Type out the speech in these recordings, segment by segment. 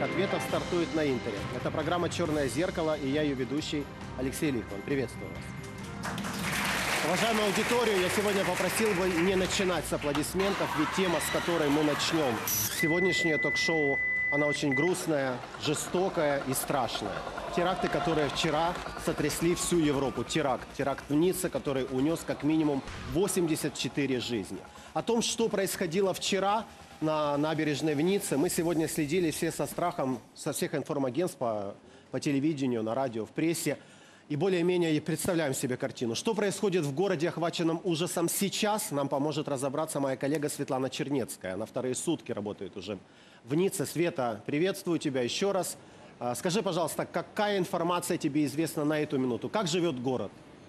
ответов стартует на Интере. Это программа «Черное зеркало» и я, ее ведущий Алексей Лихман. Приветствую вас. Уважаемая аудитория, я сегодня попросил бы не начинать с аплодисментов, ведь тема, с которой мы начнем сегодняшнее ток-шоу, она очень грустная, жестокая и страшная. Теракты, которые вчера сотрясли всю Европу. Теракт в Ницце, который унес как минимум 84 жизни. О том, что происходило вчера на набережной в Ницце, мы сегодня следили все со страхом, со всех информагентств по телевидению, на радио, в прессе. И более-менее представляем себе картину. Что происходит в городе, охваченном ужасом сейчас, нам поможет разобраться моя коллега Светлана Чернецкая. Она вторые сутки работает уже в Ницце. Света, приветствую тебя еще раз. Скажи, пожалуйста, какая информация тебе известна на эту минуту? Как живет город?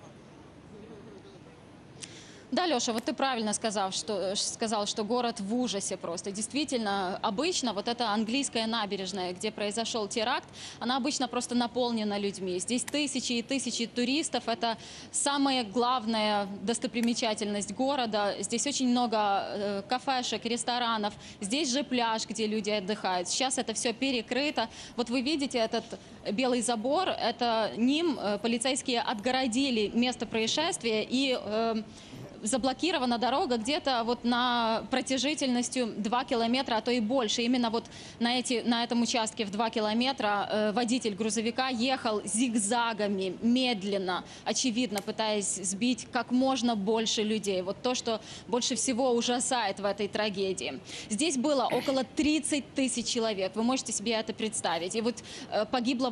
Да, Леша, вот ты правильно сказал, что город в ужасе просто. Действительно, обычно вот эта английская набережная, где произошел теракт, она обычно просто наполнена людьми. Здесь тысячи и тысячи туристов. Это самая главная достопримечательность города. Здесь очень много кафешек, ресторанов. Здесь же пляж, где люди отдыхают. Сейчас это все перекрыто. Вот вы видите этот белый забор. Это ним полицейские отгородили место происшествия и заблокирована дорога где-то вот на протяжительностью 2 километра, а то и больше. Именно вот на этом участке в 2 километра водитель грузовика ехал зигзагами, медленно, очевидно, пытаясь сбить как можно больше людей. Вот то, что больше всего ужасает в этой трагедии. Здесь было около 30 тысяч человек. Вы можете себе это представить. И вот погибло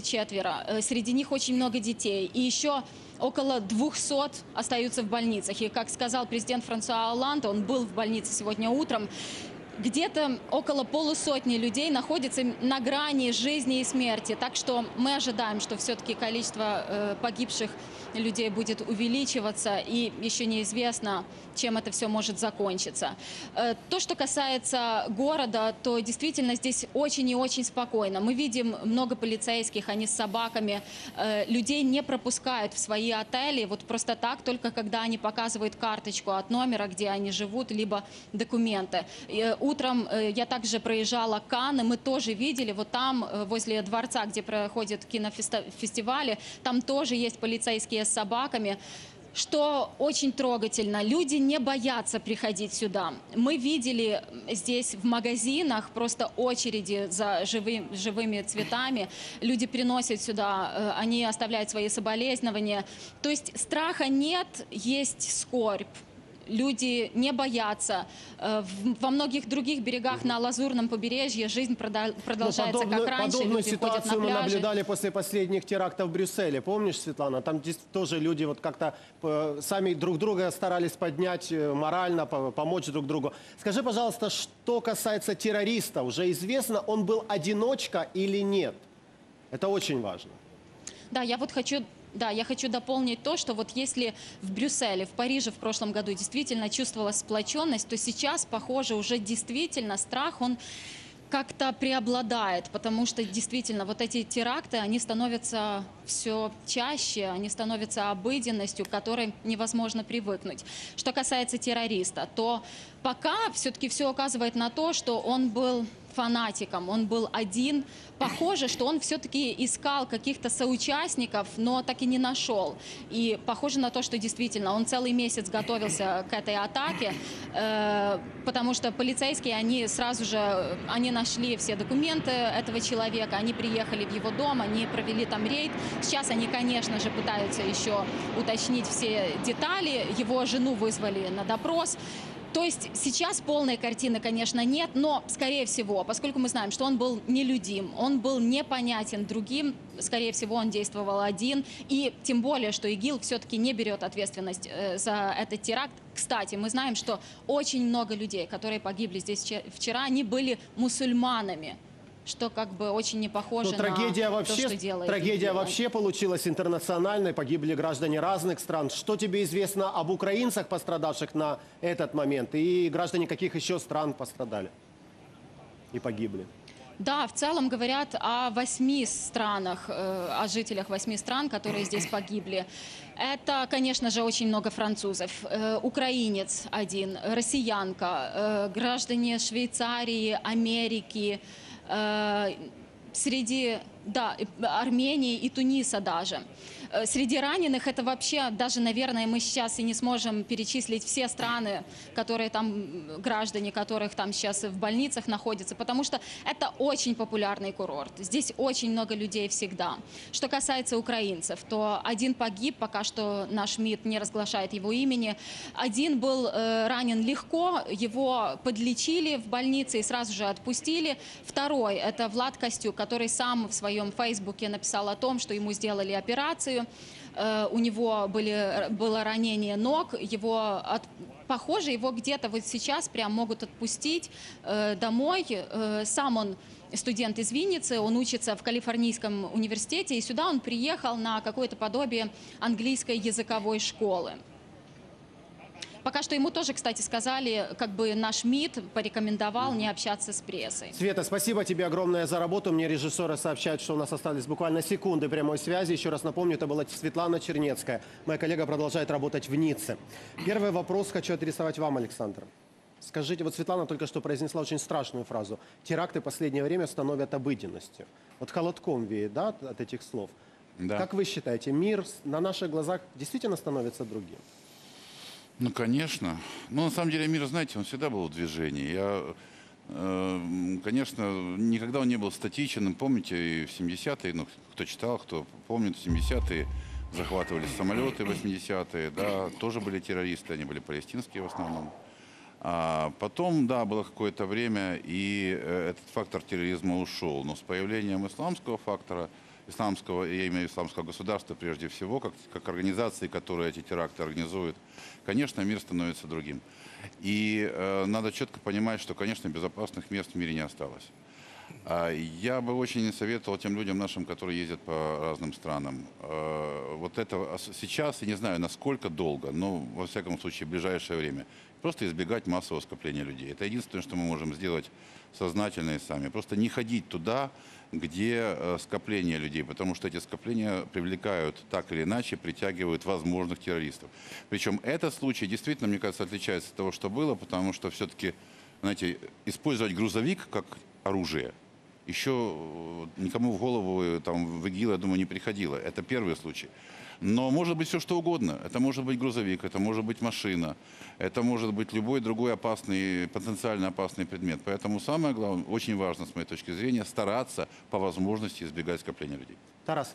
84. Среди них очень много детей. И еще около 200 остаются в больницах. И, как сказал президент Франсуа Олланд, он был в больнице сегодня утром, где-то около полусотни людей находится на грани жизни и смерти. Так что мы ожидаем, что все-таки количество погибших людей будет увеличиваться. И еще неизвестно, чем это все может закончиться. То, что касается города, то действительно здесь очень и очень спокойно. Мы видим много полицейских, они с собаками. Людей не пропускают в свои отели вот просто так, только когда они показывают карточку от номера, где они живут, либо документы. Утром я также проезжала Канны, мы тоже видели, вот там, возле дворца, где проходят кинофестивали, там тоже есть полицейские с собаками. Что очень трогательно, люди не боятся приходить сюда. Мы видели здесь в магазинах просто очереди за живыми цветами. Люди приносят сюда, они оставляют свои соболезнования. То есть страха нет, есть скорбь. Люди не боятся. Во многих других берегах на Лазурном побережье жизнь продолжается как раньше. Подобную люди ходят на ситуацию мы пляжи. наблюдали после последних терактов в Брюсселе. Помнишь, Светлана? Там здесь тоже люди вот как-то сами друг друга старались поднять морально, помочь друг другу. Скажи, пожалуйста, что касается террориста, уже известно, он был одиночка или нет? Это очень важно. Да, я хочу дополнить то, что вот если в Брюсселе, в Париже в прошлом году действительно чувствовалась сплоченность, то сейчас, похоже, уже действительно страх, он как-то преобладает, потому что действительно вот эти теракты, они становятся все чаще, они становятся обыденностью, к которой невозможно привыкнуть. Что касается террориста, то пока все-таки все указывает на то, что он был фанатиком, он был один. Похоже, что он все-таки искал каких-то соучастников, но так и не нашел. И похоже на то, что действительно он целый месяц готовился к этой атаке, потому что полицейские, они сразу же, они нашли все документы этого человека, они приехали в его дом, они провели там рейд. Сейчас они, конечно же, пытаются еще уточнить все детали. Его жену вызвали на допрос. То есть сейчас полной картины, конечно, нет, но, скорее всего, поскольку мы знаем, что он был нелюдим, он был непонятен другим, скорее всего, он действовал один, и тем более, что ИГИЛ все-таки не берет ответственность за этот теракт. Кстати, мы знаем, что очень много людей, которые погибли здесь вчера, они были мусульманами. Что как бы очень не похоже на то, что делает. Трагедия вообще получилась интернациональной, погибли граждане разных стран. Что тебе известно об украинцах, пострадавших на этот момент, и граждане каких еще стран пострадали и погибли? Да, в целом говорят о 8 странах, о жителях 8 стран, которые здесь погибли. Это, конечно же, очень много французов. Украинец один, россиянка, граждане Швейцарии, Америки, среди Армении и Туниса даже. Среди раненых это вообще, даже, наверное, мы сейчас и не сможем перечислить все страны, которые там, граждане которых там сейчас в больницах находятся, потому что это очень популярный курорт. Здесь очень много людей всегда. Что касается украинцев, то один погиб, пока что наш МИД не разглашает его имени. Один был ранен легко, его подлечили в больнице и сразу же отпустили. Второй, это Влад Костюк, который сам в своем фейсбуке написал о том, что ему сделали операцию. У него было ранение ног, похоже, его где-то вот сейчас прям могут отпустить домой. Сам он студент из Винницы, он учится в Калифорнийском университете, и сюда он приехал на какое-то подобие английской языковой школы. Пока что ему тоже, кстати, сказали, как бы наш МИД порекомендовал не общаться с прессой. Света, спасибо тебе огромное за работу. Мне режиссеры сообщают, что у нас остались буквально секунды прямой связи. Еще раз напомню, это была Светлана Чернецкая. Моя коллега продолжает работать в Ницце. Первый вопрос хочу адресовать вам, Александр. Скажите, вот Светлана только что произнесла очень страшную фразу. Теракты в последнее время становятся обыденностью. Вот холодком веет, да, от этих слов. Да. Как вы считаете, мир на наших глазах действительно становится другим? Ну, конечно. Но на самом деле мир, знаете, он всегда был в движении. Конечно, никогда он не был статичен. Помните, и в 70-е, ну, кто читал, кто помнит, в 70-е захватывали самолеты, 80-е, да, тоже были террористы, они были палестинские в основном. А потом, да, было какое-то время, и этот фактор терроризма ушел. Но с появлением исламского фактора, исламского, я имею в виду исламского государства прежде всего, как организации, которые эти теракты организуют, конечно, мир становится другим. И надо четко понимать, что, конечно, безопасных мест в мире не осталось. Я бы очень советовал тем людям нашим, которые ездят по разным странам, вот это сейчас, я не знаю, насколько долго, но, во всяком случае, в ближайшее время, просто избегать массового скопления людей. Это единственное, что мы можем сделать сознательно и сами. Просто не ходить туда, где скопление людей, потому что эти скопления привлекают, так или иначе, притягивают возможных террористов. Причем этот случай действительно, мне кажется, отличается от того, что было, потому что все-таки, знаете, использовать грузовик как оружие еще никому в голову там, в ИГИЛ, я думаю, не приходило. Это первый случай. Но может быть все что угодно. Это может быть грузовик, это может быть машина, это может быть любой другой опасный, потенциально опасный предмет. Поэтому самое главное, очень важно, с моей точки зрения, стараться по возможности избегать скопления людей. Тарас.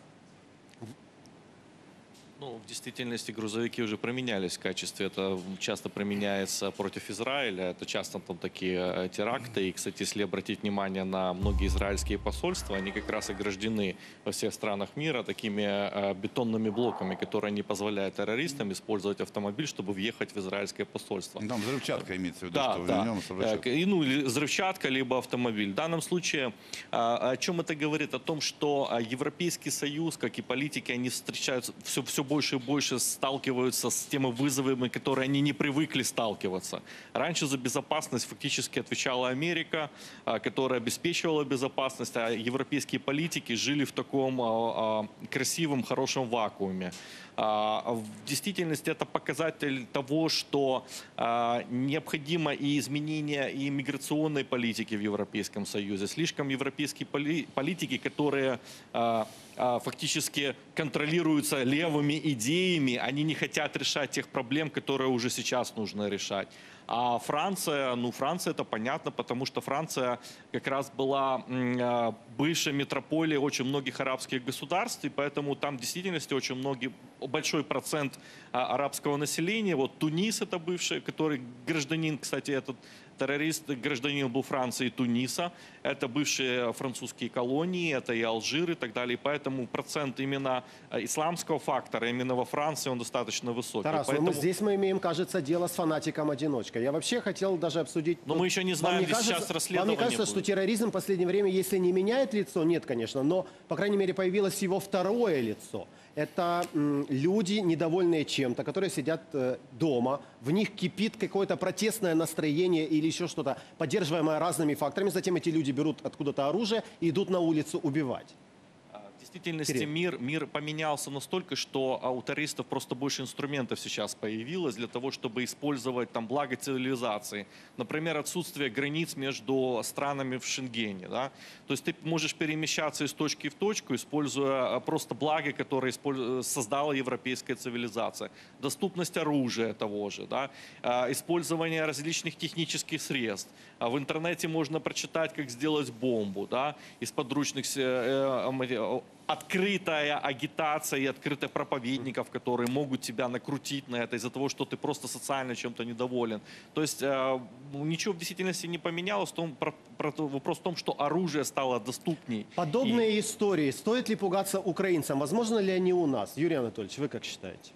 Ну, в действительности грузовики уже применялись в качестве, это часто применяется против Израиля, это часто там такие теракты. И, кстати, если обратить внимание на многие израильские посольства, они как раз ограждены во всех странах мира такими бетонными блоками, которые не позволяют террористам использовать автомобиль, чтобы въехать в израильское посольство. Там взрывчатка имеется в виду, да, что да. в нем взрывчатка. Ну, или взрывчатка, либо автомобиль. В данном случае о чем это говорит? О том, что Европейский Союз, как и политики, они встречаются все больше и больше сталкиваются с теми вызовами, которые они не привыкли сталкиваться. Раньше за безопасность фактически отвечала Америка, которая обеспечивала безопасность, а европейские политики жили в таком красивом, хорошем вакууме. В действительности это показатель того, что необходимо и изменение и миграционной политики в Европейском Союзе. Слишком европейские политики, которые фактически контролируются левыми идеями, они не хотят решать тех проблем, которые уже сейчас нужно решать. А Франция, ну Франция это понятно, потому что Франция как раз была бывшей метрополией очень многих арабских государств, и поэтому там в действительности очень большой процент арабского населения. Вот Тунис это бывший, который гражданин, кстати, этот террорист, гражданин был Франции и Туниса. Это бывшие французские колонии, это и Алжир и так далее. И поэтому процент именно исламского фактора именно во Франции он достаточно высокий. Тарас, поэтому... здесь мы имеем, кажется, дело с фанатиком-одиночкой. Я вообще хотел даже обсудить... Но мы еще не знаем, где сейчас расследование Вам не кажется, будет? что терроризм в последнее время, если не меняет лицо, нет, конечно, но, по крайней мере, появилось его второе лицо. Это люди, недовольные чем-то, которые сидят дома, в них кипит какое-то протестное настроение или еще что-то, поддерживаемое разными факторами. Затем эти люди берут откуда-то оружие и идут на улицу убивать. В действительности Кирилл. мир поменялся настолько, что у террористов просто больше инструментов сейчас появилось для того, чтобы использовать там благо цивилизации. Например, отсутствие границ между странами в Шенгене. Да? То есть ты можешь перемещаться из точки в точку, используя просто благо, которое создала европейская цивилизация. Доступность оружия того же, да? Использование различных технических средств. В интернете можно прочитать, как сделать бомбу. Да? Из подручных открытая агитация и открытых проповедников, которые могут тебя накрутить на это из-за того, что ты просто социально чем-то недоволен. То есть ничего в действительности не поменялось. Вопрос в том, что оружие стало доступней. Подобные истории, стоит ли пугаться украинцам? Возможно ли они у нас? Юрий Анатольевич, вы как считаете?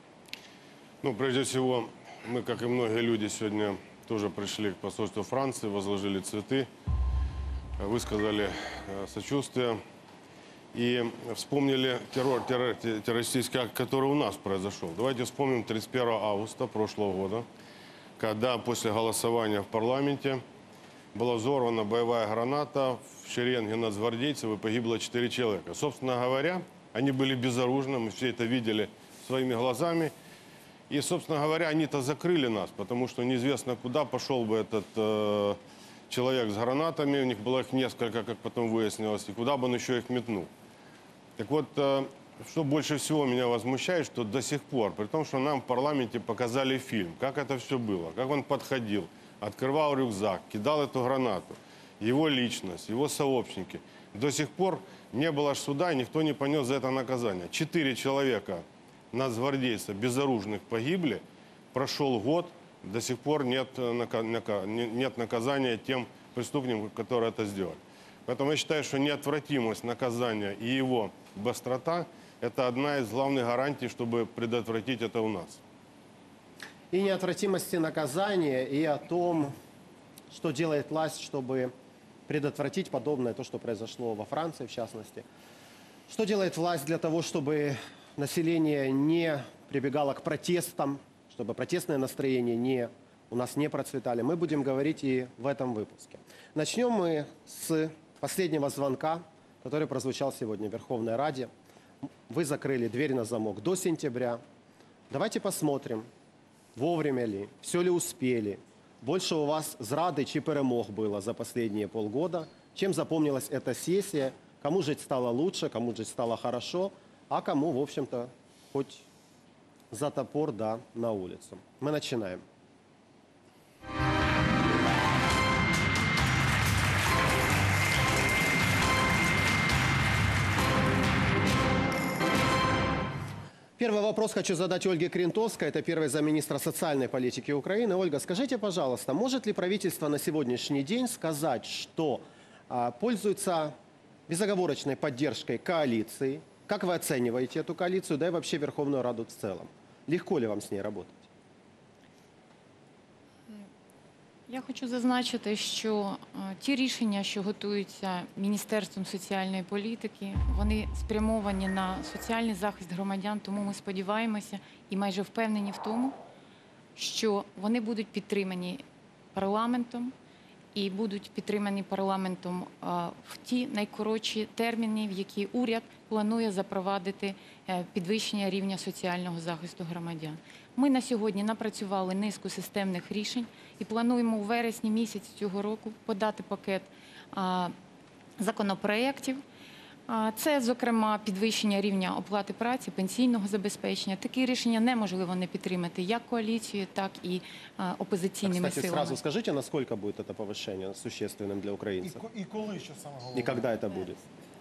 Ну, прежде всего, мы, как и многие люди, сегодня тоже пришли к посольству Франции, возложили цветы, высказали сочувствие и вспомнили террористический акт, который у нас произошел. Давайте вспомним 31 августа прошлого года, когда после голосования в парламенте была взорвана боевая граната в шеренге нацгвардейцев и погибло 4 человека. Собственно говоря, они были безоружны, мы все это видели своими глазами. И, собственно говоря, они-то закрыли нас, потому что неизвестно, куда пошел бы этот человек с гранатами. У них было их несколько, как потом выяснилось, и куда бы он еще их метнул. Так вот, что больше всего меня возмущает, что до сих пор, при том, что нам в парламенте показали фильм, как это все было, как он подходил, открывал рюкзак, кидал эту гранату, его личность, его сообщники. До сих пор не было суда, и никто не понес за это наказание. 4 человека нацгвардейцев безоружных погибли, прошел год, до сих пор нет наказания тем преступникам, которые это сделали. Поэтому я считаю, что неотвратимость наказания и его быстрота – это одна из главных гарантий, чтобы предотвратить это у нас. И неотвратимости наказания, и о том, что делает власть, чтобы предотвратить подобное, то, что произошло во Франции, в частности. Что делает власть для того, чтобы население не прибегало к протестам, чтобы протестные настроения у нас не процветали. Мы будем говорить и в этом выпуске. Начнем мы с последнего звонка, который прозвучал сегодня в Верховной Раде. Вы закрыли дверь на замок до сентября. Давайте посмотрим, вовремя ли, все ли успели. Больше у вас зрады чи перемог было за последние полгода. Чем запомнилась эта сессия? Кому жить стало лучше, кому жить стало хорошо, а кому, в общем-то, хоть за топор, да, на улицу. Мы начинаем. Первый вопрос хочу задать Ольге Крентовской. Это первый замминистра социальной политики Украины. Ольга, скажите, пожалуйста, может ли правительство на сегодняшний день сказать, что пользуется безоговорочной поддержкой коалиции? Как вы оцениваете эту коалицию, да и вообще Верховную Раду в целом? Легко ли вам з нею работать? Я хочу зазначити, що ті рішення, що готуються Міністерством соціальної політики, вони спрямовані на соціальний захист громадян, тому ми сподіваємося і майже впевнені в тому, що вони будуть підтримані парламентом і будуть підтримані парламентом в ті найкоротші терміни, в які уряд планує запровадити підвищення рівня соціального захисту громадян. Ми на сьогодні напрацювали низку системних рішень і плануємо у вересні місяці цього року подати пакет законопроєктів. Це, зокрема, підвищення рівня оплати праці, пенсійного забезпечення. Такі рішення неможливо не підтримати як коаліцією, так і опозиційними Кстати, силами. сразу скажите, насколько будет это повышение существенным для украинцев? І коли, що саме головне? И когда это будет?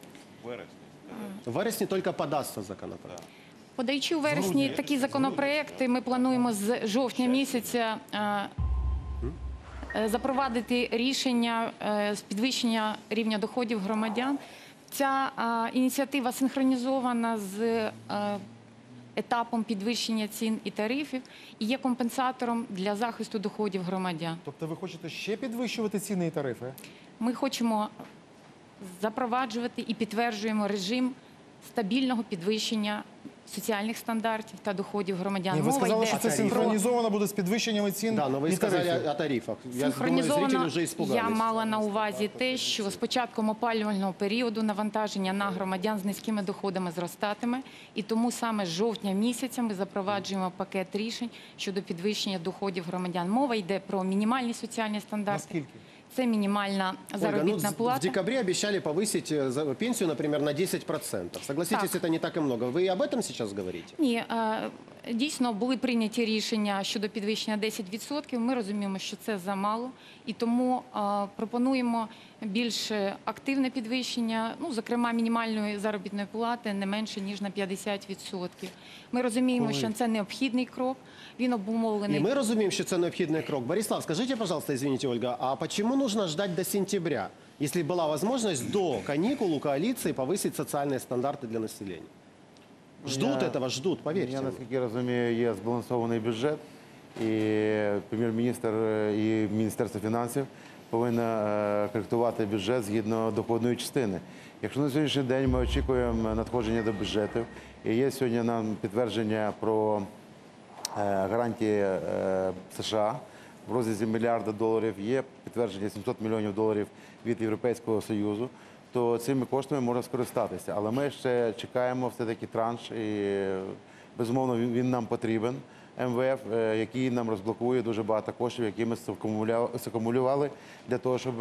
В вересне только подастся законопроект. Подаючи у вересні такі законопроекти, ми плануємо з жовтня місяця запровадити рішення з підвищення рівня доходів громадян. Ця ініціатива синхронізована з етапом підвищення цін і тарифів і є компенсатором для захисту доходів громадян. Тобто ви хочете ще підвищувати ціни і тарифи? Ми хочемо запроваджувати і підтверджуємо режим стабільного підвищення соціальних стандартів та доходів громадян. Ні, ви сказали, що це про- синхронізовано буде з підвищеннями цін Да, но вы і сказали тарифів. о тарифах. Я думаю, Синхронізовано, зрители уже испугались. я мала на увазі те, що з початком опалювального періоду навантаження на громадян з низькими доходами зростатиме, і тому саме з жовтня місяця ми запроваджуємо пакет рішень щодо підвищення доходів громадян. Мова йде про мінімальні соціальні стандарти. Наскільки? Це мінімальна Ольга, заробітна в плата. декабре обещали повысить пенсию, например, на 10%. Согласитесь, Так. это не так и много. Вы об этом сейчас говорите? Ні, дійсно були прийняті рішення щодо підвищення 10%. Ми розуміємо, що це замало, і тому пропонуємо більш активне підвищення, ну, зокрема, мінімальної заробітної плати не менше, ніж на 50%. Ми розуміємо, що це необхідний крок, він обумовлений. И мы разумеем, что это необходимый крок. Борислав, скажите, пожалуйста, извините, Ольга, а почему нужно ждать до сентября, если была возможность до каникул у коалиции повысить социальные стандарты для населения? Ждут этого, ждут, поверьте. Я, мне. наскільки розумію, є збалансований бюджет, і прем'єр-міністр і Міністерство фінансів повинно коректувати бюджет згідно доходної частини. Якщо на сьогоднішній день ми очікуємо надходження до бюджету, і є сьогодні нам підтвердження про гарантії США в розрізі $1 мільярда, є підтвердження $700 мільйонів від Європейського Союзу, то цими коштами можна скористатися. Але ми ще чекаємо все-таки транш, і, безумовно, він нам потрібен, МВФ, який нам розблокує дуже багато коштів, які ми закумулювали для того, щоб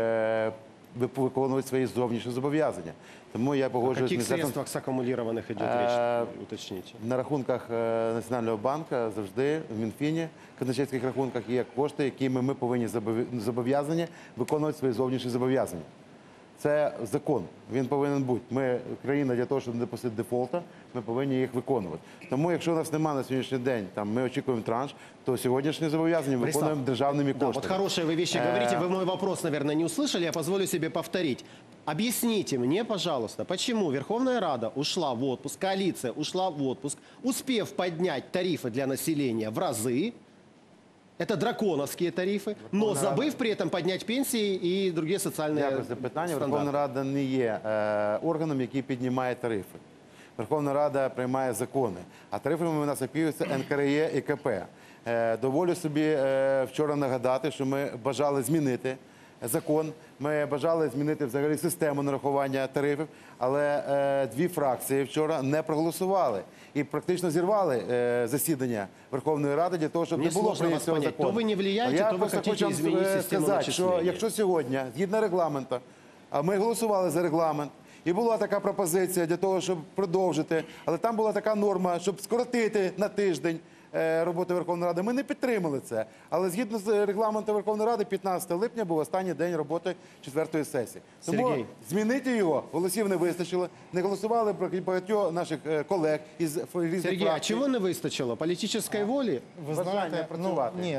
виконувати свої зовнішні зобов'язання. Тому я О погоджуюсь з каких Міністерством. средствах саккумулированных идет речь? Уточните. На рахунках Національного банку завжди в Мінфіні, в казначейських рахунках є кошти, якими ми повинні зобов'язані виконувати свої зовнішні зобов'язання. Це закон, він повинен бути. Ми, країна, для того, щоб не допустити дефолту, ми повинні їх виконувати. Тому, якщо у нас немає на сьогоднішній день, ми очікуємо транш, то сьогоднішні зобов'язання виконуємо державними Да, коштами. вот хорошие вы вещи говорите. Вы мой вопрос, наверное, не услышали. Я позволю себе повторить. Объясните мне, пожалуйста, почему Верховная Рада ушла в отпуск, коалиция ушла в отпуск, успев поднять тарифы для населения в разы, это драконовские тарифы, но забыв при этом поднять пенсии и другие социальные Дякую за питання. стандарты. Верховна Рада не є органом, який піднімає тарифи. Верховна Рада приймає закони, а тарифами у нас опікуються НКРЕ і КП. Доволю собі вчора нагадати, що ми бажали змінити закон, ми бажали змінити взагалі систему нарахування тарифів, але дві фракції вчора не проголосували і практично зірвали засідання Верховної Ради для того, щоб Мне не було сложно вас прийнятого понять. закону. То вы не влияете, Я то вы просто хотите хочу вам изменить систему сказати, що начисления. якщо сьогодні, згідно регламенту, а ми голосували за регламент, і була така пропозиція для того, щоб продовжити, але там була така норма, щоб скоротити на тиждень роботи Верховної Ради. Ми не підтримали це. Але згідно з регламентом Верховної Ради, 15 липня був останній день роботи 4-ї сесії. Тому Сергій. змінити його голосів не вистачило. Не голосували багатьох наших колег із різних Сергей, а фракцій. чего не выстачило? Политической воли? Ви Бажання знаєте, працювати. ні,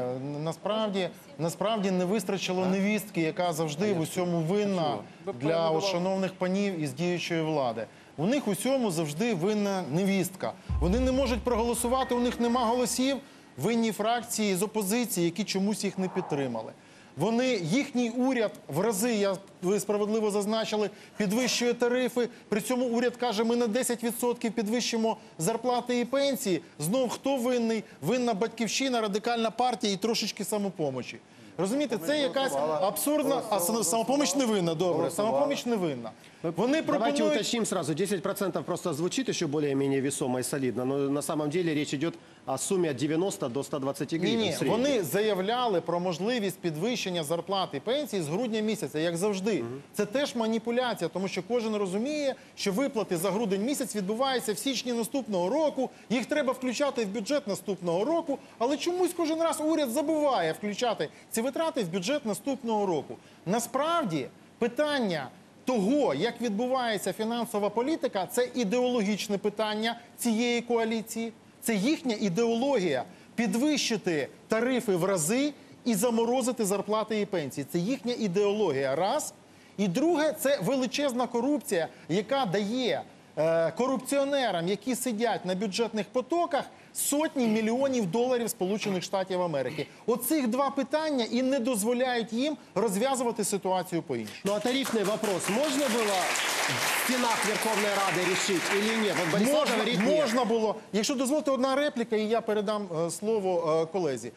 насправді не вистачило невістки, яка завжди в усьому винна для от шановних панів із діючої влади. У них усьому завжди винна невістка. Вони не можуть проголосувати, у них нема голосів. Винні фракції з опозиції, які чомусь їх не підтримали. Їхній уряд в рази, ви справедливо зазначили, підвищує тарифи. При цьому уряд каже, ми на 10% підвищимо зарплати і пенсії. Знов хто винний? Винна Батьківщина, Радикальна партія і трошечки Самопомочі. Розумієте, це якась абсурдна... А Самопоміч не винна, добре, Самопоміч не винна. Вони Давайте пропонують... уточним сразу. 10% просто звучит еще более-менее весомо и солидно, но на самом деле речь идет о сумме от 90 до 120 гривен. Ні, в среднем. вони заявляли про можливість підвищення зарплат і пенсій з грудня місяця, як завжди. Це теж маніпуляція, тому що кожен розуміє, що виплати за грудень місяць відбуваються в січні наступного року, їх треба включати в бюджет наступного року, але чомусь кожен раз уряд забуває включати ці витрати в бюджет наступного року. Насправді, питання того, як відбувається фінансова політика, це ідеологічне питання цієї коаліції. Це їхня ідеологія – підвищити тарифи в рази і заморозити зарплати і пенсії. Це їхня ідеологія, раз. І друге – це величезна корупція, яка дає корупціонерам, які сидять на бюджетних потоках, сотні мільйонів доларів Сполучених Штатів Америки. Оцих два питання і не дозволяють їм розв'язувати ситуацію по-іншому. Ну а тарифный вопрос можно было в стенах Верховной Рады решить или нет? Вот Борислав говорит нет. Можна було, якщо дозволите одна репліка, і я передам слово колезі.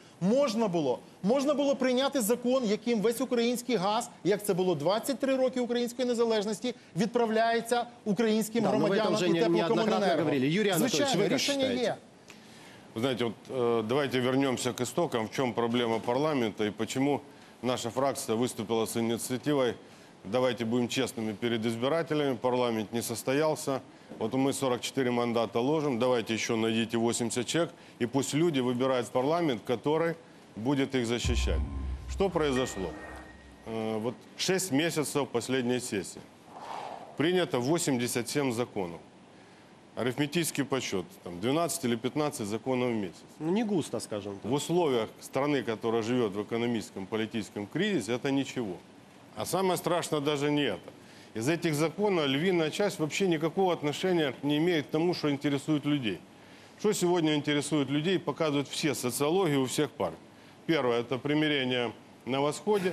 Можна було прийняти закон, яким весь український газ, як це було 23 роки української незалежності, відправляється українським Да, но вы это громадянам уже і неоднократно теплокомуненерго. говорили. Юрий Анатольевич, Звичайно, вы как рішення считаете? є. Вы знаете, вот давайте вернемся к истокам. В чем проблема парламента и почему наша фракция выступила с инициативой «Давайте будем честными перед избирателями». Парламент не состоялся. Вот мы 44 мандата ложим. Давайте еще найдите 80 человек. И пусть люди выбирают парламент, который будет их защищать. Что произошло? Вот 6 месяцев последней сессии. Принято 87 законов. Арифметический подсчет, там 12 или 15 законов в месяц. Ну не густо, скажем так. В условиях страны, которая живет в экономическом, политическом кризисе, это ничего. А самое страшное даже не это. Из этих законов львиная часть вообще никакого отношения не имеет к тому, что интересует людей. Что сегодня интересует людей, показывают все социологии у всех партий. Первое – это примирение на Восходе,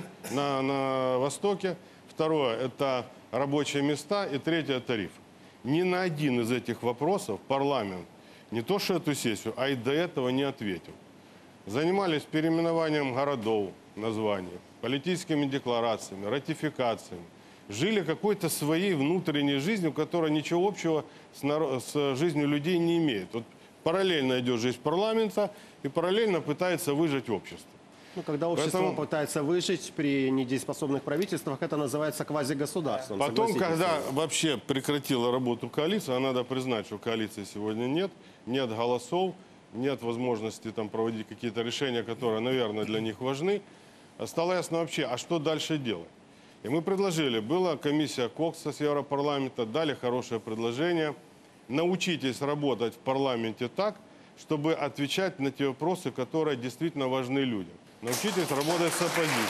на Востоке. Второе – это рабочие места. И третье – тарифы. Ни на один из этих вопросов парламент не то что эту сессию, а и до этого не ответил. Занимались переименованием городов, названий, политическими декларациями, ратификациями. Жили какой-то своей внутренней жизнью, которая ничего общего с жизнью людей не имеет. Вот параллельно идет жизнь парламента и параллельно пытается выжить общество. Ну, когда общество Поэтому- пытается выжить при недееспособных правительствах, это называется квазигосударством. Потом, согласитесь когда с этим? вообще прекратила работу коалиция, а надо признать, что коалиции сегодня нет голосов, нет возможности там проводить какие-то решения, которые, наверное, для них важны, стало ясно вообще, а что дальше делать? И мы предложили, была комиссия Кокса с Европарламента, дали хорошее предложение. Научитесь работать в парламенте так, чтобы отвечать на те вопросы, которые действительно важны людям. Научитесь работать с оппозицией.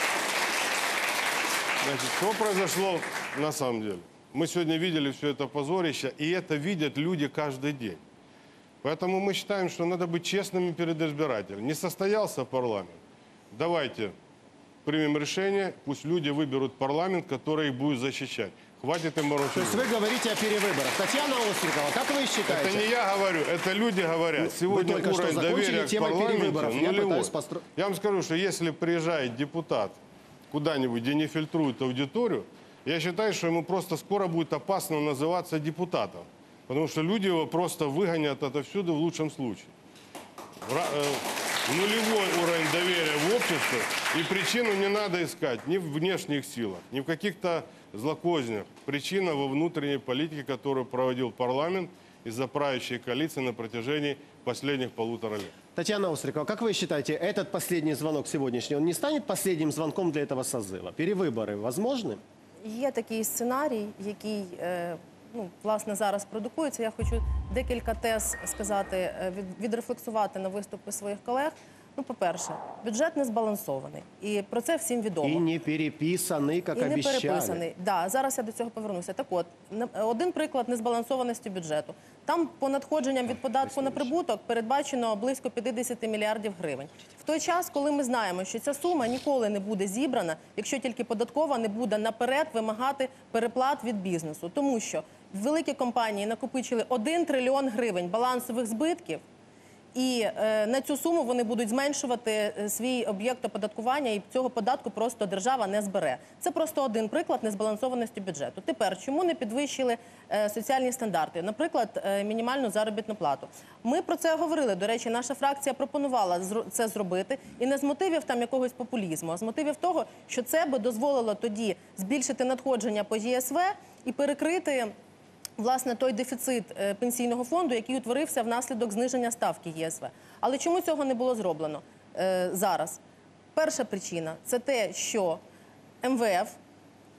Значит, что произошло на самом деле? Мы сегодня видели все это позорище, и это видят люди каждый день. Поэтому мы считаем, что надо быть честными перед избирателем. Не состоялся парламент. Давайте примем решение, пусть люди выберут парламент, который их будет защищать. Хватит им морочить. То есть вы говорите о перевыборах. Татьяна Острикова, как вы считаете? Это не я говорю, это люди говорят. Сегодня только что уровень закончили доверия к темой парламенту перевыборов. Я нулевой. пытаюсь Я вам скажу, что если приезжает депутат куда-нибудь, где не фильтруют аудиторию, я считаю, что ему просто скоро будет опасно называться депутатом. Потому что люди его просто выгонят отовсюду в лучшем случае. Нулевой уровень доверия в обществе, и причину не надо искать ни в внешних силах, ни в каких-то злокознях. Причина во внутренней политике, которую проводил парламент из-за правящей коалиции на протяжении последних 1,5 лет. Татьяна Острикова, как вы считаете, этот последний звонок сегодняшний, он не станет последним звонком для этого созыва? Перевыборы возможны? Є такий сценарій, який власне зараз продукується. Я хочу декілька тез сказати, відрефлексувати на виступи своїх колег. Ну, по-перше, бюджет не збалансований, і про це всім відомо. И не переписанный, как І не обещали. переписаний. Да, зараз я до цього повернуся. Так от, один приклад незбалансованості бюджету. Там по надходженням від податку на прибуток передбачено близько 50 мільярдів гривень. В той час, коли ми знаємо, що ця сума ніколи не буде зібрана, якщо тільки податкова не буде наперед вимагати переплат від бізнесу. Тому що великі компанії накопичили 1 трильйон гривень балансових збитків, і на цю суму вони будуть зменшувати свій об'єкт оподаткування, і цього податку просто держава не збере. Це просто один приклад незбалансованості бюджету. Тепер, чому не підвищили соціальні стандарти? Наприклад, мінімальну заробітну плату. Ми про це говорили. До речі, наша фракція пропонувала це зробити. І не з мотивів там якогось популізму, а з мотивів того, що це би дозволило тоді збільшити надходження по ЄСВ і перекрити власне той дефіцит пенсійного фонду, який утворився внаслідок зниження ставки ЄСВ. Але чому цього не було зроблено зараз? Перша причина – це те, що МВФ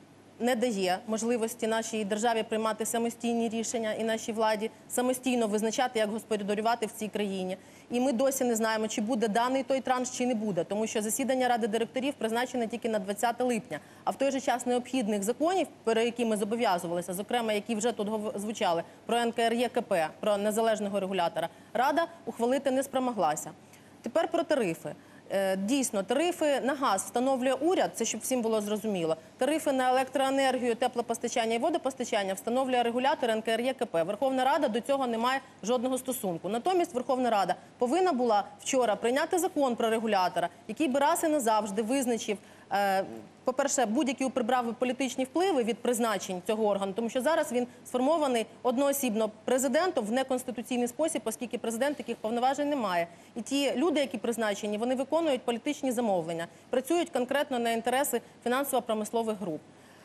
не дає можливості нашій державі приймати самостійні рішення і нашій владі самостійно визначати, як господарювати в цій країні. І ми досі не знаємо, чи буде даний той транш, чи не буде, тому що засідання Ради директорів призначене тільки на 20 липня. А в той же час необхідних законів, про які ми зобов'язувалися, зокрема, які вже тут звучали, про НКРЄКП, про незалежного регулятора, Рада ухвалити не спромоглася. Тепер про тарифи. Дійсно, тарифи на газ встановлює уряд, це щоб всім було зрозуміло. Тарифи на електроенергію, теплопостачання і водопостачання встановлює регулятор НКРЄКП. Верховна Рада до цього не має жодного стосунку. Натомість Верховна Рада повинна була вчора прийняти закон про регулятора, який би раз і назавжди визначив, по-перше, будь-які прибрав політичні впливи від призначень цього органу, тому що зараз він сформований одноосібно президентом в неконституційний спосіб, оскільки президент таких повноважень не має. І ті люди, які призначені, вони виконують політичні замовлення, працюють конкретно на інтереси фінансово-промислових груп.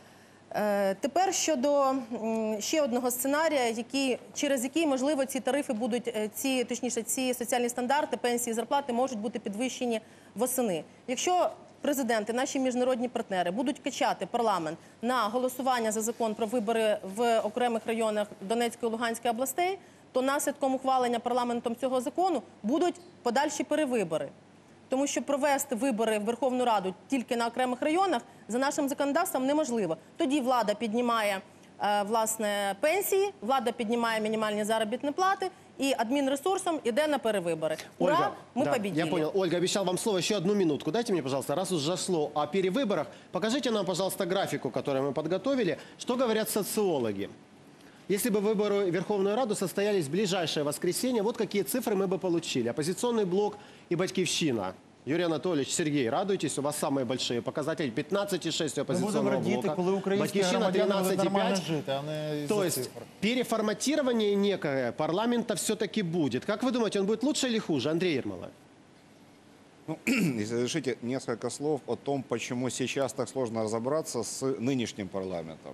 Тепер щодо ще одного сценарія, через який, можливо, ці тарифи будуть, ці соціальні стандарти, пенсії, зарплати можуть бути підвищені восени. Якщо президенти, наші міжнародні партнери будуть качати парламент на голосування за закон про вибори в окремих районах Донецької і Луганської областей, то наслідком ухвалення парламентом цього закону будуть подальші перевибори. Тому що провести вибори в Верховну Раду тільки на окремих районах за нашим законодавством неможливо. Тоді влада піднімає, власне, пенсії, влада піднімає мінімальні заробітні плати, и админресурсом иде на перевыборы. Ура, Ольга, мы да, победили. Я понял. Ольга, обещал вам слово. Еще одну минутку. Дайте мне, пожалуйста, раз уж зашло о перевыборах, покажите нам, пожалуйста, графику, которую мы подготовили. Что говорят социологи? Если бы выборы в Верховную Раду состоялись в ближайшее воскресенье, вот какие цифры мы бы получили. Оппозиционный блок и Батьківщина. Юрий Анатольевич, Сергей, радуйтесь, у вас самые большие показатели. 15,6 оппозиционного блока. Коли українські громадяни будуть нормально жити, а не То із-за есть цифр. переформатирование некое парламента все-таки будет. Как вы думаете, он будет лучше или хуже? Андрей Ермолаев. Ну, если разрешите несколько слов о том, почему сейчас так сложно разобраться с нынешним парламентом.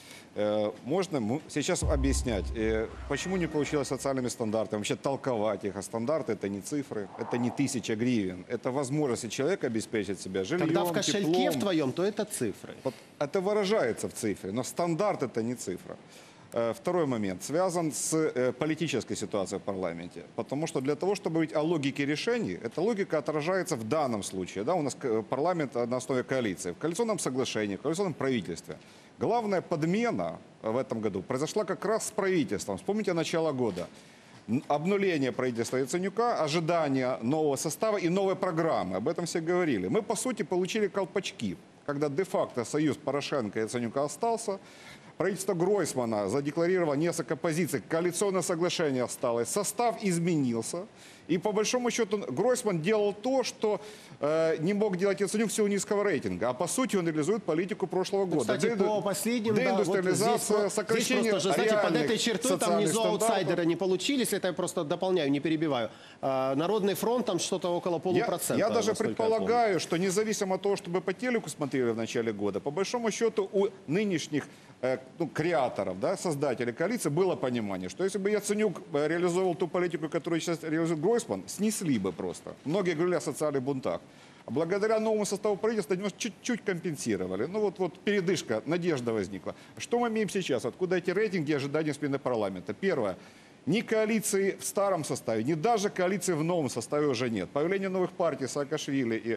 Можно сейчас объяснять, почему не получилось социальными стандартами, вообще толковать их. А стандарты – это не цифры, это не 1000 гривен. Это возможность человека обеспечить себя жильем, Когда в кошельке теплом. в твоем, то это цифры. Вот это выражается в цифре, но стандарт – это не цифра. Второй момент связан с политической ситуацией в парламенте. Потому что для того, чтобы говорить о логике решений, эта логика отражается в данном случае. Да, у нас парламент на основе коалиции. В коалиционном соглашении, в коалиционном правительстве. Главная подмена в этом году произошла как раз с правительством. Вспомните начало года. Обнуление правительства Яценюка, ожидание нового состава и новой программы. Об этом все говорили. Мы, по сути, получили колпачки, когда де-факто союз Порошенко и Яценюка остался. Правительство Гройсмана задекларировало несколько позиций, коалиционное соглашение осталось, состав изменился. И по большому счету Гройсман делал то, что не мог делать Яценюк в силу низкого рейтинга. А по сути он реализует политику прошлого года. Кстати, по последним, деиндустриализация, вот сокращение здесь просто, знаете, под реальных этой чертой там внизу стандартов. аутсайдеры не получились. Это я просто дополняю, не перебиваю. Народный фронт там что-то около полупроцента. Я даже насколько я предполагаю, что независимо от того, чтобы по телеку смотрели в начале года, по большому счету у нынешних креаторов, да, создателей коалиции было понимание, что если бы Яценюк реализовывал ту политику, которую сейчас реализует Гройсман, снесли бы просто. Многие говорили о социальных бунтах. А благодаря новому составу правительства немножко чуть-чуть компенсировали. Ну вот передышка, надежда возникла. Что мы имеем сейчас? Откуда эти рейтинги и ожидания смены парламента? Первое. Ни коалиции в старом составе, ни даже коалиции в новом составе уже нет. Появление новых партий, Саакашвили и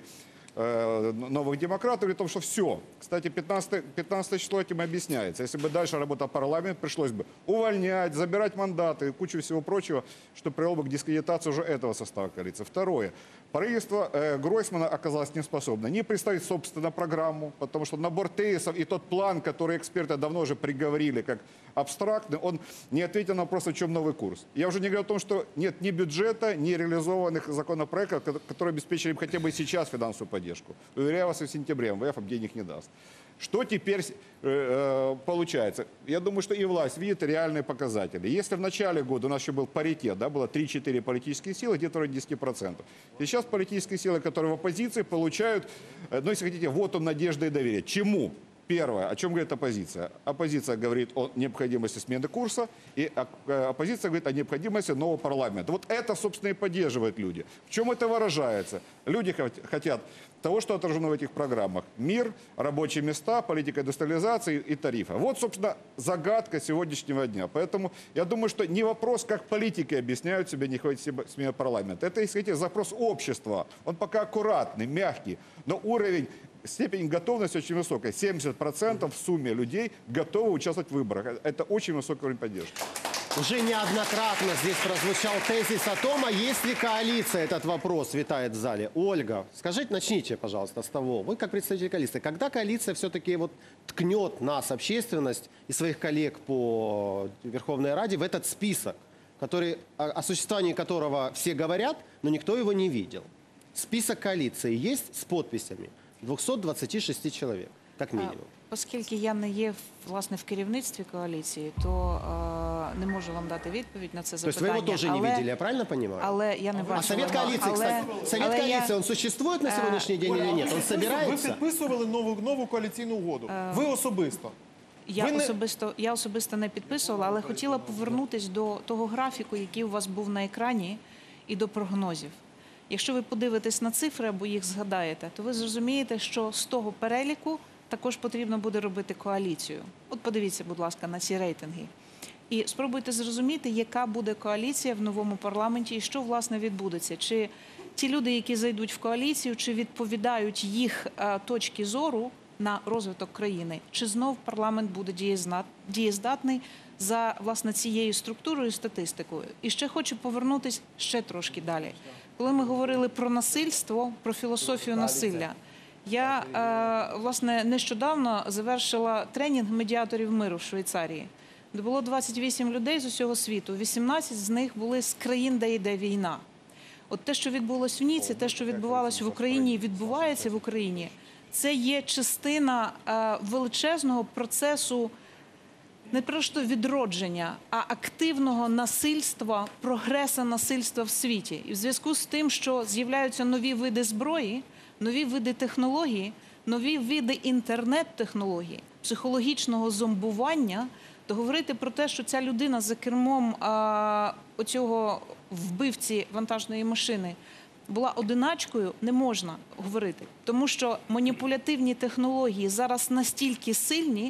новых демократов, говорит о том, что все. Кстати, 15 число этим объясняется. Если бы дальше работал парламент, пришлось бы увольнять, забирать мандаты и кучу всего прочего, что привело бы к дискредитации уже этого состава коалиции. Второе. Правительство Гройсмана оказалось неспособно не представить, собственно, программу, потому что набор тезисов и тот план, который эксперты давно уже приговорили как абстрактный, он не ответил на вопрос, в чем новый курс. Я уже не говорю о том, что нет ни бюджета, ни реализованных законопроектов, которые обеспечили бы хотя бы сейчас финансовую поддержку. Уверяю вас, и в сентябре МВФ им денег не даст. Что теперь получается? Я думаю, что и власть видит реальные показатели. Если в начале года у нас еще был паритет, да, было 3-4 политические силы, где-то вроде 10%. Сейчас политические силы, которые в оппозиции, получают, ну, если хотите, вотум надежды и доверия. Чему? Первое, о чем говорит оппозиция. Оппозиция говорит о необходимости смены курса, и оппозиция говорит о необходимости нового парламента. Вот это, собственно, и поддерживают люди. В чем это выражается? Люди хотят того, что отражено в этих программах. Мир, рабочие места, политика индустриализации и тарифа. Вот, собственно, загадка сегодняшнего дня. Поэтому я думаю, что не вопрос, как политики объясняют себе не хватит смены парламента. Это, если хотите, запрос общества. Он пока аккуратный, мягкий, но уровень, степень готовности очень высокая. 70% в сумме людей готовы участвовать в выборах. Это очень высокий уровень поддержки. Уже неоднократно здесь прозвучал тезис о том, а есть ли коалиция, этот вопрос витает в зале. Ольга, скажите, начните, пожалуйста, с того. Вы как представитель коалиции, когда коалиция все-таки вот ткнет нас, общественность и своих коллег по Верховной Раде в этот список, который, о существовании которого все говорят, но никто его не видел? Список коалиции есть с подписями 226 человек, как минимум. Оскільки я не є, власне, в керівництві коаліції, то не можу вам дати відповідь на це То есть запитання. вы его тоже не видели, я правильно понимаю? Але я не бачила. А Совет коалиции, кстати, Совет коалиции, он существует на сегодняшний день или нет? Он Ви собирается? підписували нову коаліційну угоду. Ви особисто. Я особисто не підписувала, але хотіла повернутися до того графіку, який у вас був на екрані, і до прогнозів. Якщо ви подивитесь на цифри або їх згадаєте, то ви зрозумієте, що з того переліку також потрібно буде робити коаліцію. От подивіться, будь ласка, на ці рейтинги. І спробуйте зрозуміти, яка буде коаліція в новому парламенті і що, власне, відбудеться. Чи ті люди, які зайдуть в коаліцію, чи відповідають їх точки зору на розвиток країни, чи знов парламент буде дієздатний за, власне, цією структурою і статистикою. І ще хочу повернутися ще трошки далі. Коли ми говорили про насильство, про філософію насилля, я, власне, нещодавно завершила тренінг медіаторів миру в Швейцарії, де було 28 людей з усього світу, 18 з них були з країн, де йде війна. От те, що відбулося в Ніці, те, що відбувалося в Україні і відбувається в Україні, це є частина величезного процесу не просто відродження, а активного насильства, прогресу насильства в світі. І в зв'язку з тим, що з'являються нові види зброї, нові види технологій, нові види інтернет-технологій, психологічного зомбування, то говорити про те, що ця людина за кермом оцього вбивці вантажної машини була одиначкою, не можна говорити. Тому що маніпулятивні технології зараз настільки сильні,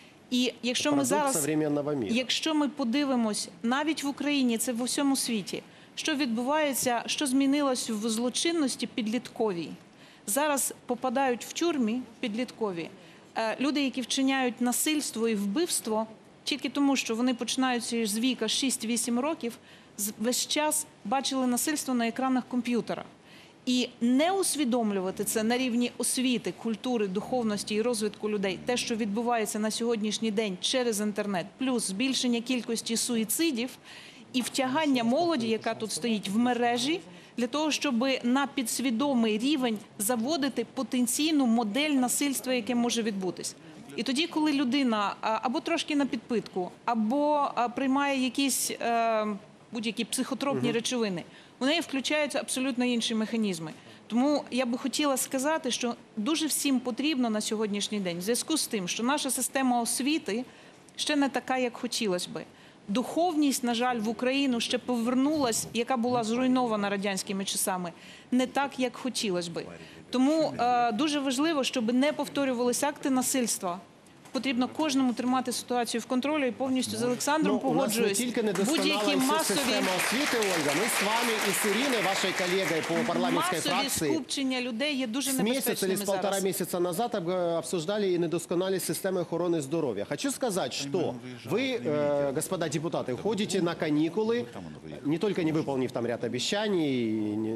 і якщо ми зараз, якщо ми подивимось, навіть в Україні, це в усьому світі, що відбувається, що змінилось в злочинності підлітковій. Зараз попадають в тюрмі підліткові люди, які вчиняють насильство і вбивство, тільки тому, що вони починаються з віка 6-8 років, весь час бачили насильство на екранах комп'ютера. І не усвідомлювати це на рівні освіти, культури, духовності і розвитку людей, те, що відбувається на сьогоднішній день через інтернет, плюс збільшення кількості суїцидів і втягання молоді, яка тут стоїть, в мережі, для того, щоб на підсвідомий рівень заводити потенційну модель насильства, яке може відбутись. І тоді, коли людина або трошки на підпитку, або приймає якісь будь-які психотропні речовини, у неї включаються абсолютно інші механізми. Тому я би хотіла сказати, що дуже всім потрібно на сьогоднішній день, в зв'язку з тим, що наша система освіти ще не така, як хотілося би. Духовність, на жаль, в Україну ще повернулась, яка була зруйнована радянськими часами, не так, як хотілося би. Тому дуже важливо, щоб не повторювалися акти насильства. Потрібно кожному тримати ситуацію в контролі і повністю з Олександром погоджуюсь. Будь-які масові система освіти, Ольга, ми з вами і з Іриною, вашою колегою по парламентській фракції, скупчення людей є дуже небезпечними зараз. Полтора месяца назад обсуждали и недосконалість системи охорони здоров'я. Хочу сказать, что вы, господа депутаты, ходите на каникулы, не только не выполнив там ряд обещаний,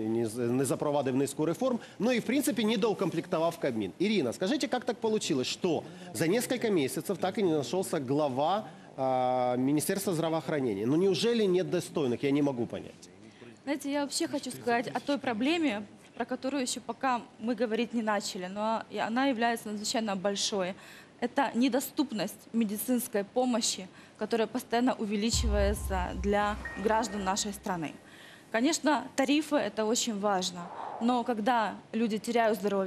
не запровадив низку реформ, но и, в принципе, не доукомплектовав Кабмин. Ирина, скажите, как так получилось, что за несколько месяцев так и не нашелся глава Министерства здравоохранения? Ну неужели нет достойных? Я не могу понять. Знаете, я вообще хочу сказать о той проблеме, про которую еще пока мы говорить не начали, но она является надзвычайно большой. Это недоступность медицинской помощи, которая постоянно увеличивается для граждан нашей страны. Конечно, тарифы – это очень важно, но когда люди теряют здоровье,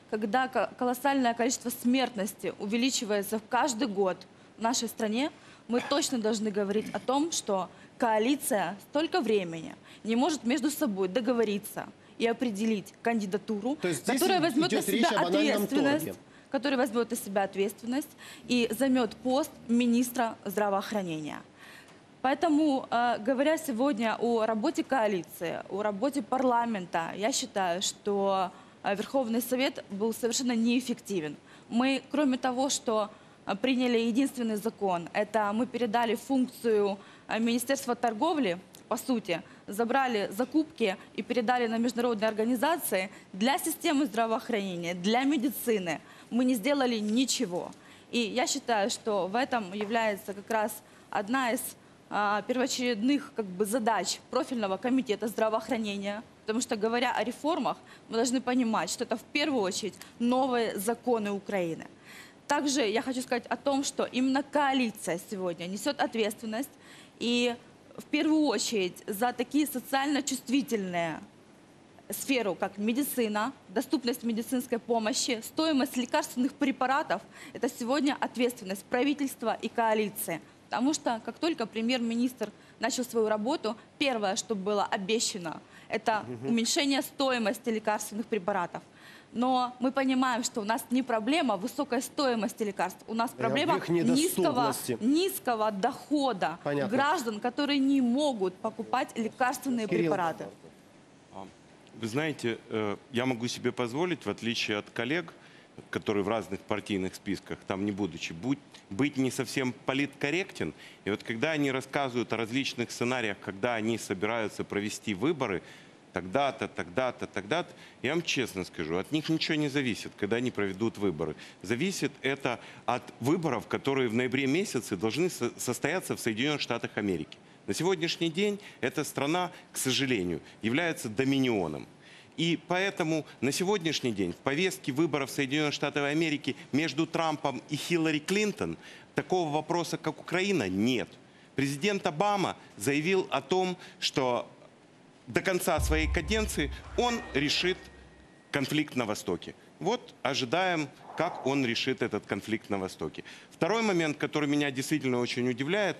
когда колоссальное количество смертности увеличивается каждый год в нашей стране, мы точно должны говорить о том, что коалиция столько времени не может между собой договориться и определить кандидатуру, которая возьмет на себя ответственность, который возьмет на себя ответственность и займет пост министра здравоохранения. Поэтому, говоря сегодня о работе коалиции, о работе парламента, я считаю, что Верховный Совет был совершенно неэффективен. Мы, кроме того, что приняли единственный закон, это мы передали функцию Министерства торговли, по сути, забрали закупки и передали на международные организации для системы здравоохранения, для медицины. Мы не сделали ничего. И я считаю, что в этом является как раз одна из первоочередных задач профильного комитета здравоохранения. Потому что, говоря о реформах, мы должны понимать, что это в первую очередь новые законы Украины. Также я хочу сказать о том, что именно коалиция сегодня несет ответственность и в первую очередь за такие социально чувствительные сферу, как медицина, доступность медицинской помощи, стоимость лекарственных препаратов. Это сегодня ответственность правительства и коалиции. Потому что как только премьер-министр начал свою работу, первое, что было обещано, это уменьшение стоимости лекарственных препаратов. Но мы понимаем, что у нас не проблема высокой стоимости лекарств, у нас проблема низкого дохода граждан, которые не могут покупать лекарственные препараты. Вы знаете, я могу себе позволить, в отличие от коллег, которые в разных партийных списках, там не будучи, быть не совсем политкорректен. И вот когда они рассказывают о различных сценариях, когда они собираются провести выборы, тогда-то, тогда-то, тогда-то, я вам честно скажу, от них ничего не зависит, когда они проведут выборы. Зависит это от выборов, которые в ноябре месяце должны состояться в Соединенных Штатах Америки. На сегодняшний день эта страна, к сожалению, является доминионом. И поэтому на сегодняшний день в повестке выборов Соединенных Штатов Америки между Трампом и Хиллари Клинтон такого вопроса, как Украина, нет. Президент Обама заявил о том, что до конца своей каденции он решит конфликт на Востоке. Вот ожидаем, как он решит этот конфликт на Востоке. Второй момент, который меня действительно очень удивляет,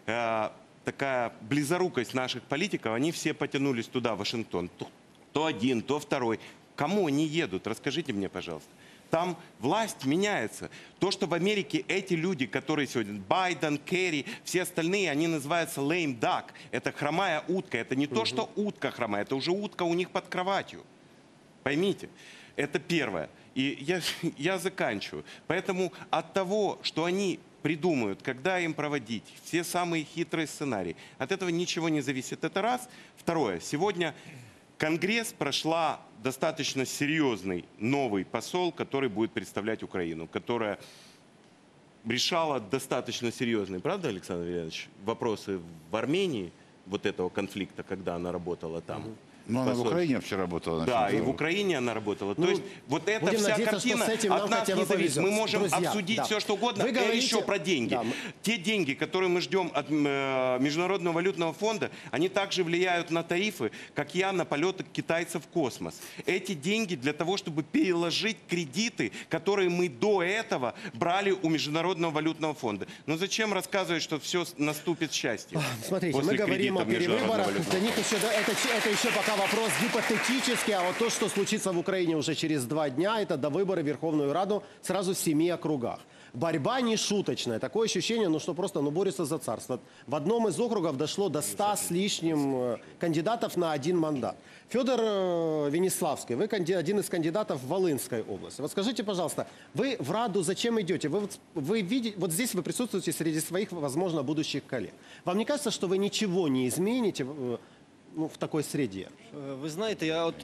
такая близорукость наших политиков, они все потянулись туда, в Вашингтон. То один, то второй. Кому они едут? Расскажите мне, пожалуйста. Там власть меняется. То, что в Америке эти люди, которые сегодня, Байден, Керри, все остальные, они называются lame duck. Это хромая утка. Это не то, что утка хромая, это уже утка у них под кроватью. Поймите. Это первое. И я заканчиваю. Поэтому от того, что они придумают, когда им проводить все самые хитрые сценарии, от этого ничего не зависит. Это раз. Второе. Сегодня Конгресс прошла достаточно серьезный новый посол, который будет представлять Украину, которая решала достаточно серьезные, правда, Александр Ильич, вопросы в Армении, вот этого конфликта, когда она работала там. Ну, она в Украине вообще работала. Да, и в Украине она работала. То есть вот эта вся картина от нас не зависит. Мы можем обсудить все, что угодно. И еще про деньги. Те деньги, которые мы ждем от Международного валютного фонда, они также влияют на тарифы, как я, на полеты китайцев в космос. Эти деньги для того, чтобы переложить кредиты, которые мы до этого брали у Международного валютного фонда. Но зачем рассказывать, что все наступит счастье? Смотрите, мы говорим о перевыборах. Для них еще, это еще пока вопрос гипотетический, а вот то, что случится в Украине уже через 2 дня, это до выборы в Верховную Раду сразу в 7 округах. Борьба не шуточная. Такое ощущение, что просто борются за царство. В одном из округов дошло до 100 с лишним кандидатов на 1 мандат. Федор Венеславский, вы один из кандидатов в Волынской области. Вот скажите, пожалуйста, вы в Раду зачем идете? Вы видите, вот здесь вы присутствуете среди своих, возможно, будущих коллег. Вам не кажется, что вы ничего не измените в такій середі? Ви знаєте, я от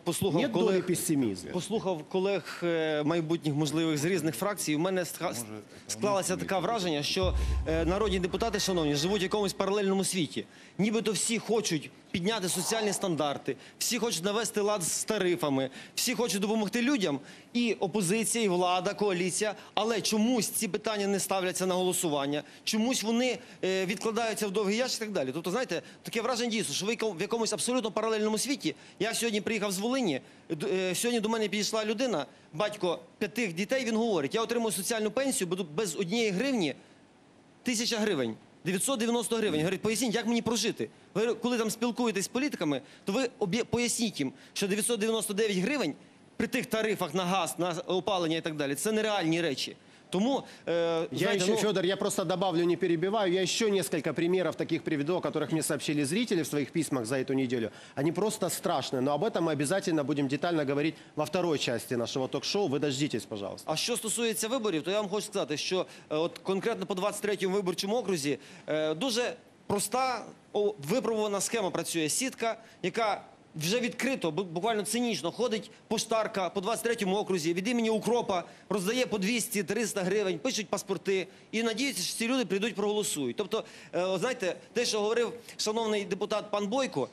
послухав колег майбутніх, можливих, з різних фракцій. У мене склалося таке враження, що народні депутати, шановні, живуть в якомусь паралельному світі. Нібито всі хочуть підняти соціальні стандарти, всі хочуть навести лад з тарифами, всі хочуть допомогти людям, і опозиція, і влада, коаліція, але чомусь ці питання не ставляться на голосування, чомусь вони відкладаються в довгий ящик і так далі. Тобто, знаєте, таке враження дійсно, що ви в якомусь абсолютно паралельному світі. Я сьогодні приїхав з Волині, сьогодні до мене підійшла людина, батько 5 дітей, він говорить, я отримую соціальну пенсію без 1 гривні 1000 гривень. 990 гривень. Говорить, поясніть, як мені прожити? Ви, коли там спілкуєтесь з політиками, то ви поясніть їм, що 999 гривень при тих тарифах на газ, на опалення і так далі, це нереальні речі. Тому, Федор, я просто добавлю, не перебиваю, я еще несколько примеров таких приведу, о которых мне сообщили зрители в своих письмах за эту неделю. Они просто страшные, но об этом мы обязательно будем детально говорить во второй части нашего ток-шоу. Вы дождитесь, пожалуйста. А що стосується виборів, то я вам хочу сказати, що от конкретно по 23-му виборчому окрузі дуже проста, випробувана схема працює. Сітка, яка вже відкрито, буквально цинічно ходить поштарка по 23-му окрузі, від імені Укропа роздає по 200-300 гривень, пишуть паспорти і надіються, що ці люди прийдуть проголосують. Тобто, знаєте, те, що говорив шановний депутат пан Бойко,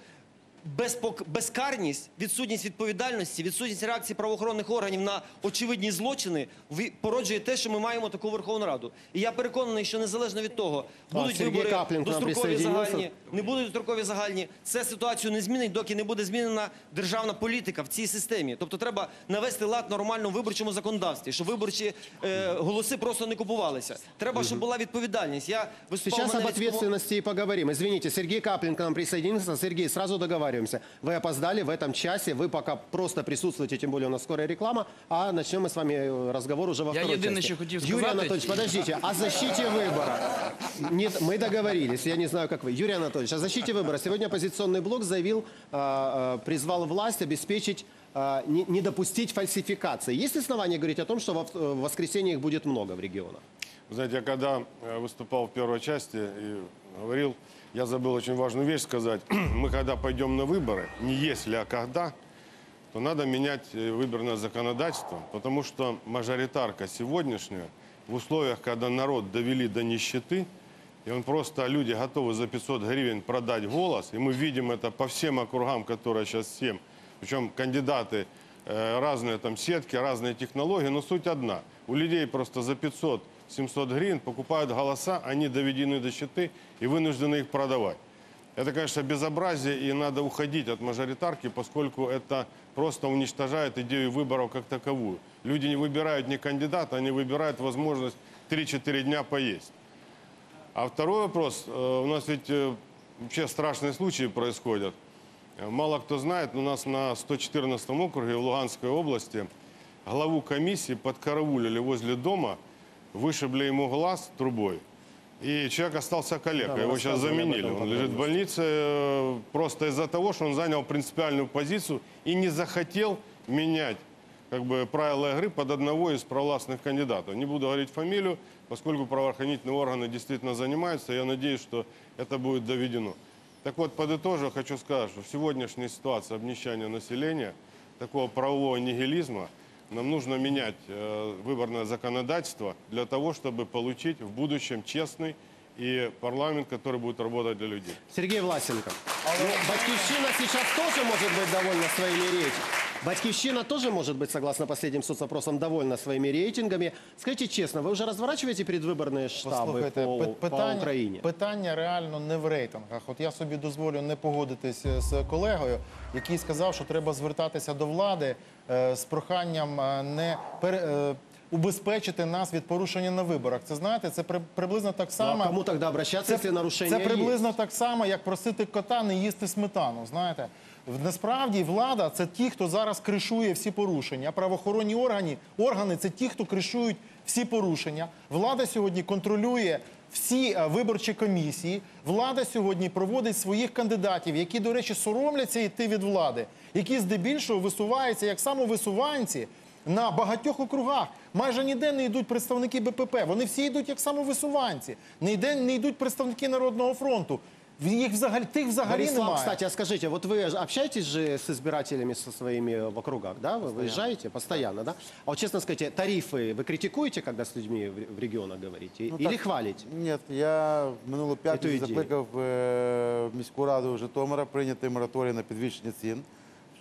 безкарність, відсутність відповідальності, відсутність реакції правоохоронних органів на очевидні злочини породжує те, що ми маємо таку Верховну Раду. І я переконаний, що незалежно від того, будуть вибори дострокові загальні, не будуть дострокові загальні, це ситуацію не змінить, доки не буде змінена державна політика в цій системі. Тобто треба навести лад нормально в виборчому законодавстві, щоб виборчі голоси просто не купувалися. Треба, щоб була відповідальність. Сейчас об ответственности и поговорим. Извините, Сергей Каплин к нам присоединился. Сергей, сразу договариваемся. Вы опоздали в этом часе, вы пока просто присутствуете, тем более у нас скорая реклама, а начнем мы с вами разговор уже во второй части. Юрий Анатольевич, подождите, о защите выбора. Нет, мы договорились, я не знаю, как вы. Юрий Анатольевич, о защите выбора. Сегодня оппозиционный блок заявил, призвал власть обеспечить, не допустить фальсификации. Есть основания говорить о том, что в воскресенье их будет много в регионах? Вы знаете, я когда выступал в первой части и говорил, я забыл очень важную вещь сказать. Мы когда пойдем на выборы, не если, а когда, то надо менять выборное законодательство, потому что мажоритарка сегодняшняя, в условиях, когда народ довели до нищеты, и он просто, люди готовы за 500 гривен продать голос, и мы видим это по всем округам, которые сейчас 7, причем кандидаты, разные там сетки, разные технологии, но суть одна. У людей просто за 500-700 гривен покупают голоса, они доведены до нищеты и вынуждены их продавать. Это, конечно, безобразие, и надо уходить от мажоритарки, поскольку это просто уничтожает идею выборов как таковую. Люди не выбирают не кандидата, они выбирают возможность 3-4 дня поесть. А второй вопрос. У нас ведь вообще страшные случаи происходят. Мало кто знает, но у нас на 114 округе в Луганской области главу комиссии подкараулили возле дома, вышибли ему глаз трубой. И человек остался калекой, его сейчас заменили. Он лежит в больнице просто из-за того, что он занял принципиальную позицию и не захотел менять правила игры под одного из провластных кандидатов. Не буду говорить фамилию, поскольку правоохранительные органы действительно занимаются. Я надеюсь, что это будет доведено. Так вот, подытожив, хочу сказать, что в сегодняшней ситуации обнищания населения, такого правового нигилизма, нам нужно менять выборное законодательство для того, чтобы получить в будущем честный и парламент, который будет работать для людей. Сергей Власенко. Батькивщина сейчас тоже может быть довольна своими рейтингами. Батькивщина тоже может быть, согласно последним соцопросам, довольна своими рейтингами. Скажите честно, вы уже разворачиваете предвыборные штаби по Україні? Питання реально не в рейтингах. От я собі дозволю не погодитись з колегою, який сказав, що треба звертатися до влади з проханням не убезпечити нас від порушення на виборах. Це, знаєте, це приблизно так само... Кому тоді обращатися, якщо нарушення є? Це приблизно так само, як просити кота не їсти сметану, знаєте. Насправді влада – це ті, хто зараз кришує всі порушення. Правоохоронні органи – це ті, хто кришують всі порушення. Влада сьогодні контролює всі виборчі комісії. Влада сьогодні проводить своїх кандидатів, які, до речі, соромляться йти від влади, які здебільшого висуваються як самовисуванці на багатьох округах. Майже ніде не йдуть представники БПП. Вони всі йдуть як самовисуванці. Ніде не йдуть представники Народного фронту. Их взагалі немає. Кстати, а скажите, вот вы общаетесь же с избирателями со своими в округах, да? Вы выезжаете постоянно, да? А вот честно скажите, тарифы вы критикуете, когда с людьми в регионах говорите? Или хвалите? Ні, я минулу п'ятницю закликав міську раду Житомира прийняти мораторій на підвищення цін.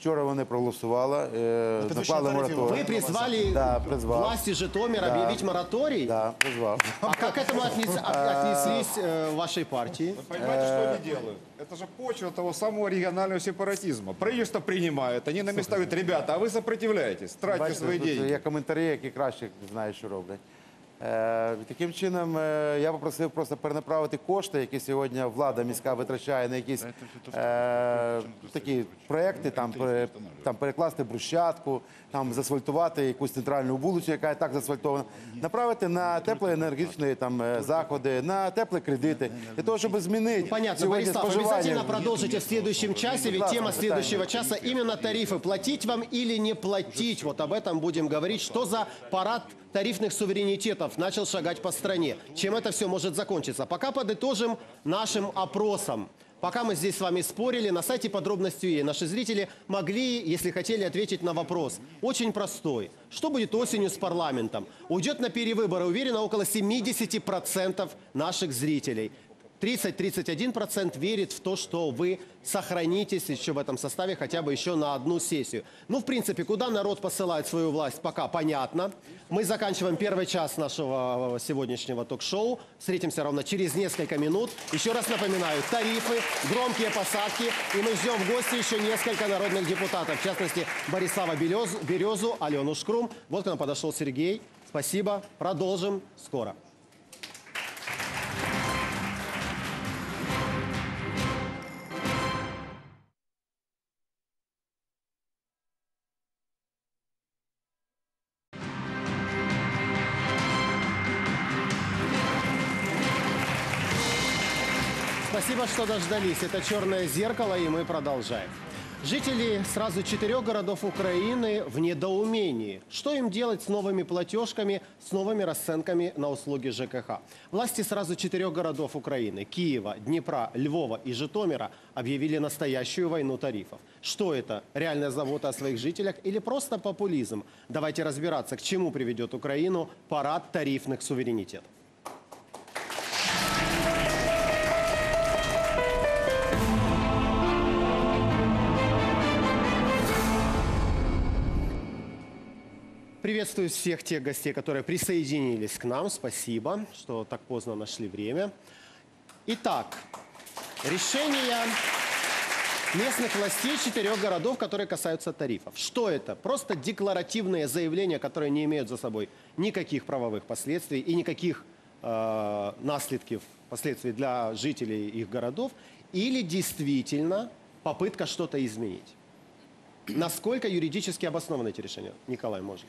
Вчора вони проголосували, наклали мораторій. Вы призвали Да, призвал. власти Житомира Да. объявить мораторий? Да, призвав. А как к этому отнеслись в вашей партии? Вы понимаете, что они делают? Это же почва того самого регионального сепаратизма. Правительство принимает, они на места говорят, ребята, а вы сопротивляетесь, тратите Бачите, свои тут деньги. є коментарі, які краще знають, що роблять. Таким чином, я попросив просто перенаправити кошти, які сьогодні влада міська витрачає на якісь такі проекти, там перекласти брусчатку, там засфальтувати якусь центральну вулицю, яка і так засфальтована, направити на теплоенергетичні заходи, на теплі кредити, для того, щоб змінити Понятно, сьогодні Борислав, споживання. обязательно продолжите в следующем часе, ведь тема следующего часа именно тарифы. Платить вам или не платить, вот об этом будем говорить. Что за парад тарифных суверенитетов начал шагать по стране? Чем это все может закончиться? Пока подытожим нашим опросом. Пока мы здесь с вами спорили, на сайте подробностью наши зрители могли, если хотели, ответить на вопрос. Очень простой. Что будет осенью с парламентом? Уйдет на перевыборы, уверенно, около 70% наших зрителей. 30-31% верит в то, что вы сохранитесь еще в этом составе хотя бы еще на одну сессию. Ну, в принципе, куда народ посылает свою власть, пока понятно. Мы заканчиваем первый час нашего сегодняшнего ток-шоу. Встретимся ровно через несколько минут. Еще раз напоминаю, тарифы, громкие посадки. И мы ждем в гости еще несколько народных депутатов. В частности, Борислава Березу, Алену Шкрум. Вот к нам подошел Сергей. Спасибо. Продолжим скоро. Спасибо, что дождались. Это «Черное зеркало», и мы продолжаем. Жители сразу 4 городов Украины в недоумении. Что им делать с новыми платежками, с новыми расценками на услуги ЖКХ? Власти сразу 4 городов Украины – Киева, Днепра, Львова и Житомира – объявили настоящую войну тарифов. Что это? Реальная забота о своих жителях или просто популизм? Давайте разбираться, к чему приведет Украину парад тарифных суверенитетов. Приветствую всех тех гостей, которые присоединились к нам. Спасибо, что так поздно нашли время. Итак, решение местных властей 4 городов, которые касаются тарифов. Что это? Просто декларативные заявления, которые не имеют за собой никаких правовых последствий и никаких последствий для жителей их городов. Или действительно попытка что-то изменить? Насколько юридически обоснованы эти решения? Николай, может.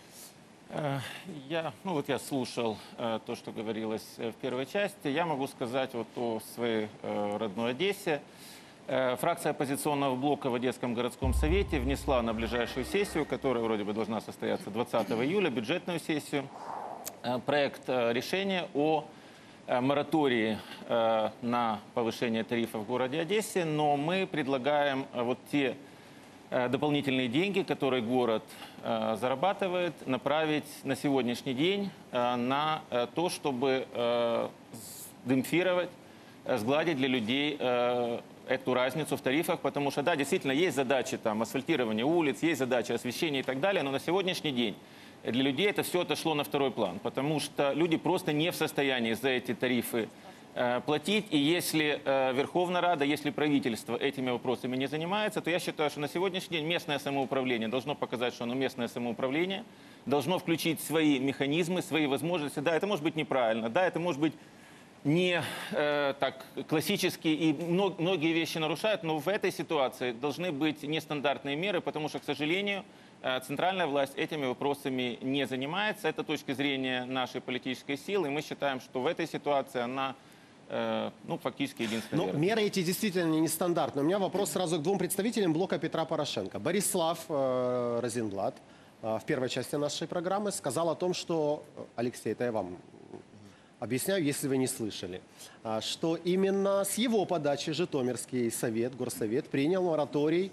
Я слушал то, что говорилось в первой части. Я могу сказать вот о своей родной Одессе. Фракция оппозиционного блока в Одесском городском совете внесла на ближайшую сессию, которая вроде бы должна состояться 20 июля, бюджетную сессию, проект решения о моратории на повышение тарифов в городе Одессе. Но мы предлагаем вот те дополнительные деньги, которые город зарабатывает, направить на сегодняшний день на то, чтобы демпфировать, сгладить для людей эту разницу в тарифах, потому что, да, действительно, есть задачи там, асфальтирования улиц, есть задачи освещения и так далее, но на сегодняшний день для людей это все отошло на второй план, потому что люди просто не в состоянии за эти тарифы платить. И если Верховная Рада, если правительство этими вопросами не занимается, то я считаю, что на сегодняшний день местное самоуправление должно показать, что оно местное самоуправление, должно включить свои механизмы, свои возможности. Да, это может быть неправильно, да, это может быть не так классически, и многие вещи нарушают, но в этой ситуации должны быть нестандартные меры, потому что, к сожалению, центральная власть этими вопросами не занимается. Это точка зрения нашей политической силы, и мы считаем, что в этой ситуации она фактически единственная. Меры эти действительно нестандартные. У меня вопрос сразу к двум представителям блока Петра Порошенко. Борислав Розенблат в первой части нашей программы сказал о том, что, Алексей, это я вам объясняю, если вы не слышали, что именно с его подачи Житомирский совет, горсовет принял мораторий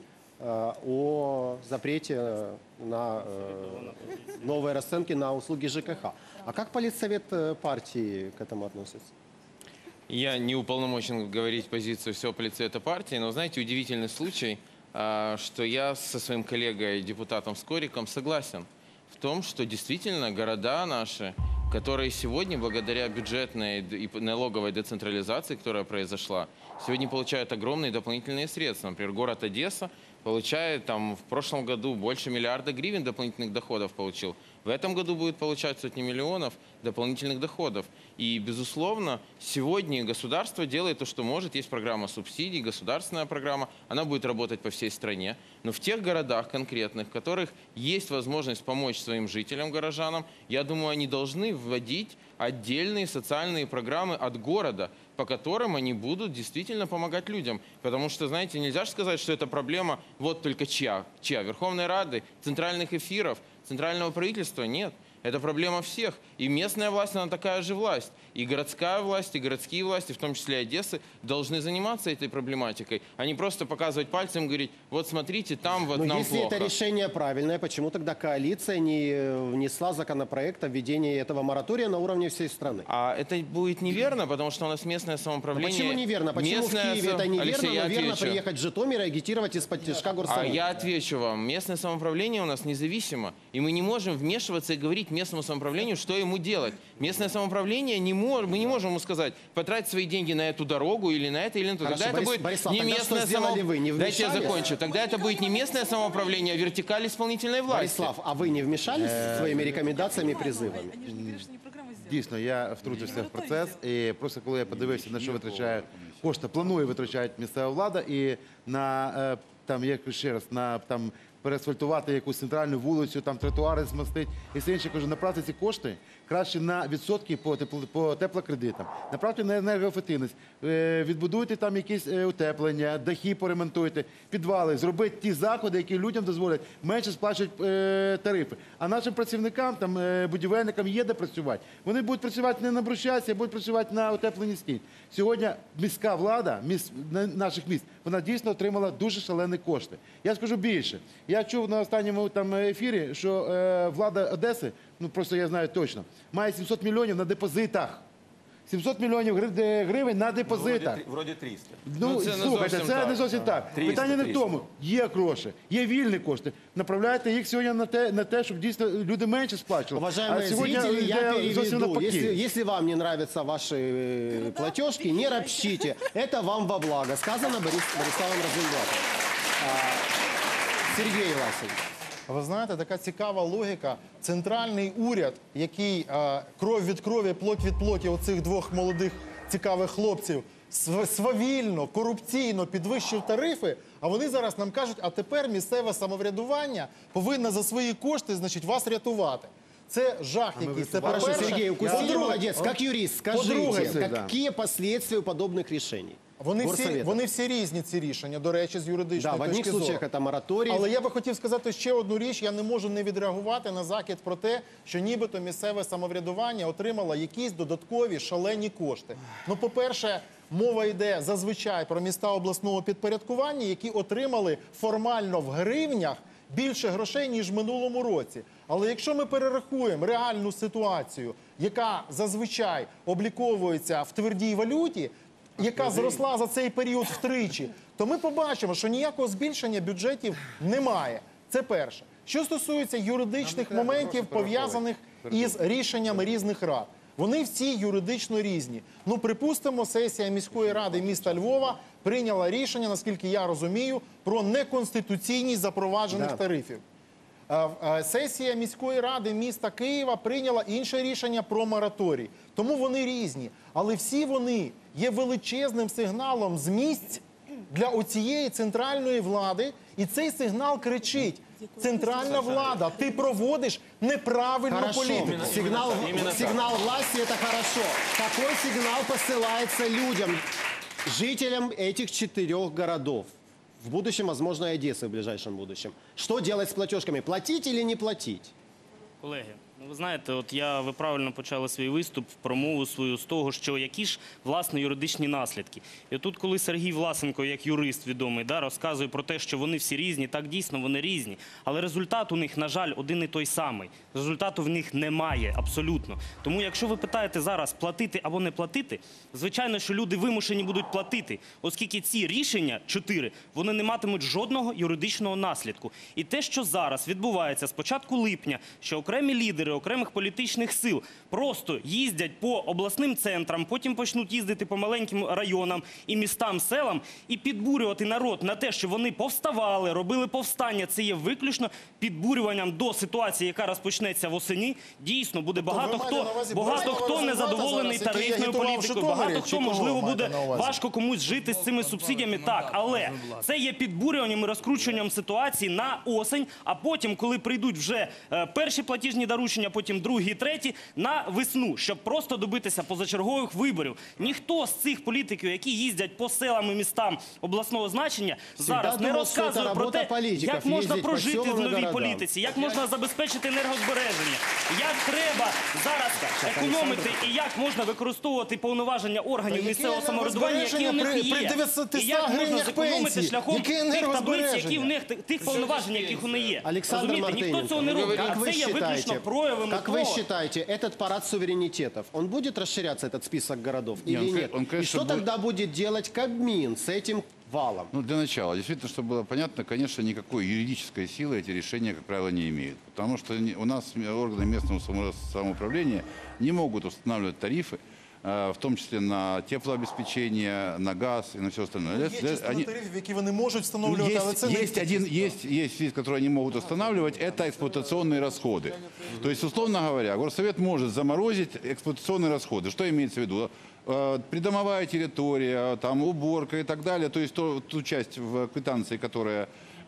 о запрете на новые расценки на услуги ЖКХ. А как политсовет партии к этому относится? Я не уполномочен говорить позицию всего политсовета партии, но, знаете, удивительный случай. что я со своим коллегой, депутатом Скориком, согласен в том, что действительно города наши, которые сегодня, благодаря бюджетной и налоговой децентрализации, которая произошла, сегодня получают огромные дополнительные средства. Например, город Одесса получает в прошлом году больше миллиарда гривен дополнительных доходов получил. В этом году будет получать сотни миллионов дополнительных доходов. И, безусловно, сегодня государство делает то, что может. Есть программа субсидий, государственная программа. Она будет работать по всей стране. Но в тех городах конкретных, в которых есть возможность помочь своим жителям, горожанам, я думаю, они должны вводить отдельные социальные программы от города, по которым они будут действительно помогать людям. Потому что, знаете, нельзя же сказать, что это проблема вот только чья? Верховной Рады, центральных эфиров, центрального правительства? Нет. Это проблема всех. И местная власть, она такая же власть. И городская власть, и городские власти, в том числе Одессы, должны заниматься этой проблематикой, а не просто показывать пальцем и говорить, вот смотрите, там вот нам плохо. Но если это решение правильное, почему тогда коалиция не внесла законопроект о введении этого моратория на уровне всей страны? А это будет неверно, потому что у нас местное самоуправление... Почему неверно? Почему в Киеве это неверно, Алексей, но верно приехать в Житомир и агитировать из-под тяжка горсовета? А я отвечу вам. Местное самоуправление у нас независимо, и мы не можем вмешиваться и говорить местному самоуправлению, что ему делать. Местное самоуправление мы не можем ему сказать, потратить свои деньги на эту дорогу или на это, или на то. Хорошо, тогда это будет Борислав, не местное самоуправление. Дайте я вмешались? закончу. Тогда это будет не местное самоуправление, а вертикаль исполнительной власти. Борислав, а ви не вмішались своїми рекомендаціями і призивами? Дійсно, я втрутився в процес, і просто коли я подивився, на що витрачає кошти, планує витрачати місцева влада, і на, ще раз, на переасфальтувати якусь центральну вулицю, тротуари змастити і все інше, кажу, направте ці кошти краще на відсотки по теплокредитам, направте на енергоефективність, відбудуйте там якісь утеплення, дахи поремонтуйте, підвали, зробіть ті заходи, які людям дозволять менше сплачувати тарифи. А нашим працівникам, будівельникам є де працювати. Вони будуть працювати не на брусчатці, а будуть працювати на утепленні стін. Сьогодні міська влада наших міст, вона дійсно отримала дуже шалені кошти. Я скажу більше. Я чув на останньому ефірі, що влада Одеси, просто я знаю точно, має 700 мільйонів на депозитах. 700 мільйонів гривень на депозитах. Вроді 300. Слухайте, це не зовсім так. 300, Питання не в тому. Є гроші, є вільні кошти. Направляйте їх сьогодні на те, щоб дійсно люди менше сплачували. Уважаемые зрители, я переведу. Если вам не нравятся ваши платежки, не ропщите. Это вам во благо. Сказано Бориславом Розенблатом. Сергій Власович. Ви знаєте, така цікава логіка. Центральний уряд, який кров від крові, плоть від плоті оцих двох молодих цікавих хлопців свавільно, корупційно підвищив тарифи, а вони зараз нам кажуть, а тепер місцеве самоврядування повинно за свої кошти, значить, вас рятувати. Це жах якийсь. Це Хорошо, Сергей, укусили, молодец. Как юрист, скажите, какие последствия у подобных решений? Вони всі різні, ці рішення, до речі, з юридичної точки зору. В одних случаях це мораторій. Але я би хотів сказати ще одну річ. Я не можу не відреагувати на закид про те, що нібито місцеве самоврядування отримало якісь додаткові шалені кошти. Ну, по-перше, мова йде зазвичай про міста обласного підпорядкування, які отримали формально в гривнях більше грошей, ніж в минулому році. Але якщо ми перерахуємо реальну ситуацію, яка зазвичай обліковується в твердій валюті, яка зросла за цей період втричі, то ми побачимо, що ніякого збільшення бюджетів немає. Це перше. Що стосується юридичних моментів, пов'язаних із рішеннями різних рад. Вони всі юридично різні. Ну, припустимо, сесія міської ради міста Львова прийняла рішення, наскільки я розумію, про неконституційність запроваджених тарифів. Сесія міської ради міста Києва прийняла інше рішення про мораторій. Тому вони різні. Але всі вони є величезним сигналом з місць для оцієї центральної влади. І цей сигнал кричить: центральна влада, ти проводиш неправильну політику. Сигнал власти – это хорошо. Какой сигнал посылается людям, жителям этих 4 городов? В будущем, возможно, и Одессы в ближайшем будущем. Что делать с платежками? Платить или не платить? Колеги, Ви знаєте, ви правильно почали свій виступ, промову свою з того, що які ж, власне, юридичні наслідки. І тут, коли Сергій Власенко, як юрист відомий, розказує про те, що вони всі різні, так дійсно вони різні, але результат у них, на жаль, один і той самий. Результату в них немає, абсолютно. Тому якщо ви питаєте зараз, платити або не платити, звичайно, що люди вимушені будуть платити, оскільки ці рішення, 4, вони не матимуть жодного юридичного наслідку. І те, що зараз відбувається з початку липня, що окремі лідери окремих політичних сил просто їздять по обласним центрам, потім почнуть їздити по маленьким районам і містам, селам і підбурювати народ на те, що вони повставали, робили повстання. Це є виключно підбурюванням до ситуації, яка розпочнеться восени. Дійсно, буде багато хто незадоволений тарифною політикою, багато хто, можливо, буде важко комусь жити з цими субсидіями. Так, але це є підбурюванням і розкручуванням ситуації на осень, а потім, коли прийдуть вже перші платіжні доручення, потім другі, треті, на весну, щоб просто добитися позачергових виборів. Ніхто з цих політиків, які їздять по селам і містам обласного значення, зараз не розказує про те, як можна прожити в новій політиці, як можна забезпечити енергозбереження, як треба зараз економити і як можна використовувати повноваження органів місцевого самоврядування, які у них є. І як можна зекономити шляхом тих таблиць, які в них, тих повноважень, яких у них є. Александр Ніхто цього не робить. А це є виключно проявами Как вы считаете, этот парад суверенитетов, он будет расширяться, этот список городов, или нет? И что тогда будет делать Кабмин с этим валом? Ну, для начала, действительно, чтобы было понятно, конечно, никакой юридической силы эти решения, как правило, не имеют. Потому что у нас органы местного самоуправления не могут устанавливать тарифы, в том числе на теплообеспечение, на газ и на все остальное. Є частина тарифів, які вони можуть встановлювати, але це есть физ, который они могут устанавливать, это эксплуатационные расходы. То есть, условно говоря, Горсовет может заморозить эксплуатационные расходы. Что имеется в виду? Придомовая территория, там, уборка и так далее. То есть ту часть в квитанции, которая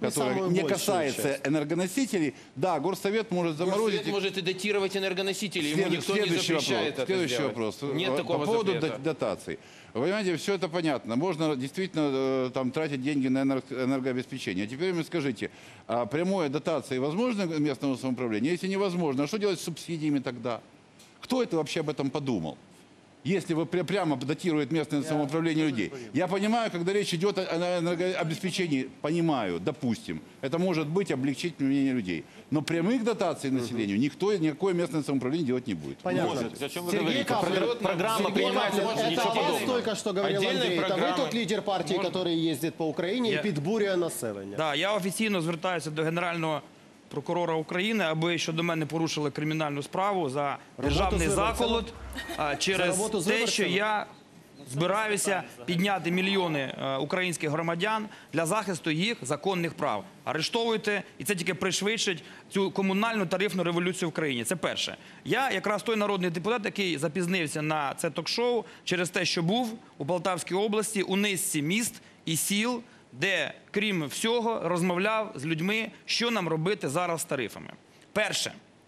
не касается энергоносителей, да, Горсовет может заморозить. Горсовет может и датировать энергоносители, ему никто не запрещает это Следующий сделать. вопрос. Нет такого по поводу запрета. дотаций. Вы понимаете, все это понятно. Можно действительно там тратить деньги на энергообеспечение. А теперь мне скажите, прямая дотация возможно местного самоуправления? Если невозможно, а что делать с субсидиями тогда? Кто это вообще об этом подумал? Если вы прямо датирует местное самоуправление людей. Я понимаю, когда речь идет о энергообеспечении, понимаю, допустим, это может быть облегчить мнение людей. Но прямых дотаций населению никакое местное самоуправление делать не будет. Понятно. Зачем вы говорите? Программа принимается, ничего это вас подобного. только что говорил Андрей. Это вы тот лидер партии, который ездит по Украине и підбурює населення. Да, я офіційно звертаюся до Генерального прокурора України, аби щодо мене порушили кримінальну справу за державний заколот через те, що я збираюся підняти мільйони українських громадян для захисту їх законних прав. Арештовуйте, і це тільки пришвидшить цю комунальну тарифну революцію в країні. Це перше. Я якраз той народний депутат, який запізнився на це ток-шоу через те, що був у Полтавській області у низці міст і сіл, де, крім всього, розмовляв з людьми, що нам робити зараз з тарифами. Перше.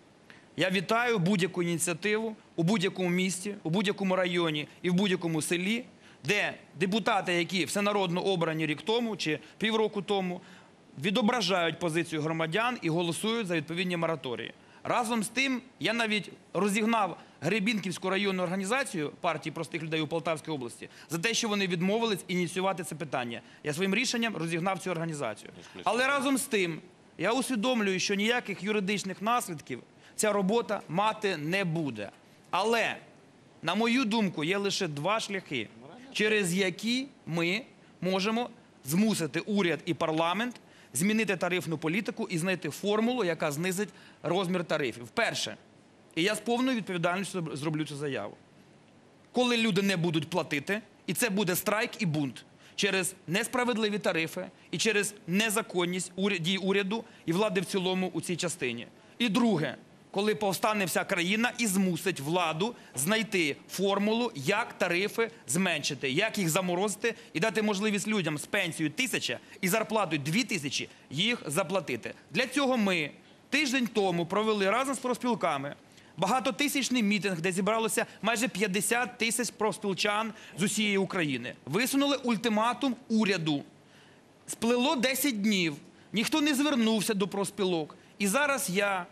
Я вітаю будь-яку ініціативу у будь-якому місті, у будь-якому районі і в будь-якому селі, де депутати, які всенародно обрані рік тому чи півроку тому, відображають позицію громадян і голосують за відповідні мораторії. Разом з тим, я навіть розігнав Гребінківську районну організацію партії простих людей у Полтавській області за те, що вони відмовились ініціювати це питання. Я своїм рішенням розігнав цю організацію. Але разом з тим, я усвідомлюю, що ніяких юридичних наслідків ця робота мати не буде. Але, на мою думку, є лише два шляхи, через які ми можемо змусити уряд і парламент змінити тарифну політику і знайти формулу, яка знизить розмір тарифів. Перше, і я з повною відповідальністю зроблю цю заяву. Коли люди не будуть платити, і це буде страйк і бунт через несправедливі тарифи і через незаконність дій уряду і влади в цілому у цій частині. І друге, коли повстане вся країна і змусить владу знайти формулу, як тарифи зменшити, як їх заморозити і дати можливість людям з пенсією 1000 і зарплатою 2000 їх заплатити. Для цього ми тиждень тому провели разом з профспілками багатотисячний мітинг, де зібралося майже 50 тисяч профспілчан з усієї України. Висунули ультиматум уряду. Сплило 10 днів, ніхто не звернувся до профспілок. І зараз я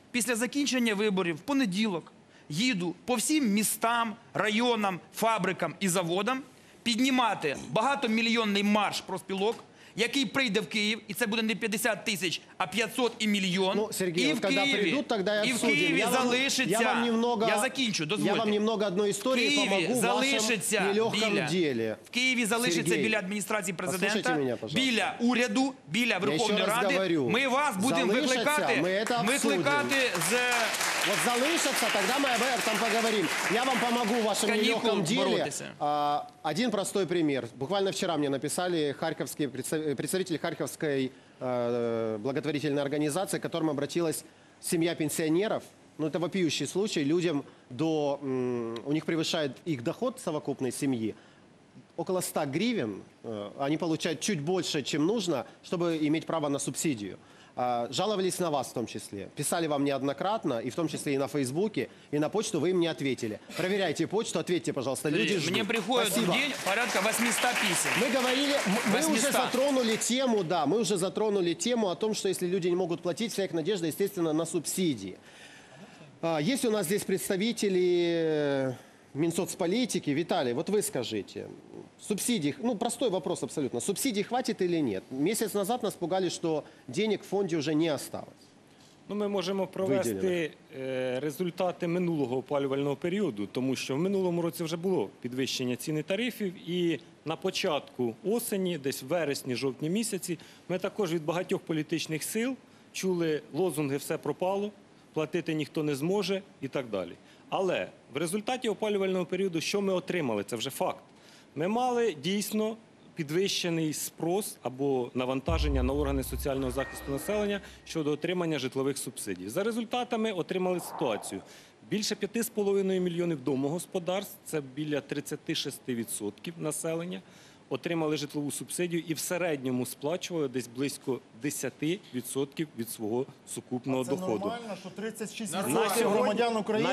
після закінчення виборів в понеділок їду по всім містам, районам, фабрикам і заводам піднімати багатомільйонний марш профспілок, який прийде в Київ, і це буде не 50 тисяч, а 500 і мільйон. Ну, Сергей, і вот когда придут, тогда и в обсудим. Києві залишиться, я вам немного, я закінчу, дозвольте. Я вам немного одной истории помогу в вашем нелегком деле. В Києві залишиться Сергей, біля адміністрації президента, послушайте меня, пожалуйста. біля уряду, біля Верховної Ради. Говорю, Ми вас будемо викликати з... Вот залишаться, тогда мы об этом поговорим. Я вам помогу в вашем нелегком деле. Один простой пример. Буквально вчера мне написали представители Харьковской благотворительной организации, к которым обратилась семья пенсионеров. Ну, это вопиющий случай. Людям у них превышает их доход совокупной семьи около 100 гривен. Они получают чуть больше, чем нужно, чтобы иметь право на субсидию. Жаловались на вас в том числе. Писали вам неоднократно, и в том числе и на Фейсбуке, и на почту, вы им не ответили. Проверяйте почту, ответьте, пожалуйста. Люди ждут. Мне приходит в день порядка 800 писем. Мы говорили, мы уже затронули тему, да, мы уже затронули тему о том, что если люди не могут платить, вся их надежда, естественно, на субсидии. Есть у нас здесь представители Минсоцполитики. Виталий, вот вы скажите, субсидий, ну простой вопрос абсолютно, субсидий хватит или нет? Месяц назад нас пугали, что денег в фонде уже не осталось. Ну, ми можемо провести результати минулого опалювального періоду, тому що в минулому році вже було підвищення ціни тарифів, і на початку осені, десь в вересні-жовтні місяці, ми також від багатьох політичних сил чули лозунги «все пропало», «платити ніхто не зможе» і так далі. Але в результаті опалювального періоду що ми отримали? Це вже факт. Ми мали дійсно підвищений спрос або навантаження на органи соціального захисту населення щодо отримання житлових субсидій. За результатами отримали ситуацію. Більше 5,5 мільйонів домогосподарств, це біля 36% населення, отримали житлову субсидію і в середньому сплачували десь близько 10% від свого сукупного доходу. Це нормально, що 36% громадян України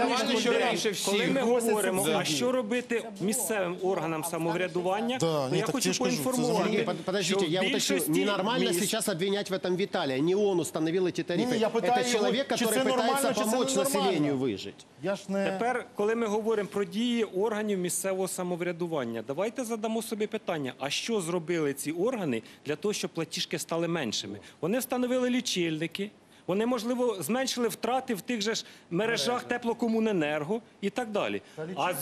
коли ми говоримо, а що робити місцевим органам самоврядування, то я хочу поінформувати. Подождите, я уточню, ненормально сейчас обвинять в этом Виталия. Не он установил эти тарифы. Это человек, который пытается помочь населению выжить. Тепер, коли ми говоримо про дії органів місцевого самоврядування, давайте задамо собі питання, а що зробили ці органи для того, щоб платіжки стали меншими? Вони встановили лічильники, вони, можливо, зменшили втрати в тих же ж мережах теплокомуненерго і так далі. А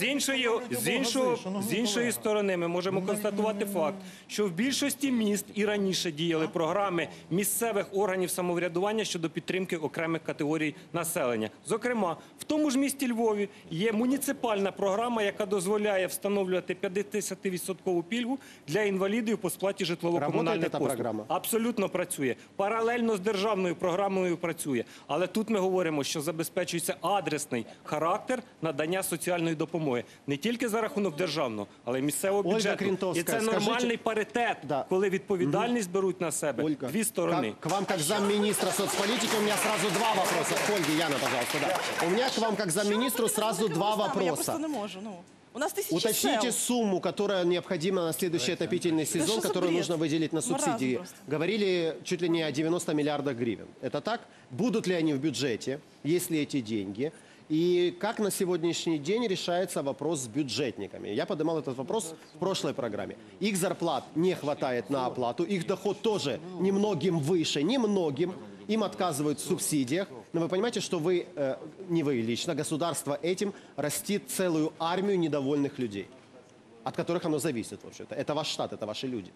з іншої сторони ми можемо констатувати факт, що в більшості міст і раніше діяли програми місцевих органів самоврядування щодо підтримки окремих категорій населення. Зокрема, в тому ж місті Львові є муніципальна програма, яка дозволяє встановлювати 50% пільгу для інвалідів по сплаті житлово-комунальних послуг. Абсолютно працює. Паралельно з державною програмою працює. Але тут ми говоримо, що забезпечується адресний характер надання соціальної допомоги. Не тільки за рахунок державного, але й місцевого бюджету. І це нормальний паритет, коли відповідальність беруть на себе дві сторони. К вам, как замминистра соцполитики, у меня сразу два вопроса. Ольга, Яна, пожалуйста, да. У меня к вам, как замминистру, сразу два вопроса. Я просто не можу, У нас тысячи Уточните сел. сумму, которая необходима на следующий отопительный сезон, которую нужно выделить на субсидии. Говорили чуть ли не о 90 миллиардах гривен. Это так? Будут ли они в бюджете? Есть ли эти деньги? И как на сегодняшний день решается вопрос с бюджетниками? Я поднимал этот вопрос в прошлой программе. Их зарплат не хватает на оплату, их доход тоже немногим выше, немногим. Им отказывают в субсидиях. Но вы понимаете, что вы, не вы лично, государство этим растит целую армию недовольных людей, от которых оно зависит вообще-то. Это ваш штат, это ваши люди.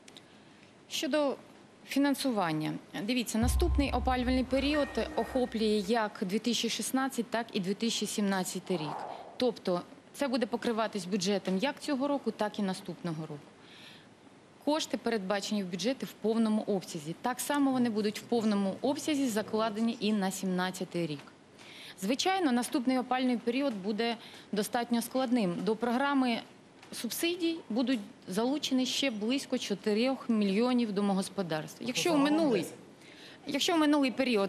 Щодо фінансування. Дивіться, наступний опалювальний період охоплює як 2016, так і 2017 рік. Тобто це буде покриватись бюджетом як цього року, так і наступного року. Кошти передбачені в бюджеті в повному обсязі. Так само вони будуть в повному обсязі закладені і на 2017 рік. Звичайно, наступний опалювальний період буде достатньо складним. До програми субсидій будуть залучені ще близько 4 мільйонів домогосподарств. Якщо в минулий період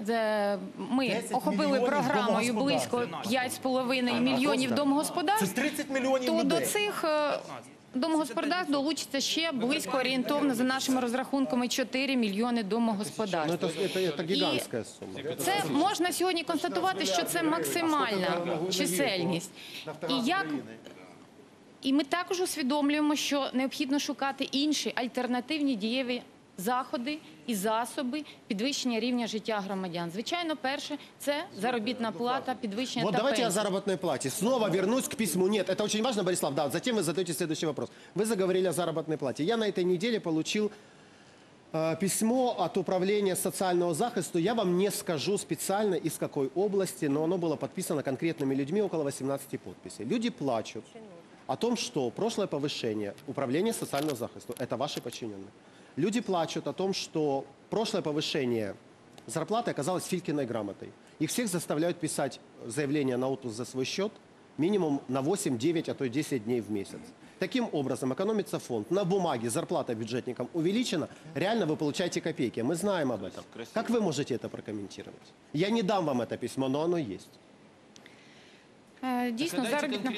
ми охопили програмою близько 5,5 мільйонів домогосподарств, то до цих домогосподарств долучиться ще близько орієнтовно за нашими розрахунками 4 мільйони домогосподарств. Ну, это гигантская сумма. Це можна сьогодні констатувати, що це максимальна чисельність. І ми також усвідомлюємо, що необхідно шукати інші альтернативні дієві заходи і засоби підвищення рівня життя громадян. Звичайно, перше – це заробітна плата, підвищення Вот та давайте пенсій. о заработной плате. Снова вернусь к письму. Нет, это очень важно, Борислав. Да, затем вы задаете следующий вопрос. Вы заговорили о заработной плате. Я на этой неделе получил письмо от Управления социального захисту. Я вам не скажу специально, из какой области, но оно было подписано конкретными людьми, около 18 подписей. Люди плачут о том, что прошлое повышение Управления социального захисту – это ваши подчиненные. Люди плачут о том, что прошлое повышение зарплаты оказалось Филькиной грамотой. Их всех заставляют писать заявление на отпуск за свой счет минимум на 8, 9, а то и 10 дней в месяц. Таким образом, экономится фонд. На бумаге зарплата бюджетникам увеличена, реально вы получаете копейки. Мы знаем об этом. Как вы можете это прокомментировать? Я не дам вам это письмо, но оно есть. Дійсно, заробітна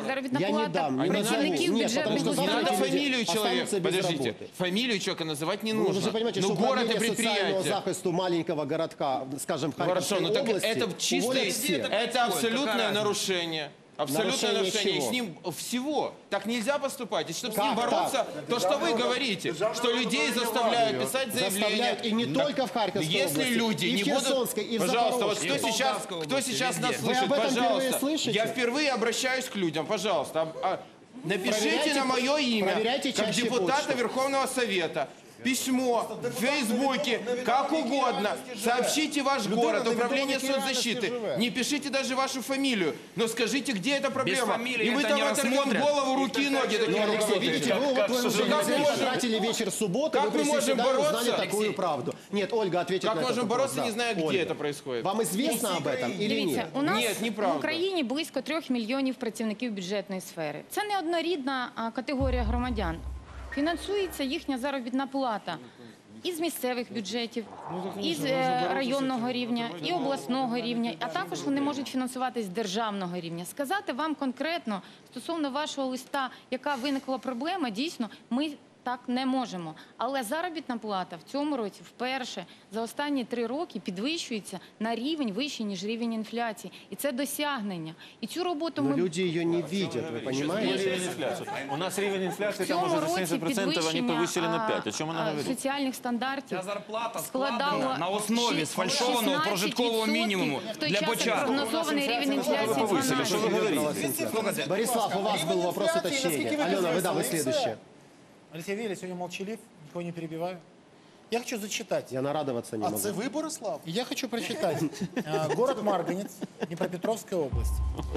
Я не плата дам, не працівників назову. Нет, бюджетних потому что Не завтра надо эти люди фамилию человека. останутся без Подождите, работы. фамилию человека называть не Вы нужно. же понимаете, Но что город и управление социального предприятие. захисту маленького городка, скажем, Хорошо, Харьковской ну так области, это чистое, уволят всех. это абсолютное нарушение. Абсолютное нарушение. И чего? с ним всего. Так нельзя поступать. И чтобы с Как ним бороться, так? то, что вы говорите, что людей заставляют писать заявления. Заставляют, и не только в Харьковской Если области, люди и в не Херсонской, будут... и в Пожалуйста, вот Запорожской. кто сейчас нас Вы слышит, об этом впервые пожалуйста. слышите? Я впервые обращаюсь к людям, пожалуйста. Напишите Проверяйте- на мое имя, проверяйте как чаще депутата почту. Верховного Совета. Письмо, в Фейсбуке, как угодно. Сообщите ваш город, управление соцзащиты. Не пишите даже вашу фамилию, но скажите, где эта проблема. фамилии И мы это там не оторвем рассмотрят. голову, руки и ноги такие Алексей, видите, вы вот вы уже Как мы можем- потратили вечер субботы, Как вы мы пришли можем сюда и узнали бороться? такую правду. Нет, Ольга ответит Как на этот можем вопрос. бороться, Да. не зная, где Ольга, это происходит? Вам известно об этом или Дивіться, нет? у нас Ні, в неправда. Україні близько 3 мільйонів працівників бюджетної сфери. Це не однорідна категорія громадян. Фінансується їхня заробітна плата із місцевих бюджетів, із районного рівня, і обласного рівня, а також вони можуть фінансуватись з державного рівня. Сказати вам конкретно стосовно вашого листа, яка виникла проблема, дійсно, ми так не можемо. Але заробітна плата в цьому році вперше за останні 3 роки підвищується на рівень вищий, ніж рівень інфляції. І це досягнення. І цю роботу Но ми... люди ее не видят, вы понимаете? У нас рівень В інфляції, там цьому уже за році 70% вони повищили на 5. О чому вона говорить? соціальних стандартів складала на основі сфальшованого прожиткового 16%, мінімуму в той для час, як початку. прогнозований рівень інфляції повысили, что вы 12%. говорите? Борислав, у вас был вопрос уточнения. Алена, вы да, вы следующая. Алексей Валерьевич, сегодня молчалив, никого не перебиваю. Я хочу зачитать. Я нарадоваться не могу. це ви, Борислав? Я хочу прочитать. Город Марганец, Днепропетровская область.